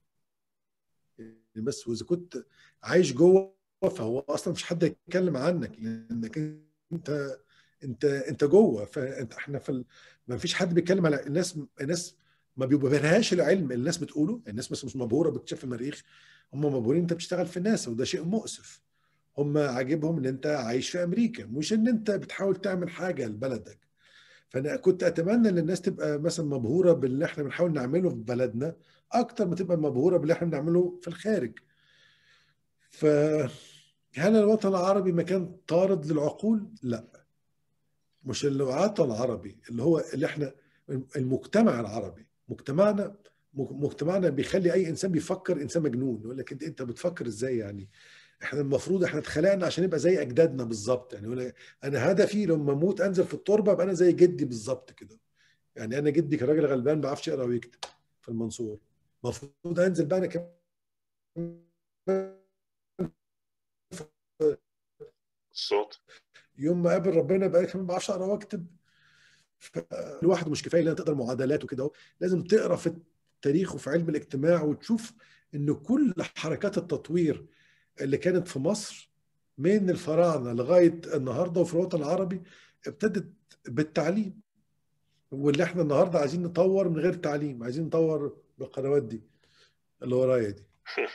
بس واذا كنت عايش جوه فهو اصلا مش حد يتكلم عنك، لانك انت جوه. فانت احنا ما فيش حد بيتكلم على الناس ما بيبهرهاش العلم الناس بتقوله. الناس مثلا مش مبهوره باكتشاف المريخ، هم مبهورين انت بتشتغل في الناس، وده شيء مؤسف. هم عاجبهم ان انت عايش في امريكا، مش ان انت بتحاول تعمل حاجه لبلدك. فانا كنت اتمنى ان الناس تبقى مثلا مبهوره باللي احنا بنحاول نعمله في بلدنا اكتر ما تبقى مبهوره باللي احنا بنعمله في الخارج. فهل الوطن العربي مكان طارد للعقول؟ لا، مش الوطن العربي اللي هو اللي احنا المجتمع العربي. مجتمعنا بيخلي اي انسان بيفكر انسان مجنون. يقول لك انت بتفكر ازاي؟ يعني احنا المفروض احنا اتخلقنا عشان نبقى زي اجدادنا بالظبط. يعني انا هدفي لما اموت انزل في التربه ابقى انا زي جدي بالظبط كده. يعني انا جدي كان راجل غلبان ما بيعرفش يقرا ويكتب في المنصور، المفروض انزل بقى انا كمان الصوت يوم ما قابل ربنا بقى كمان ما بعرفش اقرا واكتب. لوحده مش كفايه، لازم تقدر معادلات وكده، لازم تقرا في التاريخ وفي علم الاجتماع وتشوف ان كل حركات التطوير اللي كانت في مصر من الفراعنه لغايه النهارده وفي الوطن العربي ابتدت بالتعليم. واللي احنا النهارده عايزين نطور من غير تعليم، عايزين نطور بالقنوات دي اللي ورايا دي.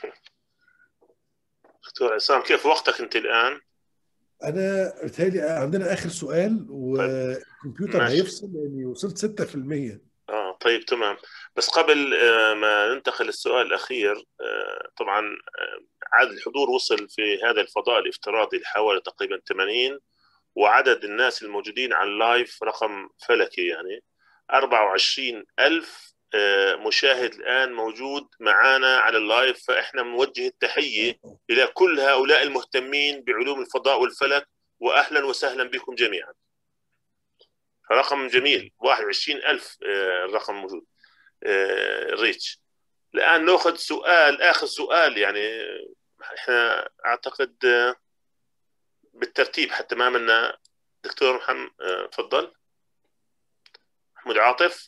دكتور عصام، كيف وقتك انت الان؟ انا بتهيألي عندنا اخر سؤال طيب والكمبيوتر ماشي. هيفصل لاني وصلت 6%. طيب تمام. بس قبل ما ننتقل للسؤال الأخير، طبعا عدد الحضور وصل في هذا الفضاء الافتراضي لحوالي تقريبا 80، وعدد الناس الموجودين على اللايف رقم فلكي، يعني 24,000 مشاهد الآن موجود معنا على اللايف. فإحنا بنوجه التحية إلى كل هؤلاء المهتمين بعلوم الفضاء والفلك، وأهلا وسهلا بكم جميعا. رقم جميل، 21,000 الرقم موجود ريتش. الآن نأخذ سؤال، آخر سؤال. يعني إحنا أعتقد بالترتيب حتى ما عملنا. دكتور محمد تفضل. محمود عاطف.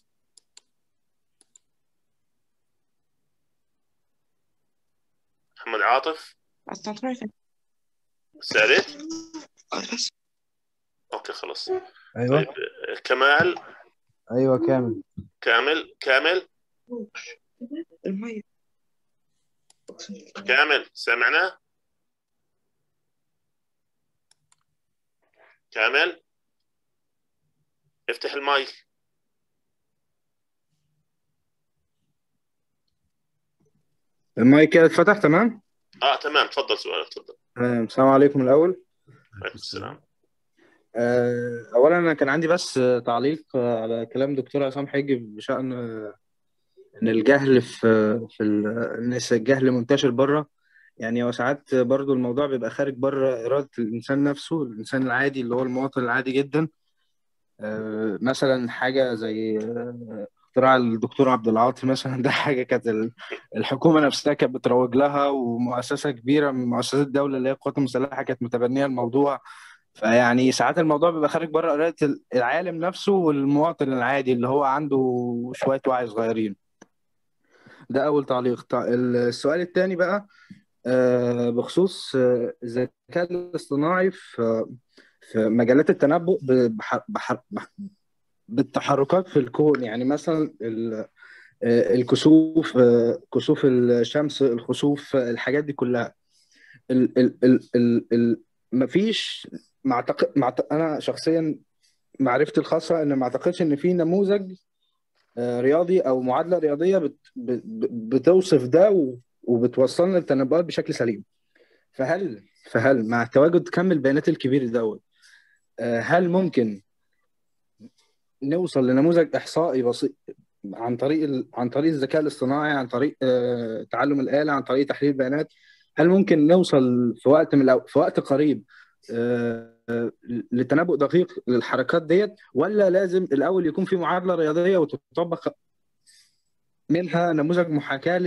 محمد عاطف سألت؟ أوكي خلاص. ايوه طيب كمال. ايوه كامل. كامل سمعنا؟ كامل افتح المايك. المايك كده اتفتح تمام؟ تمام، تفضل سؤالك تفضل. السلام عليكم الأول. عليكم السلام. أولا أنا كان عندي بس تعليق على كلام دكتور عصام حجي بشأن إن الجهل في الناس، الجهل منتشر بره. يعني هو ساعات برضو الموضوع بيبقى خارج بره إرادة الإنسان نفسه، الإنسان العادي اللي هو المواطن العادي جدا. مثلا حاجة زي اختراع الدكتور عبد العاطي مثلا، ده حاجة كانت الحكومة نفسها كانت بتروج لها، ومؤسسة كبيرة من مؤسسات الدولة اللي هي القوات المسلحة كانت متبنية الموضوع. فيعني ساعات الموضوع بيبقى خارج بره إرادة العالم نفسه والمواطن العادي اللي هو عنده شوية وعي صغيرين. ده أول تعليق. السؤال الثاني بقى بخصوص الذكاء الاصطناعي في مجالات التنبؤ بالتحركات في الكون. يعني مثلا الكسوف، كسوف الشمس، الخسوف، الحاجات دي كلها. مفيش انا شخصيا معرفتي الخاصه ان ما اعتقدش ان في نموذج رياضي او معادله رياضيه بتوصف ده وبتوصلنا للتنبؤات بشكل سليم. فهل مع تواجد كم البيانات الكبير دوت هل ممكن نوصل لنموذج احصائي بسيط عن طريق الذكاء الاصطناعي، عن طريق تعلم الآلة، عن طريق تحليل البيانات؟ هل ممكن نوصل في وقت قريب لتنبؤ دقيق للحركات ديت، ولا لازم الأول يكون في معادلة رياضية وتطبق منها نموذج محاكاة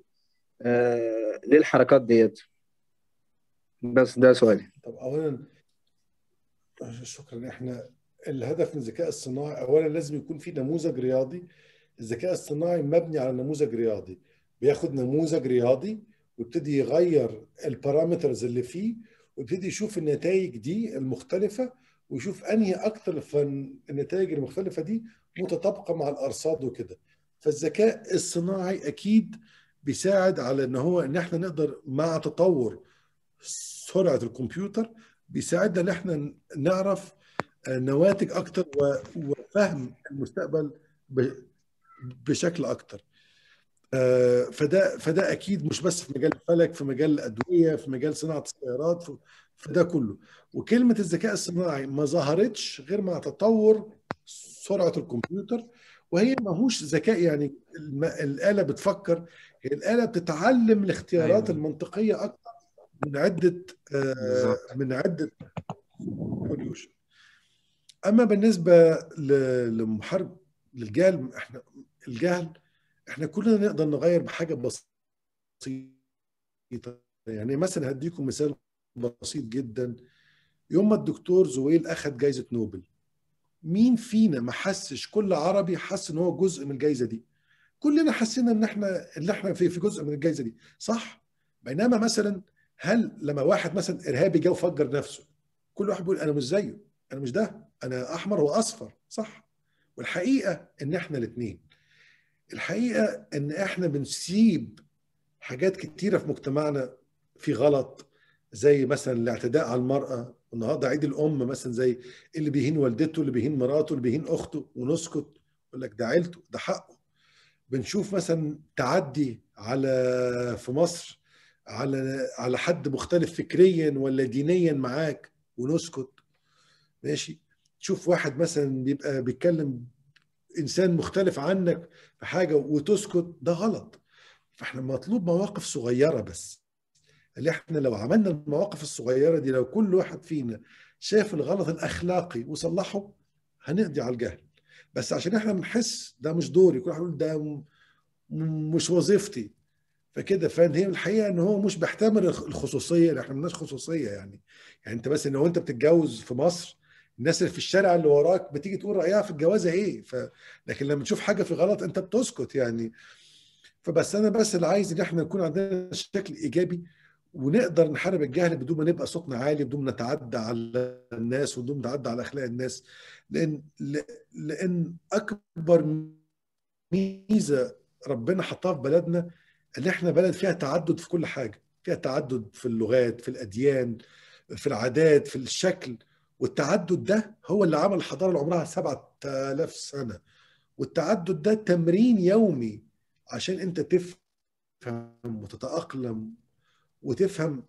للحركات ديت؟ بس ده سؤالي. طب اولا شكرا. احنا الهدف من الذكاء الصناعي اولا لازم يكون في نموذج رياضي. الذكاء الصناعي مبني على نموذج رياضي، بياخد نموذج رياضي ويبتدي يغير البارامترز اللي فيه ويبتدي يشوف النتائج دي المختلفة ويشوف انهي اكتر النتائج المختلفة دي متطابقة مع الارصاد وكده. فالذكاء الصناعي اكيد بيساعد على ان احنا نقدر مع تطور سرعة الكمبيوتر بيساعدنا ان احنا نعرف نواتج اكتر وفهم المستقبل بشكل اكتر. فده اكيد مش بس في مجال الفلك، في مجال الادويه، في مجال صناعه السيارات، فده كله. وكلمه الذكاء الصناعي ما ظهرتش غير مع تطور سرعه الكمبيوتر، وهي ما هوش ذكاء يعني الاله بتفكر، هي الاله بتتعلم الاختيارات المنطقيه اكتر من عده سوليوشن. اما بالنسبه لمحارب للجهل، احنا كلنا نقدر نغير بحاجه بسيطه. يعني مثلا هديكم مثال بسيط جدا. يوم ما الدكتور زويل اخذ جائزه نوبل، مين فينا ما حسش؟ كل عربي حس ان هو جزء من الجائزه دي. كلنا حسينا ان احنا في جزء من الجائزه دي، صح؟ بينما مثلا هل لما واحد مثلا ارهابي جه وفجر نفسه، كل واحد بيقول انا مش زيه، انا مش ده، انا احمر واصفر، صح؟ والحقيقه ان احنا الاثنين. الحقيقه ان احنا بنسيب حاجات كتيره في مجتمعنا في غلط، زي مثلا الاعتداء على المراه. النهارده عيد الام مثلا، زي اللي بيهين والدته، اللي بيهين مراته، اللي بيهين اخته، ونسكت يقول لك ده عيلته، ده حقه. بنشوف مثلا تعدي في مصر على حد مختلف فكريا ولا دينيا معاك ونسكت، ماشي. تشوف واحد مثلا بيبقى بيتكلم انسان مختلف عنك في حاجه وتسكت، ده غلط. فاحنا مطلوب مواقف صغيره بس، اللي احنا لو عملنا المواقف الصغيره دي، لو كل واحد فينا شاف الغلط الاخلاقي وصلحه، هنقضي على الجهل. بس عشان احنا بنحس ده مش دوري، كل واحد يقول ده مش وظيفتي، فكده. فهي الحقيقه ان هو مش بيحترم الخصوصيه، احنا مالناش خصوصيه يعني انت بس لو انت بتتجوز في مصر، الناس اللي في الشارع اللي وراك بتيجي تقول رايها في الجوازه ايه، لكن لما تشوف حاجه في غلط انت بتسكت يعني. فبس انا اللي عايز ان احنا نكون عندنا شكل ايجابي ونقدر نحارب الجهل بدون ما نبقى صوتنا عالي، بدون ما نتعدى على الناس وبدون ما نتعدى على اخلاق الناس. لان اكبر ميزه ربنا حطها في بلدنا ان احنا بلد فيها تعدد في كل حاجه، فيها تعدد في اللغات، في الاديان، في العادات، في الشكل. والتعدد ده هو اللي عمل الحضاره اللي عمرها 7000 سنه. والتعدد ده تمرين يومي عشان انت تفهم وتتاقلم وتفهم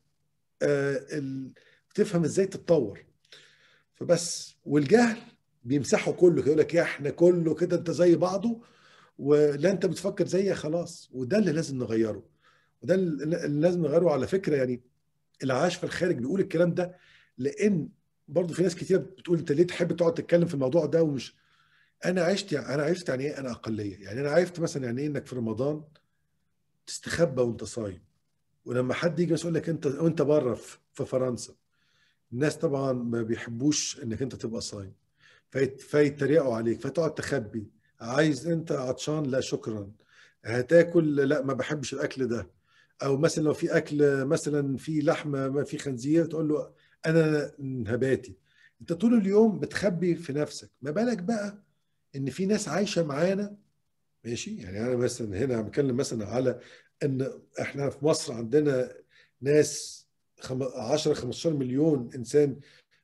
تفهم ازاي تتطور. فبس. والجهل بيمسحه كله، يقول لك يا احنا كله كده انت زي بعضه، ولا انت بتفكر زيي خلاص. وده اللي لازم نغيره، وده اللي لازم نغيره. على فكره يعني اللي عاش في الخارج بيقول الكلام ده، لان برضه في ناس كتير بتقول انت ليه تحب تقعد تتكلم في الموضوع ده ومش. انا عشت يعني ايه انا اقليه. يعني انا عرفت مثلا يعني ايه انك في رمضان تستخبى وانت صايم، ولما حد يجي يقول لك انت وانت بره في فرنسا، الناس طبعا ما بيحبوش انك انت تبقى صايم، فيتريقوا عليك، فتقعد تخبي. عايز انت عطشان؟ لا شكرا. هتاكل؟ لا ما بحبش الاكل ده. او مثلا لو في اكل مثلا في لحمه، ما في خنزير، تقول له انا نباتي. انت طول اليوم بتخبي في نفسك، ما بالك بقى ان في ناس عايشه معانا، ماشي. يعني انا مثلا هنا بتكلم مثلا على ان احنا في مصر عندنا ناس 10 15 مليون انسان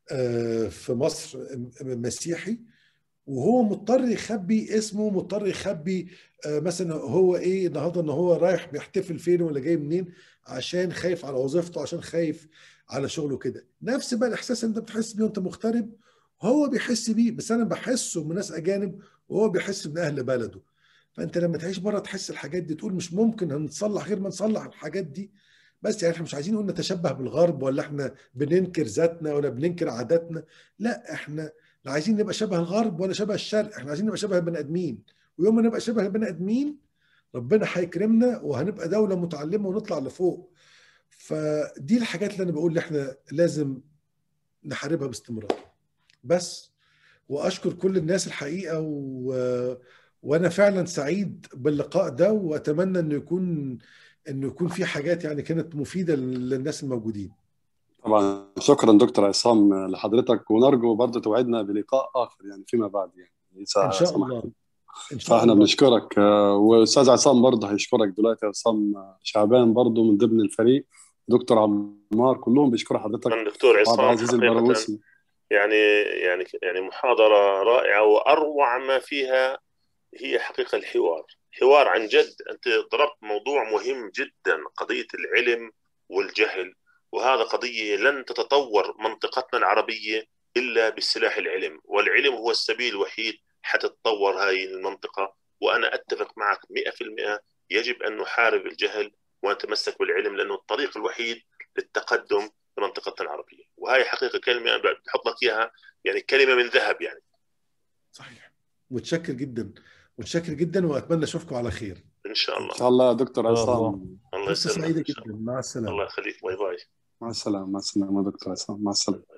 في مصر مسيحي، وهو مضطر يخبي اسمه، مضطر يخبي مثلا هو ايه النهارده، ان هو رايح بيحتفل فين ولا جاي منين، عشان خايف على وظيفته، عشان خايف على شغله كده. نفس بقى الاحساس اللي انت بتحس بيه وانت مغترب هو بيحس بيه، بس انا بحسه من ناس اجانب وهو بيحس من اهل بلده. فانت لما تعيش بره تحس الحاجات دي، تقول مش ممكن هنتصلح غير ما نصلح الحاجات دي. بس يعني احنا مش عايزين نقول نتشبه بالغرب، ولا احنا بننكر ذاتنا ولا بننكر عاداتنا، لا احنا لا عايزين نبقى شبه الغرب ولا شبه الشرق، احنا عايزين نبقى شبه البني ادمين. ويوم ما نبقى شبه البني ادمين ربنا هيكرمنا وهنبقى دولة متعلمة ونطلع لفوق. فدي الحاجات اللي انا بقول اللي احنا لازم نحاربها باستمرار. بس واشكر كل الناس الحقيقة وانا فعلا سعيد باللقاء ده، واتمنى انه يكون في حاجات يعني كانت مفيدة للناس الموجودين. طبعا شكرا دكتور عصام لحضرتك، ونرجو برضه توعدنا بلقاء اخر يعني فيما بعد يعني ان شاء الله، ان شاء فاحنا الله. بنشكرك، واستاذ عصام برضه هيشكرك دلوقتي، عصام شعبان برضه من ضمن الفريق، دكتور عمار، كلهم بيشكروا حضرتك، من دكتور وعبد عصام العزيز حقيقة البرغوثي. يعني محاضرة رائعة، وأروع ما فيها هي حقيقة حوار عن جد. أنت ضربت موضوع مهم جدا، قضية العلم والجهل، وهذا قضية لن تتطور منطقتنا العربية إلا بالسلاح العلم، والعلم هو السبيل الوحيد حتى تتطور هذه المنطقة. وأنا أتفق معك 100%، يجب أن نحارب الجهل ونتمسك بالعلم، لأنه الطريق الوحيد للتقدم في منطقتنا العربية. وهي حقيقة كلمة أنا بحط لك إياها، يعني كلمة من ذهب يعني. صحيح. متشكر جدا، متشكر جدا، واتمنى اشوفكم على خير ان شاء الله. ان شاء الله دكتور عصام. الله فرصة يسلمك. سعيدة جدا، مع السلامة. الله يخليك، باي باي. مع السلامه، مع السلامه دكتور عصام، مع السلامه.